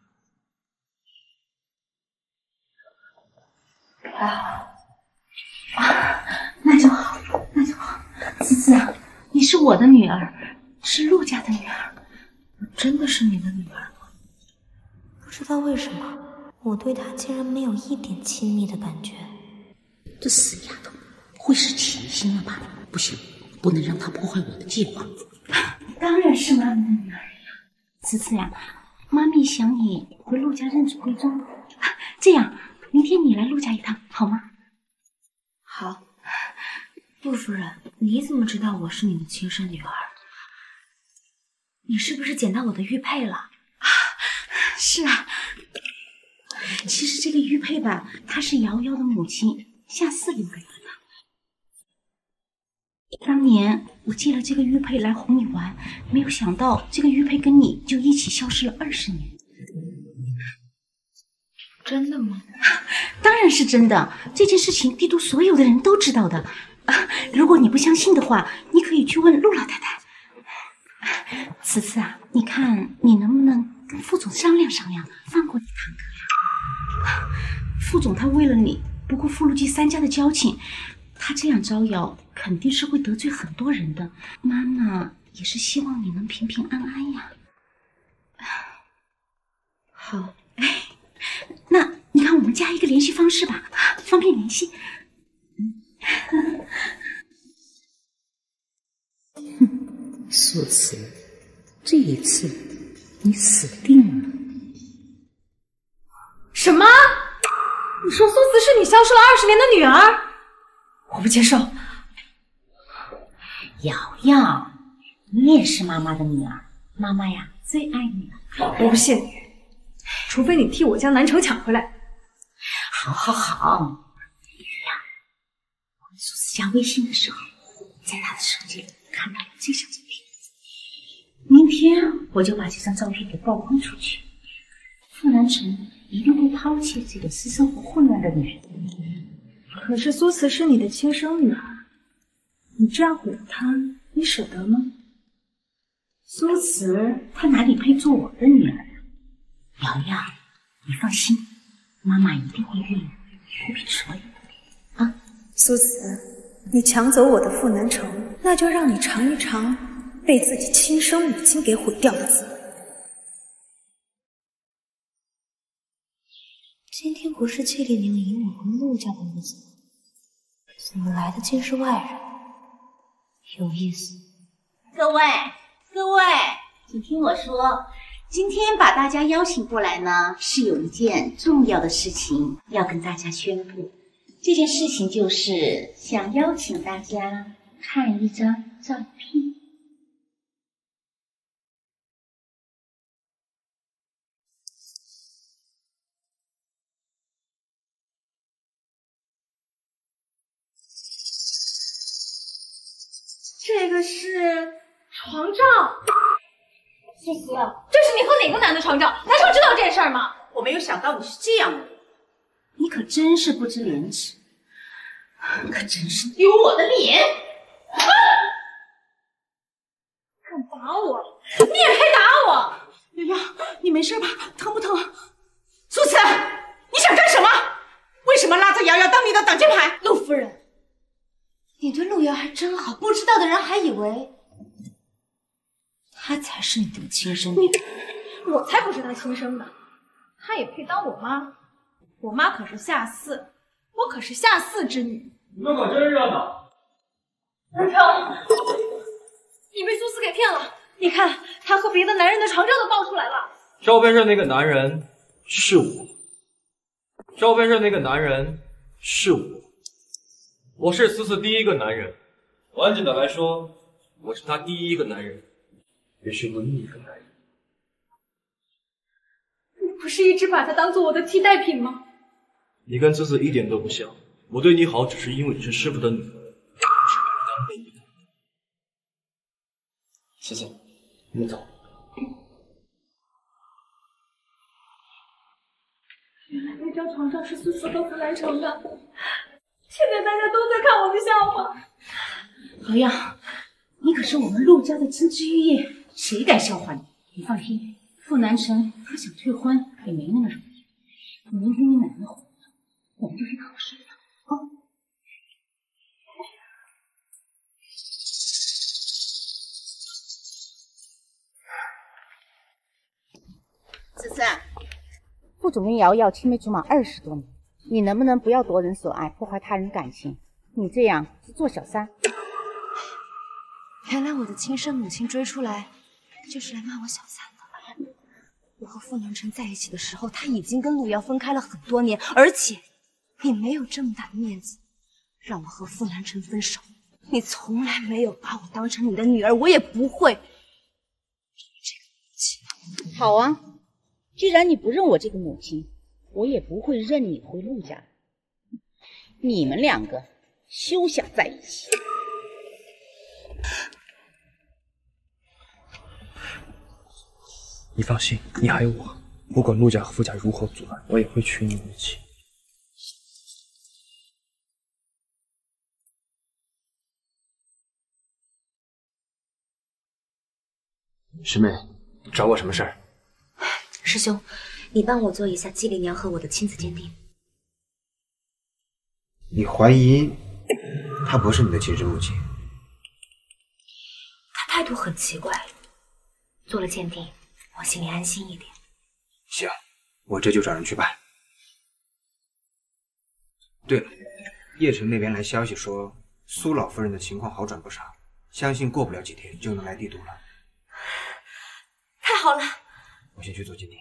还好。啊，那就好，那就好。思思啊，你是我的女儿，是陆家的女儿，我真的是你的女儿吗？ 不知道为什么，我对她竟然没有一点亲密的感觉。 这死丫头，不会是起疑心了吧？不行，不能让她破坏我的计划。 当然是妈咪的女儿呀，思思呀，妈咪想你回陆家认祖归宗。这样，明天你来陆家一趟好吗？ 好。陆夫人，你怎么知道我是你的亲生女儿？你是不是捡到我的玉佩了？ 啊，是啊。其实这个玉佩吧，它是瑶瑶的母亲夏四留给她的。当年我借了这个玉佩来哄你玩，没有想到这个玉佩跟你就一起消失了二十年。 真的吗？ 当然是真的，这件事情帝都所有的人都知道的。啊，如果你不相信的话，你可以去问陆老太太。此次啊，你看你能不能跟副总商量商量，放过你堂哥呀？副总他为了你不顾傅陆记三家的交情，他这样招摇肯定是会得罪很多人的。妈妈也是希望你能平平安安呀。 好， 哎，那你看我们加一个联系方式吧，方便联系。 哼，素慈，这一次你死定了。 什么？你说苏慈是你消失了二十年的女儿？我不接受。 瑶瑶，你也是妈妈的女儿，妈妈呀最爱你了。 我不信你，除非你替我将南城抢回来。 好，好，好。苏慈加微信的时候，在他的手机里看到了这张照片。明天我就把这张照片给曝光出去，傅南城一定会抛弃这个私生活混乱的女人。 可是苏慈是你的亲生女儿，你这样毁了她，你舍得吗？ 苏慈她哪里配做我的女儿啊？瑶瑶，你放心，妈妈一定会愿意抚平所有的啊。 苏慈，你抢走我的傅南城，那就让你尝一尝被自己亲生母亲给毁掉的滋味。 今天不是季丽宁引我回陆家的日子吗？怎么来的竟是外人？有意思。 各位，各位，请听我说，今天把大家邀请过来呢，是有一件重要的事情要跟大家宣布。这件事情就是想邀请大家看一张照片。 这个是床照。 苏慈， 这是你和哪个男的床照？南城知道这件事儿吗？ 我没有想到你是这样的人，你可真是不知廉耻。 可真是丢我的脸！啊！ 敢打我， 你也配打我？ 瑶瑶，你没事吧？疼不疼？苏慈，你想干什么？为什么拉着瑶瑶当你的挡箭牌？ 陆夫人，你对陆瑶还真好，不知道的人还以为她才是你的亲生女儿。 我才不是她亲生的，她也配当我妈？我妈可是夏四，我可是夏四之女。 你们可真热闹！ 南城，你被苏四给骗了。你看，他和别的男人的床照都爆出来了。 照片上那个男人是我，照片上那个男人是我，我是思思第一个男人。完整的来说，我是他第一个男人，也是唯一一个男人。 你不是一直把他当做我的替代品吗？ 你跟思思一点都不像，我对你好只是因为你是师傅的女儿，不是把你当妹妹的。思思，我们走。 原来那张床照是苏慈和福南城的，现在大家都在看我的笑话。 瑶瑶，你可是我们陆家的金枝玉叶，谁敢笑话你？你放心，傅南城他想退婚也没那么容易。明天你奶奶回来，我们就去考试了啊！ 思思，副主任瑶瑶青梅竹马二十多年，你能不能不要夺人所爱，破坏他人感情？你这样是做小三。 原来我的亲生母亲追出来，就是来骂我小三的。我和傅南城在一起的时候，他已经跟陆瑶分开了很多年，而且你没有这么大的面子，让我和傅南城分手。你从来没有把我当成你的女儿，我也不会。 好啊，既然你不认我这个母亲，我也不会认你回陆家。你们两个休想在一起。 你放心，你还有我，不管陆家和傅家如何阻拦，我也会娶你为妻。 师妹，找我什么事儿？ 师兄，你帮我做一下姬灵娘和我的亲子鉴定。 你怀疑她不是你的亲生母亲？ 她态度很奇怪，做了鉴定，我心里安心一点。 行，我这就找人去办。对了，邺城那边来消息说苏老夫人的情况好转不少，相信过不了几天就能来帝都了。 太好了， 我先去做鉴定。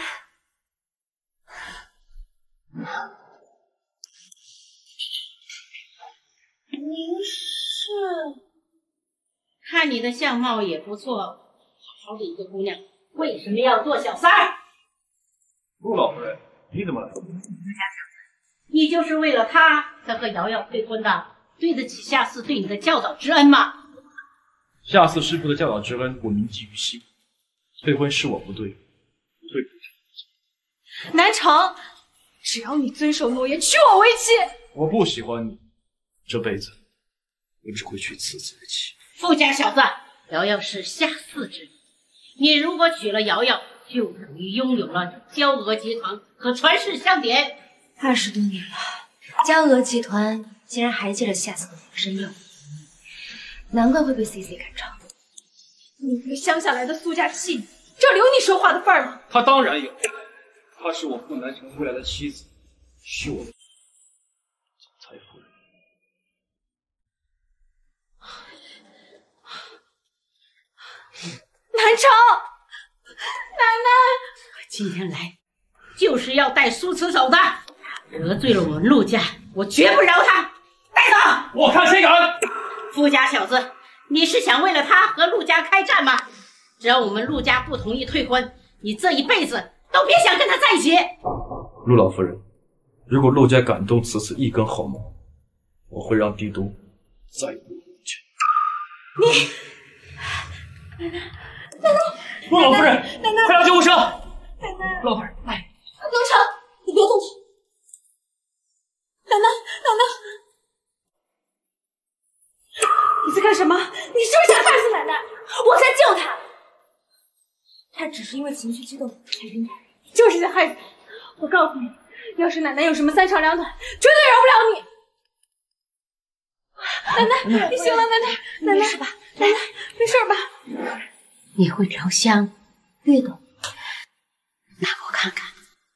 您是？看你的相貌也不错，好好的一个姑娘，为什么要做小三儿？ 陆老夫人，你怎么来了？ 你就是为了她才和瑶瑶退婚的，对得起夏四对你的教导之恩吗？ 夏四师傅的教导之恩，我铭记于心。退婚是我不对，退不成。 南城，只要你遵守诺言，娶我为妻。 我不喜欢你，这辈子我只会娶次子的妻。 傅家小子，瑶瑶是夏四之女，你如果娶了瑶瑶，就等于拥有了焦娥集团和传世香典。 二十多年了，焦娥集团竟然还记得夏四的名声用，难怪会被 C C 赶超。 你一个乡下来的苏家弃女，这留你说话的份儿吗？ 她当然有，她是我傅南城未来的妻子，是我的总裁夫人。 南城，奶奶， 我今天来就是要带苏慈走的，得罪了我们陆家，我绝不饶他。带走！ 我看谁敢！ 傅家小子，你是想为了他和陆家开战吗？只要我们陆家不同意退婚，你这一辈子都别想跟他在一起。 陆老夫人，如果陆家敢动此次一根毫毛，我会让帝都再无陆家。 你，奶奶，奶奶， 陆老夫人， 奶奶， 快叫救护车！ 奶奶， 陆老夫人，来， 南城，你别动他。奶奶，奶奶， 么？你是不是想害死奶奶？我在救她，她只是因为情绪激动才晕倒，就是想害死她。我告诉你，要是奶奶有什么三长两短，绝对饶不了你。奶奶，你醒了，奶奶，奶奶没事吧？奶奶没事吧？ 你会调香，略懂，拿给我看看。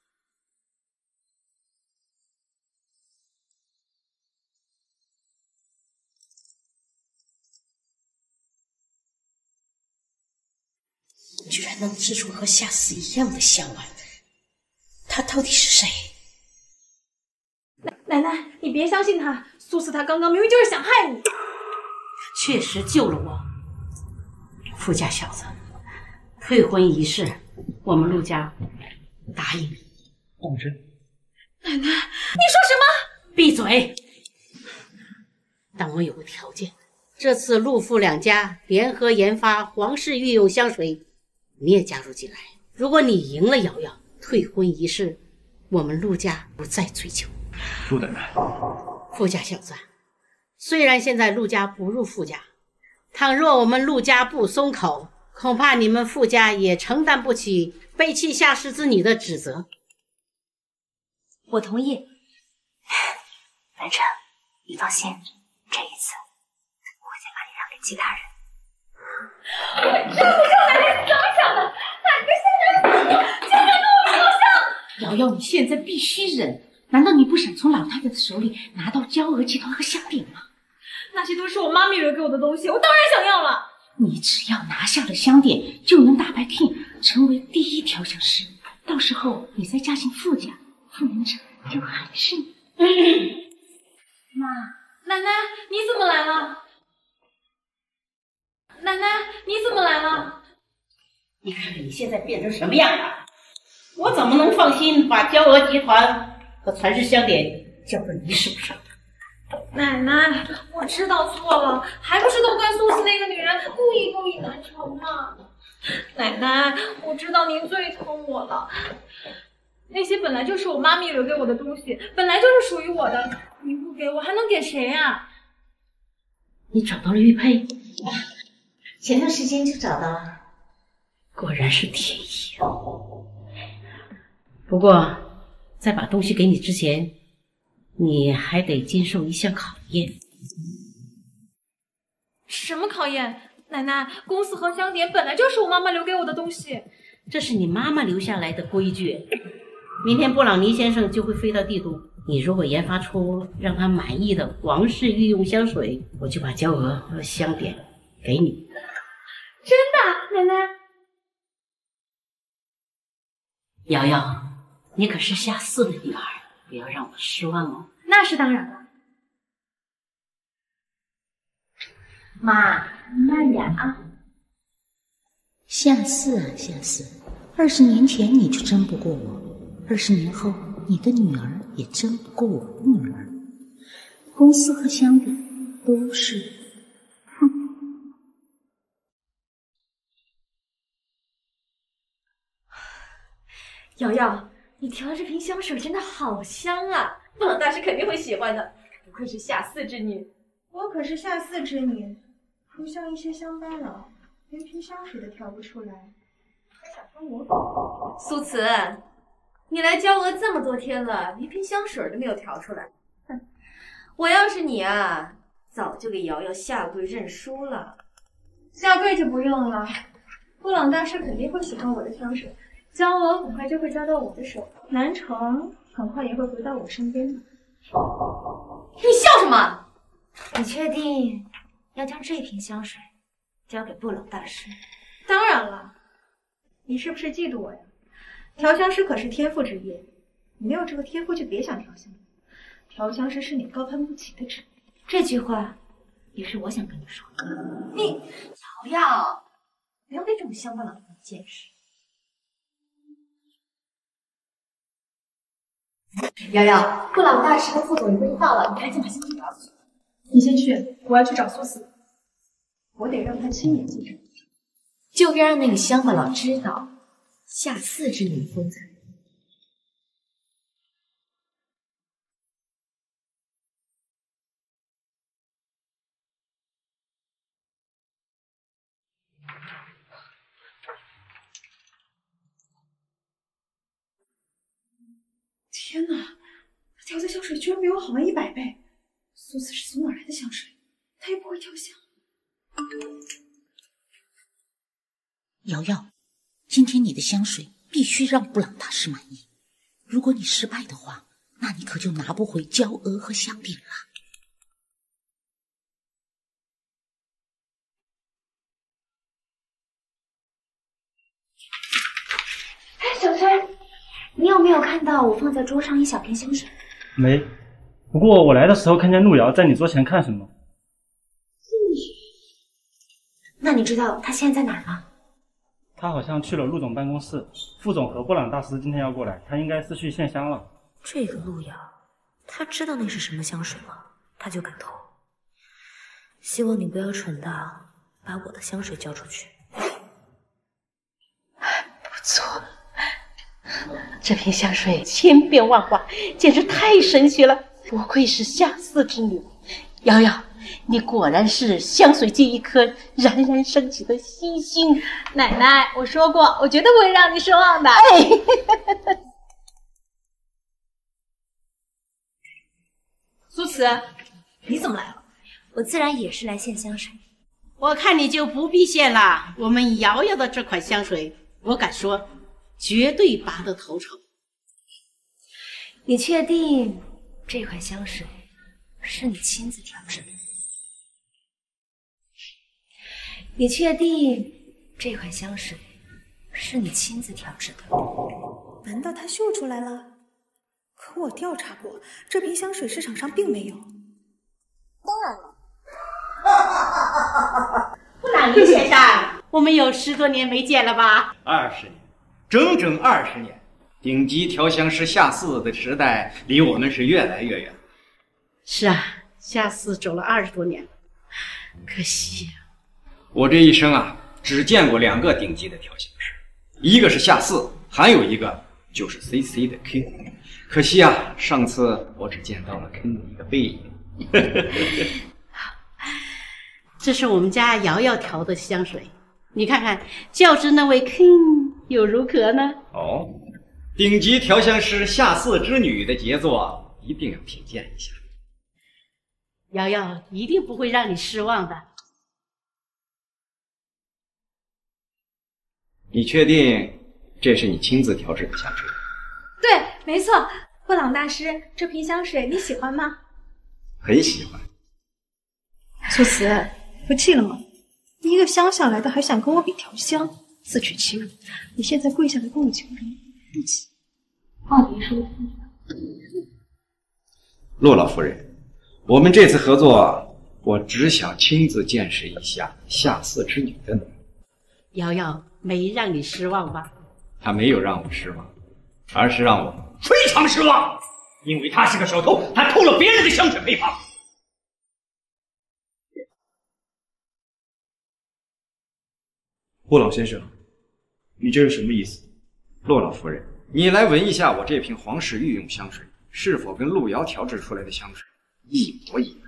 居然能制出和夏思一样的香丸，他到底是谁？ 奶奶奶，你别相信他，苏四他刚刚明明就是想害你。 确实救了我。富家小子，退婚一事，我们陆家答应你。 当真？ 奶奶，你说什么？ 闭嘴！但我有个条件，这次陆富两家联合研发皇室御用香水，你也加入进来。如果你赢了瑶瑶，退婚一事，我们陆家不再追究。 陆奶奶， 富家小子，虽然现在陆家不入富家，倘若我们陆家不松口，恐怕你们富家也承担不起背弃夏氏之女的指责。 我同意。 南辰，你放心，这一次我会再把你让给其他人。 我真不知道奶奶是怎么想的，哪个仙人竟然跟我烧香！ 瑶瑶，你现在必须忍。难道你不想从老太太的手里拿到娇娥集团和香典吗？ 那些都是我妈咪留给我的东西，我当然想要了。 你只要拿下了香典，就能打败 King， 成为第一调香师。到时候你再嫁进傅家，傅南辰就还是你。 妈，奶奶，你怎么来了？奶奶，你怎么来了？ 你看看你现在变成什么样了！我怎么能放心把娇娥集团和传世香典交到你手上？ 奶奶，我知道错了，还不是都怪苏四那个女人故意勾引南城吗？奶奶，我知道您最疼我了。那些本来就是我妈咪留给我的东西，本来就是属于我的，您不给我还能给谁呀？ 你找到了玉佩？ 前段时间就找到了。 果然是天意啊！不过，在把东西给你之前，你还得经受一项考验。 什么考验？奶奶，公司和香典本来就是我妈妈留给我的东西。 这是你妈妈留下来的规矩。明天布朗尼先生就会飞到帝都，你如果研发出让他满意的皇室御用香水，我就把娇娥和香典给你。 真的，奶奶？ 瑶瑶，你可是夏四的女儿，不要让我失望哦。 那是当然了。 妈，慢点啊。夏四啊，夏四，二十年前你就争不过我，二十年后你的女儿也争不过我的女儿。公司和香典都是，哼。 瑶瑶，你调的这瓶香水真的好香啊！布朗大师肯定会喜欢的，不愧是夏四之女。 我可是夏四之女，不像一些乡巴佬，连瓶香水都调不出来，还想跟我比？ 苏慈，你来娇娥这么多天了，连瓶香水都没有调出来。哼，我要是你啊，早就给瑶瑶下跪认输了。 下跪就不用了，布朗大师肯定会喜欢我的香水。娇娥很快就会交到我的手，南城很快也会回到我身边的。 你笑什么？ 你确定要将这瓶香水交给布朗大师？ 当然了，你是不是嫉妒我呀？调香师可是天赋之业，你没有这个天赋就别想调香。调香师是你高攀不起的职业。 这句话也是我想跟你说的。 你瑶瑶，不要被这种乡巴佬的见识。 瑶瑶，布朗大师和副总已经到了，你赶紧把香水拿去。你先去，我要去找苏四，我得让他亲眼见证， 就该让那个乡巴佬知道夏四之女风采。 天哪，这调的香水居然比我好玩一百倍！苏子是从哪来的香水？他又不会调香。 瑶瑶，今天你的香水必须让布朗大师满意。如果你失败的话，那你可就拿不回娇娥和香饼了。 哎，小崔，你有没有看到我放在桌上一小瓶香水？ 没，不过我来的时候看见路遥在你桌前看什么。 那你知道他现在在哪儿吗？ 他好像去了陆总办公室，副总和布朗大师今天要过来，他应该是去献香了。 这个路遥，他知道那是什么香水吗？他就敢偷。希望你不要蠢到把我的香水交出去。 不错，这瓶香水千变万化，简直太神奇了，不愧是下四之女。瑶瑶，你果然是香水界一颗冉冉升起的新星。 奶奶，我说过，我绝对不会让你失望的。 哎， 苏慈，你怎么来了？ 我自然也是来献香水。 我看你就不必献了，我们瑶瑶的这款香水，我敢说，绝对拔得头筹。 你确定这款香水是你亲自调制的？你确定这款香水是你亲自调制的？ 难道他秀出来了？可我调查过，这瓶香水市场上并没有。 当然了。 布朗尼先生，我们有十多年没见了吧？ 二十年，整整二十年，顶级调香师夏四的时代离我们是越来越远。 是啊，夏四走了二十多年了，可惜呀、 啊。我这一生啊，只见过两个顶级的调香师，一个是夏四，还有一个就是 C C 的 King。可惜啊，上次我只见到了 King 的一个背影。 这是我们家瑶瑶调的香水，你看看，较之那位 King 又如何呢？ 哦，顶级调香师夏四之女的杰作，一定要品鉴一下。 瑶瑶一定不会让你失望的。 你确定这是你亲自调制的香水？ 对，没错。布朗大师，这瓶香水你喜欢吗？ 很喜欢。 苏慈，不气了吗？你一个乡下来的还想跟我比调香，自取其辱。你现在跪下来跟我求人，不起。话别说。 陆老夫人，我们这次合作，我只想亲自见识一下夏四之女的能力。 瑶瑶没让你失望吧？ 她没有让我失望，而是让我非常失望，因为她是个小偷，她偷了别人的香水配方。 霍老先生，你这是什么意思？ 洛老夫人，你来闻一下我这瓶皇室御用香水，是否跟路遥调制出来的香水一模一样？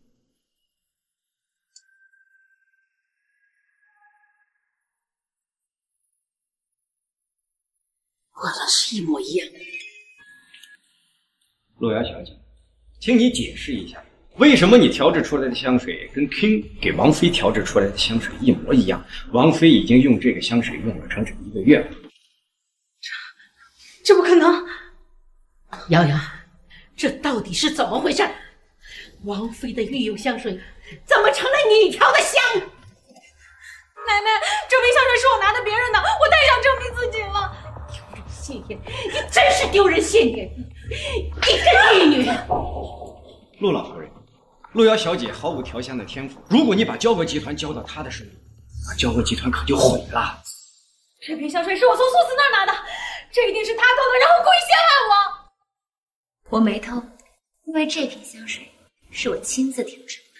果然是一模一样。 路遥小姐，请你解释一下，为什么你调制出来的香水跟 King 给王妃调制出来的香水一模一样？王妃已经用这个香水用了整整一个月了。 这不可能！ 瑶瑶，这到底是怎么回事？王妃的御用香水怎么成了你调的香？ 奶奶，这瓶香水是我拿的别人的，我太想证明自己了。 丢人现眼！你真是丢人现眼！你个逆女！ 陆老夫人，路遥小姐毫无调香的天赋，如果你把交娥集团交到她的手里，那交娥集团可就毁了。 这瓶香水是我从苏慈那儿拿的，这一定是他偷的，然后故意陷害我。我没偷，因为这瓶香水是我亲自调制的。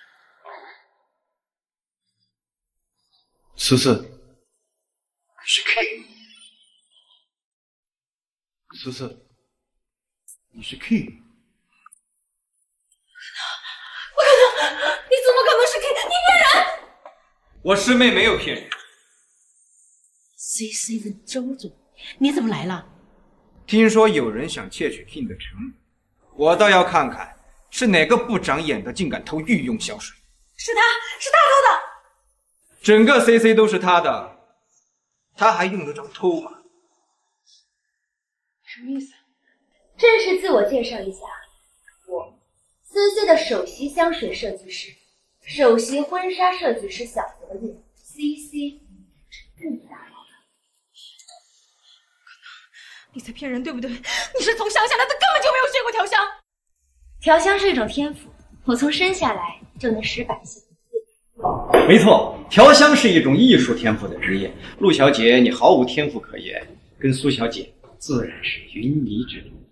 慈慈，你是 King。慈慈，你是 King。 不可能！你怎么可能是 King？ 你骗人！ 我师妹没有骗人。 C C 的周总，你怎么来了？ 听说有人想窃取 King 的城，我倒要看看是哪个不长眼的竟敢偷御用香水。 是他，是他偷的。 整个 C C 都是他的，他还用得着偷吗？ 什么意思？ 正式自我介绍一下，我 C C 的首席香水设计师，首席婚纱设计师小泽野 C C， 更大佬了。 你在骗人对不对？你是从乡下来的，根本就没有学过调香。 调香是一种天赋，我从生下来就能使百姓。 没错，调香是一种艺术天赋的职业。陆小姐，你毫无天赋可言，跟苏小姐自然是云泥之别。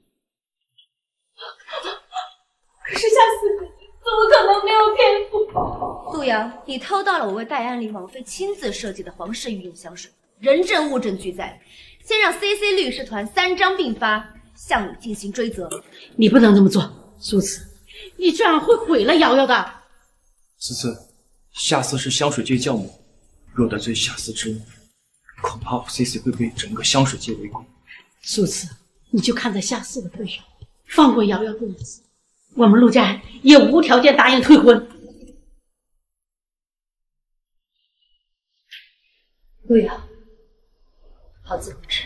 可是夏思可怎么可能没有天赋？ 陆阳，你偷到了我为戴安妮王妃亲自设计的皇室御用香水，人证物证俱在，先让 C C 律师团三张并发，向你进行追责。 你不能这么做，苏慈，你这样会毁了瑶瑶的。 此次，夏思是香水界教母，若得罪夏思之母，恐怕 C C 会被整个香水界围攻。 苏慈，你就看在夏思的份上，放过瑶瑶的日子，我们陆家也无条件答应退婚。 陆瑶，好自为之。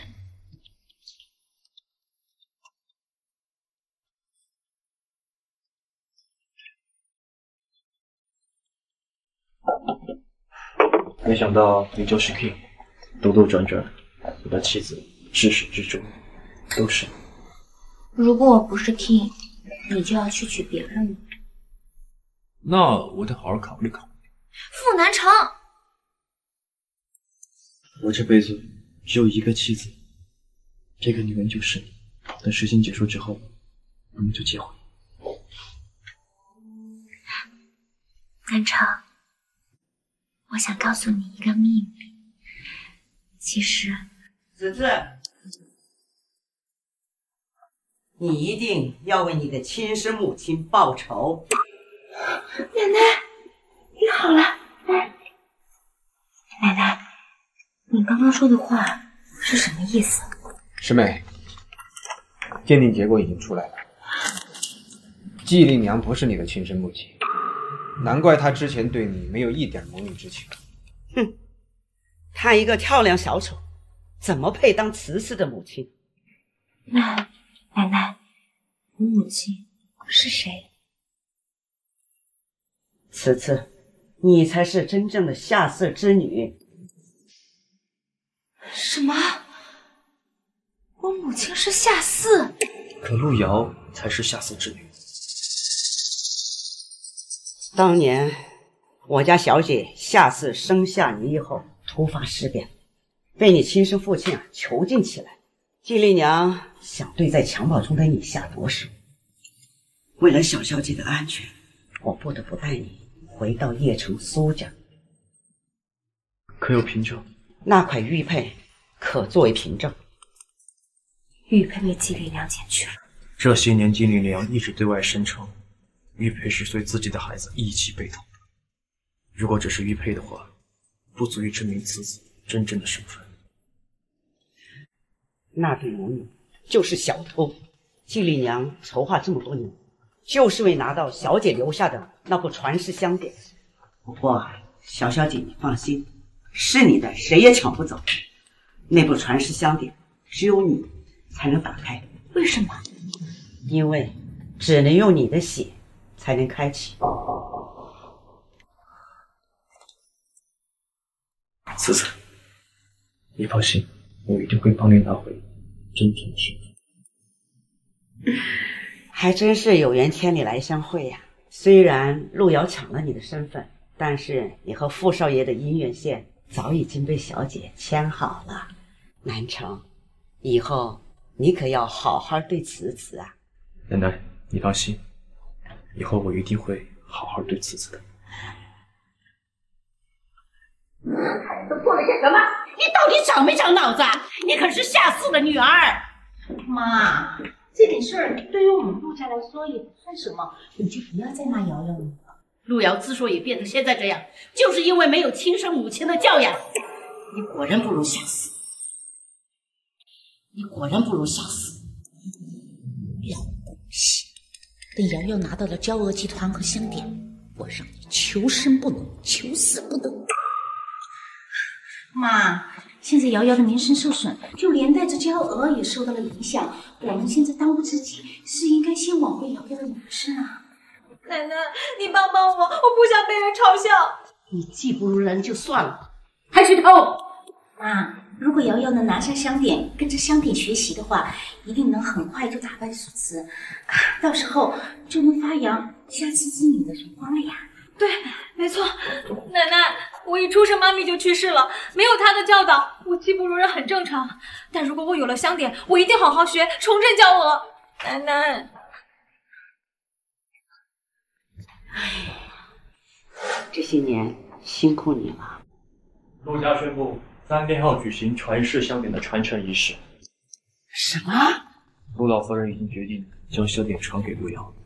没想到你就是 King， 兜兜转转，我的妻子至始至终都是你。 如果我不是 King， 你就要去娶别人了。 那我得好好考虑考虑。 傅南城， 我这辈子只有一个妻子，这个女人就是你。等事情结束之后，我们就结婚。 南城，我想告诉你一个秘密，其实， 子子，你一定要为你的亲生母亲报仇。 奶奶，你好了。奶奶奶，你刚刚说的话是什么意思？ 师妹，鉴定结果已经出来了，纪令娘不是你的亲生母亲，难怪她之前对你没有一点母女之情。 哼，她一个跳梁小丑，怎么配当慈氏的母亲？ 那奶奶，我母亲是谁？ 慈慈，你才是真正的夏氏之女。 什么？我母亲是夏四？ 可陆瑶才是夏四之女。 当年我家小姐夏四生下你以后，突发事变，被你亲生父亲啊囚禁起来。纪丽娘想对在襁褓中的你下毒手，为了小小姐的安全，我不得不带你回到邺城苏家。 可有凭证？ 那块玉佩可作为凭证。 玉佩被纪丽娘捡去了。 这些年，纪丽娘一直对外声称，玉佩是随自己的孩子一起被偷的。如果只是玉佩的话，不足以证明此子真正的身份。 那对母女就是小偷。纪丽娘筹划这么多年，就是为拿到小姐留下的那部传世香典。不过，小小姐你放心，是你的，谁也抢不走。那部传世香典只有你才能打开。 为什么？ 因为只能用你的血才能开启。 慈慈，你放心，我一定会帮你拿回真正的身份。 还真是有缘千里来相会呀、啊！虽然陆瑶抢了你的身份，但是你和傅少爷的姻缘线早已经被小姐牵好了。南城，以后你可要好好对慈慈啊！ 奶奶，你放心，以后我一定会好好对慈慈的。 都做了些什么？你到底长没长脑子？你可是夏四的女儿。妈，这点事儿对于我们陆家来说也不算什么，你就不要再骂瑶瑶了。陆瑶之所以变成现在这样，就是因为没有亲生母亲的教养。你果然不如夏四，你果然不如夏四。 等瑶瑶拿到了娇娥集团和香典，我让你求生不能，求死不能。 妈，现在瑶瑶的名声受损，就连带着娇娥也受到了影响。我们现在当务之急是应该先挽回瑶瑶的名声啊！ 奶奶，你帮帮我，我不想被人嘲笑。 你技不如人就算了，还去偷？ 妈，如果瑶瑶能拿下香典，跟着香典学习的话，一定能很快就打败苏慈，到时候就能发扬家之之女的荣光了呀。 对，没错，奶奶，我一出生妈咪就去世了，没有她的教导，我技不如人很正常。但如果我有了香典，我一定好好学，重振娇娥。奶奶， 这些年辛苦你了。 陆家宣布，三天后举行传世香典的传承仪式。 什么？ 陆老夫人已经决定将香典传给陆瑶。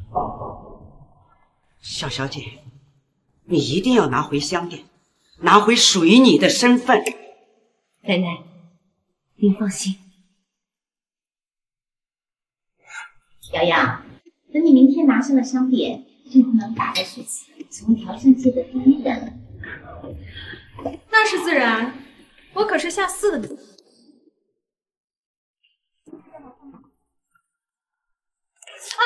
小小姐，你一定要拿回香典，拿回属于你的身份。 奶奶，您放心。 瑶瑶，等你明天拿下了香典，就能打败苏慈，成为调香界的第一人。 那是自然，我可是下四的女。啊！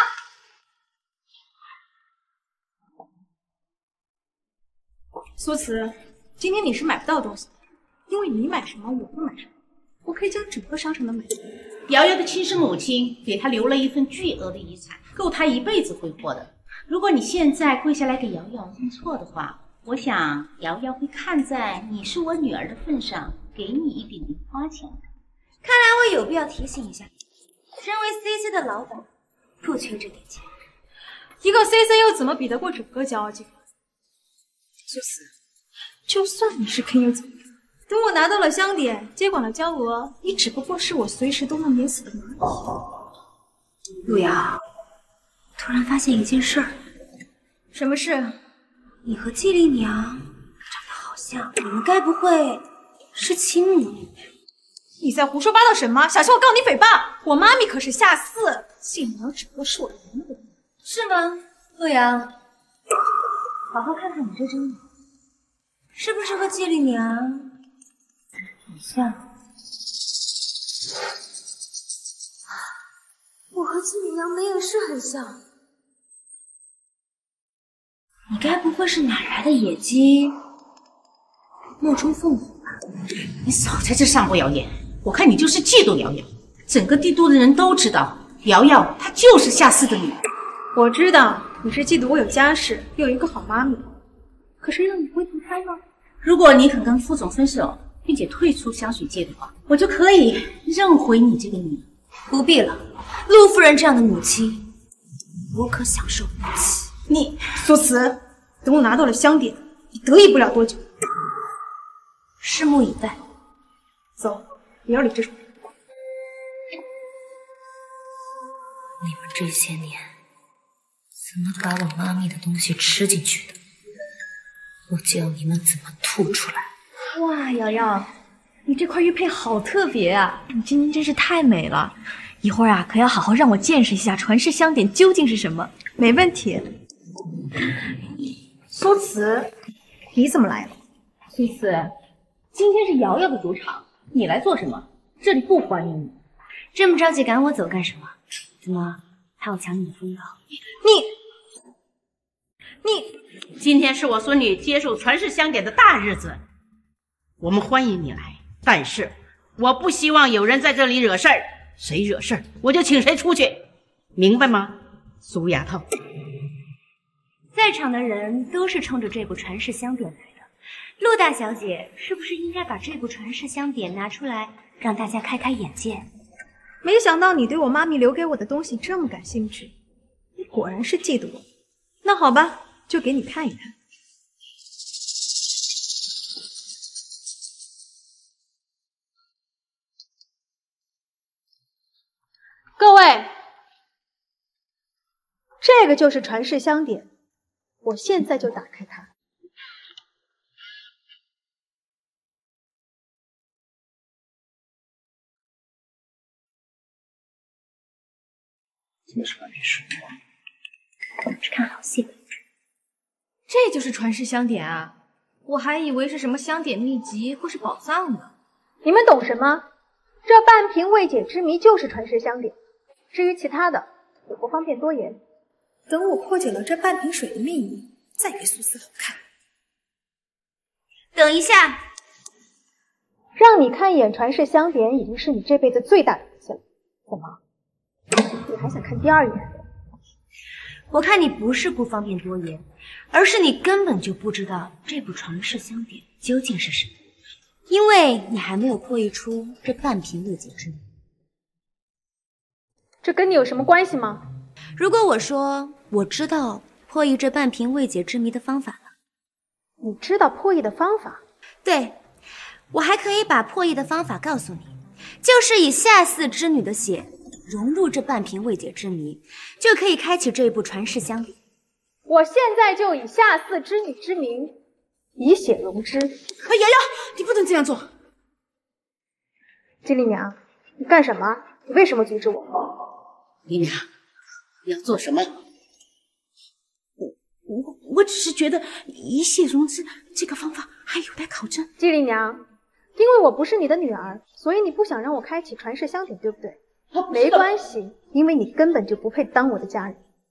苏慈，今天你是买不到东西的，因为你买什么我不买什么，我可以将整个商城的买。 瑶瑶的亲生母亲给她留了一份巨额的遗产，够她一辈子挥霍的。 如果你现在跪下来给瑶瑶认错的话，我想瑶瑶会看在你是我女儿的份上，给你一点零花钱的。 看来我有必要提醒一下，身为 C C 的老板，不缺这点钱。 一个 C C 又怎么比得过整个骄傲集团？苏慈，就算你是 King 又怎么样？等我拿到了香典，接管了娇娥，你只不过是我随时都能碾死的蚂蚁。 陆瑶，突然发现一件事儿。 什么事？ 你和季丽娘长得好像，你们该不会是亲母？ 你在胡说八道什么？小心我告你诽谤！我妈咪可是夏四，季丽娘只不过是我的人而已。 是吗？陆瑶， 好好看看你这张脸， 是不是和季丽娘很像？我和季丽娘眉眼是很像。你该不会是哪来的野鸡冒充凤舞吧？ 你少在这上不谣言，我看你就是嫉妒瑶瑶。整个帝都的人都知道，瑶瑶她就是夏四的女儿。 我知道你是嫉妒我有家世，又有一个好妈咪，可是让你会投胎吗？ 如果你肯跟副总分手，并且退出香水界的话，我就可以认回你这个女儿。 不必了，陆夫人这样的母亲，我可享受不起。 你苏慈，等我拿到了香典，你得意不了多久。 拭目以待。 走，不要理这种人。 你们这些年怎么把我妈咪的东西吃进去的？我教你们怎么吐出来。 哇，瑶瑶，你这块玉佩好特别啊！你今天真是太美了。一会儿啊，可要好好让我见识一下传世香典究竟是什么。 没问题。苏慈，你怎么来了？ 苏慈，今天是瑶瑶的主场，你来做什么？这里不欢迎你。 这么着急赶我走干什么？怎么还要抢你的风头？ 你，你， 今天是我孙女接受传世香典的大日子，我们欢迎你来，但是我不希望有人在这里惹事儿，谁惹事儿我就请谁出去，明白吗？苏丫头。 在场的人都是冲着这部传世香典来的，陆大小姐是不是应该把这部传世香典拿出来，让大家开开眼界？ 没想到你对我妈咪留给我的东西这么感兴趣，你果然是嫉妒我。那好吧，就给你看一看。各位，这个就是传世香典，我现在就打开它。 这是把你生活谢本质。 这就是传世香典啊！我还以为是什么香典秘籍或是宝藏呢。 你们懂什么？这半瓶未解之谜就是传世香典。至于其他的，我不方便多言。 等我破解了这半瓶水的秘密，再给苏思好看。 等一下， 让你看一眼传世香典，已经是你这辈子最大的福气了。怎么，你还想看第二眼？ 我看你不是不方便多言，而是你根本就不知道这部传世香典究竟是什么，因为你还没有破译出这半瓶未解之谜。 这跟你有什么关系吗？ 如果我说我知道破译这半瓶未解之谜的方法了， 你知道破译的方法？ 对，我还可以把破译的方法告诉你，就是以夏四之女的血融入这半瓶未解之谜，就可以开启这部传世香典。 我现在就以夏四之女之名，以血融之。 瑶瑶，你不能这样做。 金丽娘，你干什么？你为什么阻止我？ 丽娘，你要做什么？ 我我只是觉得以血融之这个方法还有待考证。 纪丽娘，因为我不是你的女儿，所以你不想让我开启传世香典，对不对？没关系，因为你根本就不配当我的家人。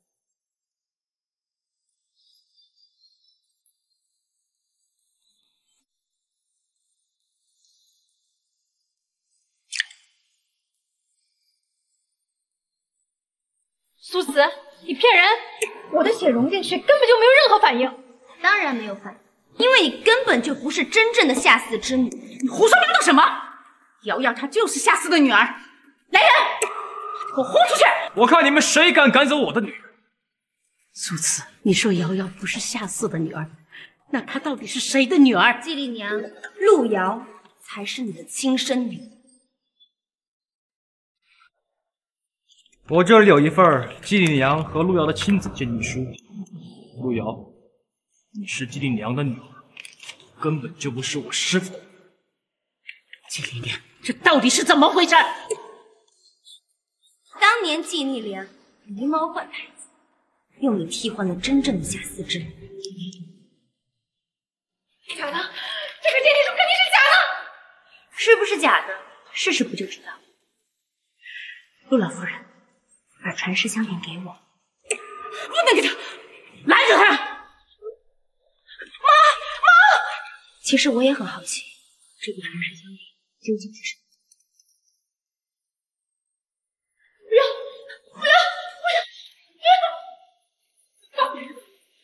苏慈，你骗人！我的血融进去根本就没有任何反应。 当然没有反应，因为你根本就不是真正的夏四之女。 你胡说八道什么？瑶瑶她就是夏四的女儿。来人，给我轰出去！ 我看你们谁敢赶走我的女人！ 苏慈，你说瑶瑶不是夏四的女儿，那她到底是谁的女儿？ 纪丽娘，陆瑶才是你的亲生女儿。 我这里有一份纪丽娘和陆瑶的亲子鉴定书。陆瑶，你是纪丽娘的女儿，根本就不是我师父。 纪丽娘，这到底是怎么回事？ 当年纪丽娘狸猫换太子，用你替换了真正的夏四之女。 假的，这个鉴定书肯定是假的。 是不是假的？试试不就知道。陆老夫人，把传世香典给我。 不能给他，拦着他！妈妈！ 其实我也很好奇，这部传世香典究竟是什么？ 不要！不要！不要！不要！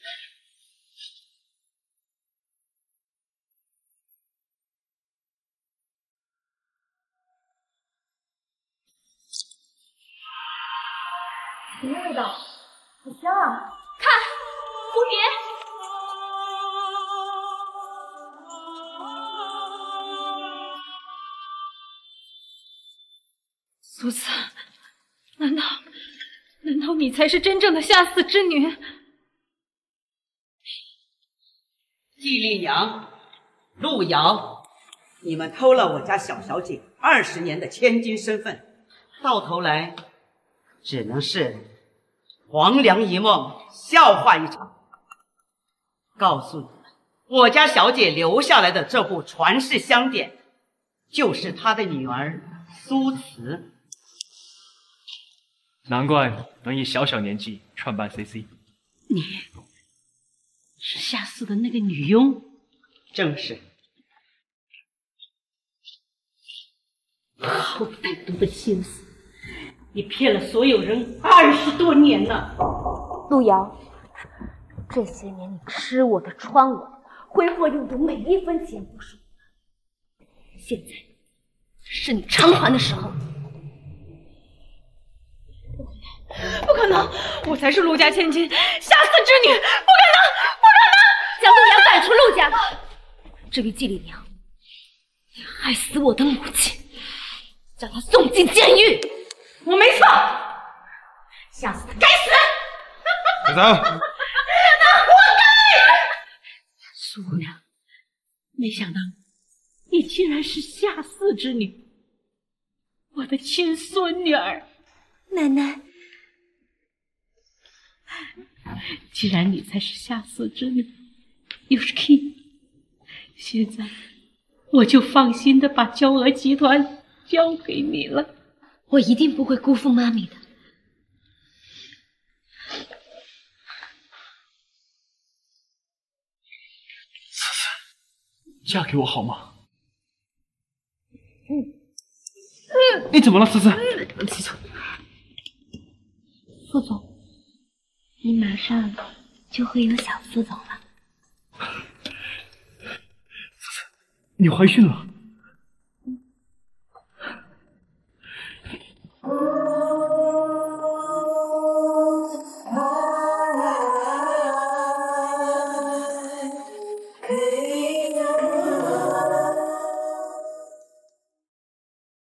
什么味道？好香啊！ 看，蝴蝶。 苏慈，难道难道你才是真正的夏四之女？ 纪丽娘，陆瑶，你们偷了我家小小姐二十年的千金身份，到头来只能是黄粱一梦，笑话一场。告诉你们，我家小姐留下来的这部传世香典，就是她的女儿苏慈。 难怪能以小小年纪创办 C C。 你是夏四的那个女佣？ 正是。 好歹毒的心思，你骗了所有人二十多年了。 陆瑶，这些年你吃我的、穿我的，挥霍用的每一分钱都是我的，现在是你偿还的时候。 不可能！我才是陆家千金，夏四之女，不可能，不可能！ 将陆阳赶出陆家。至于纪丽娘，你害死我的母亲，将她送进监狱，我没错。夏四他该死！ 别走！ 他活该！ 苏娘，没想到你竟然是夏四之女，我的亲孙女儿。 奶奶， 既然你才是下嗣之女，又是 King， 现在我就放心的把娇娥集团交给你了。 我一定不会辜负妈咪的。 嫁给我好吗？ 嗯。 你怎么了，思思？ 副总，你马上就会有小副总了。 你怀孕了？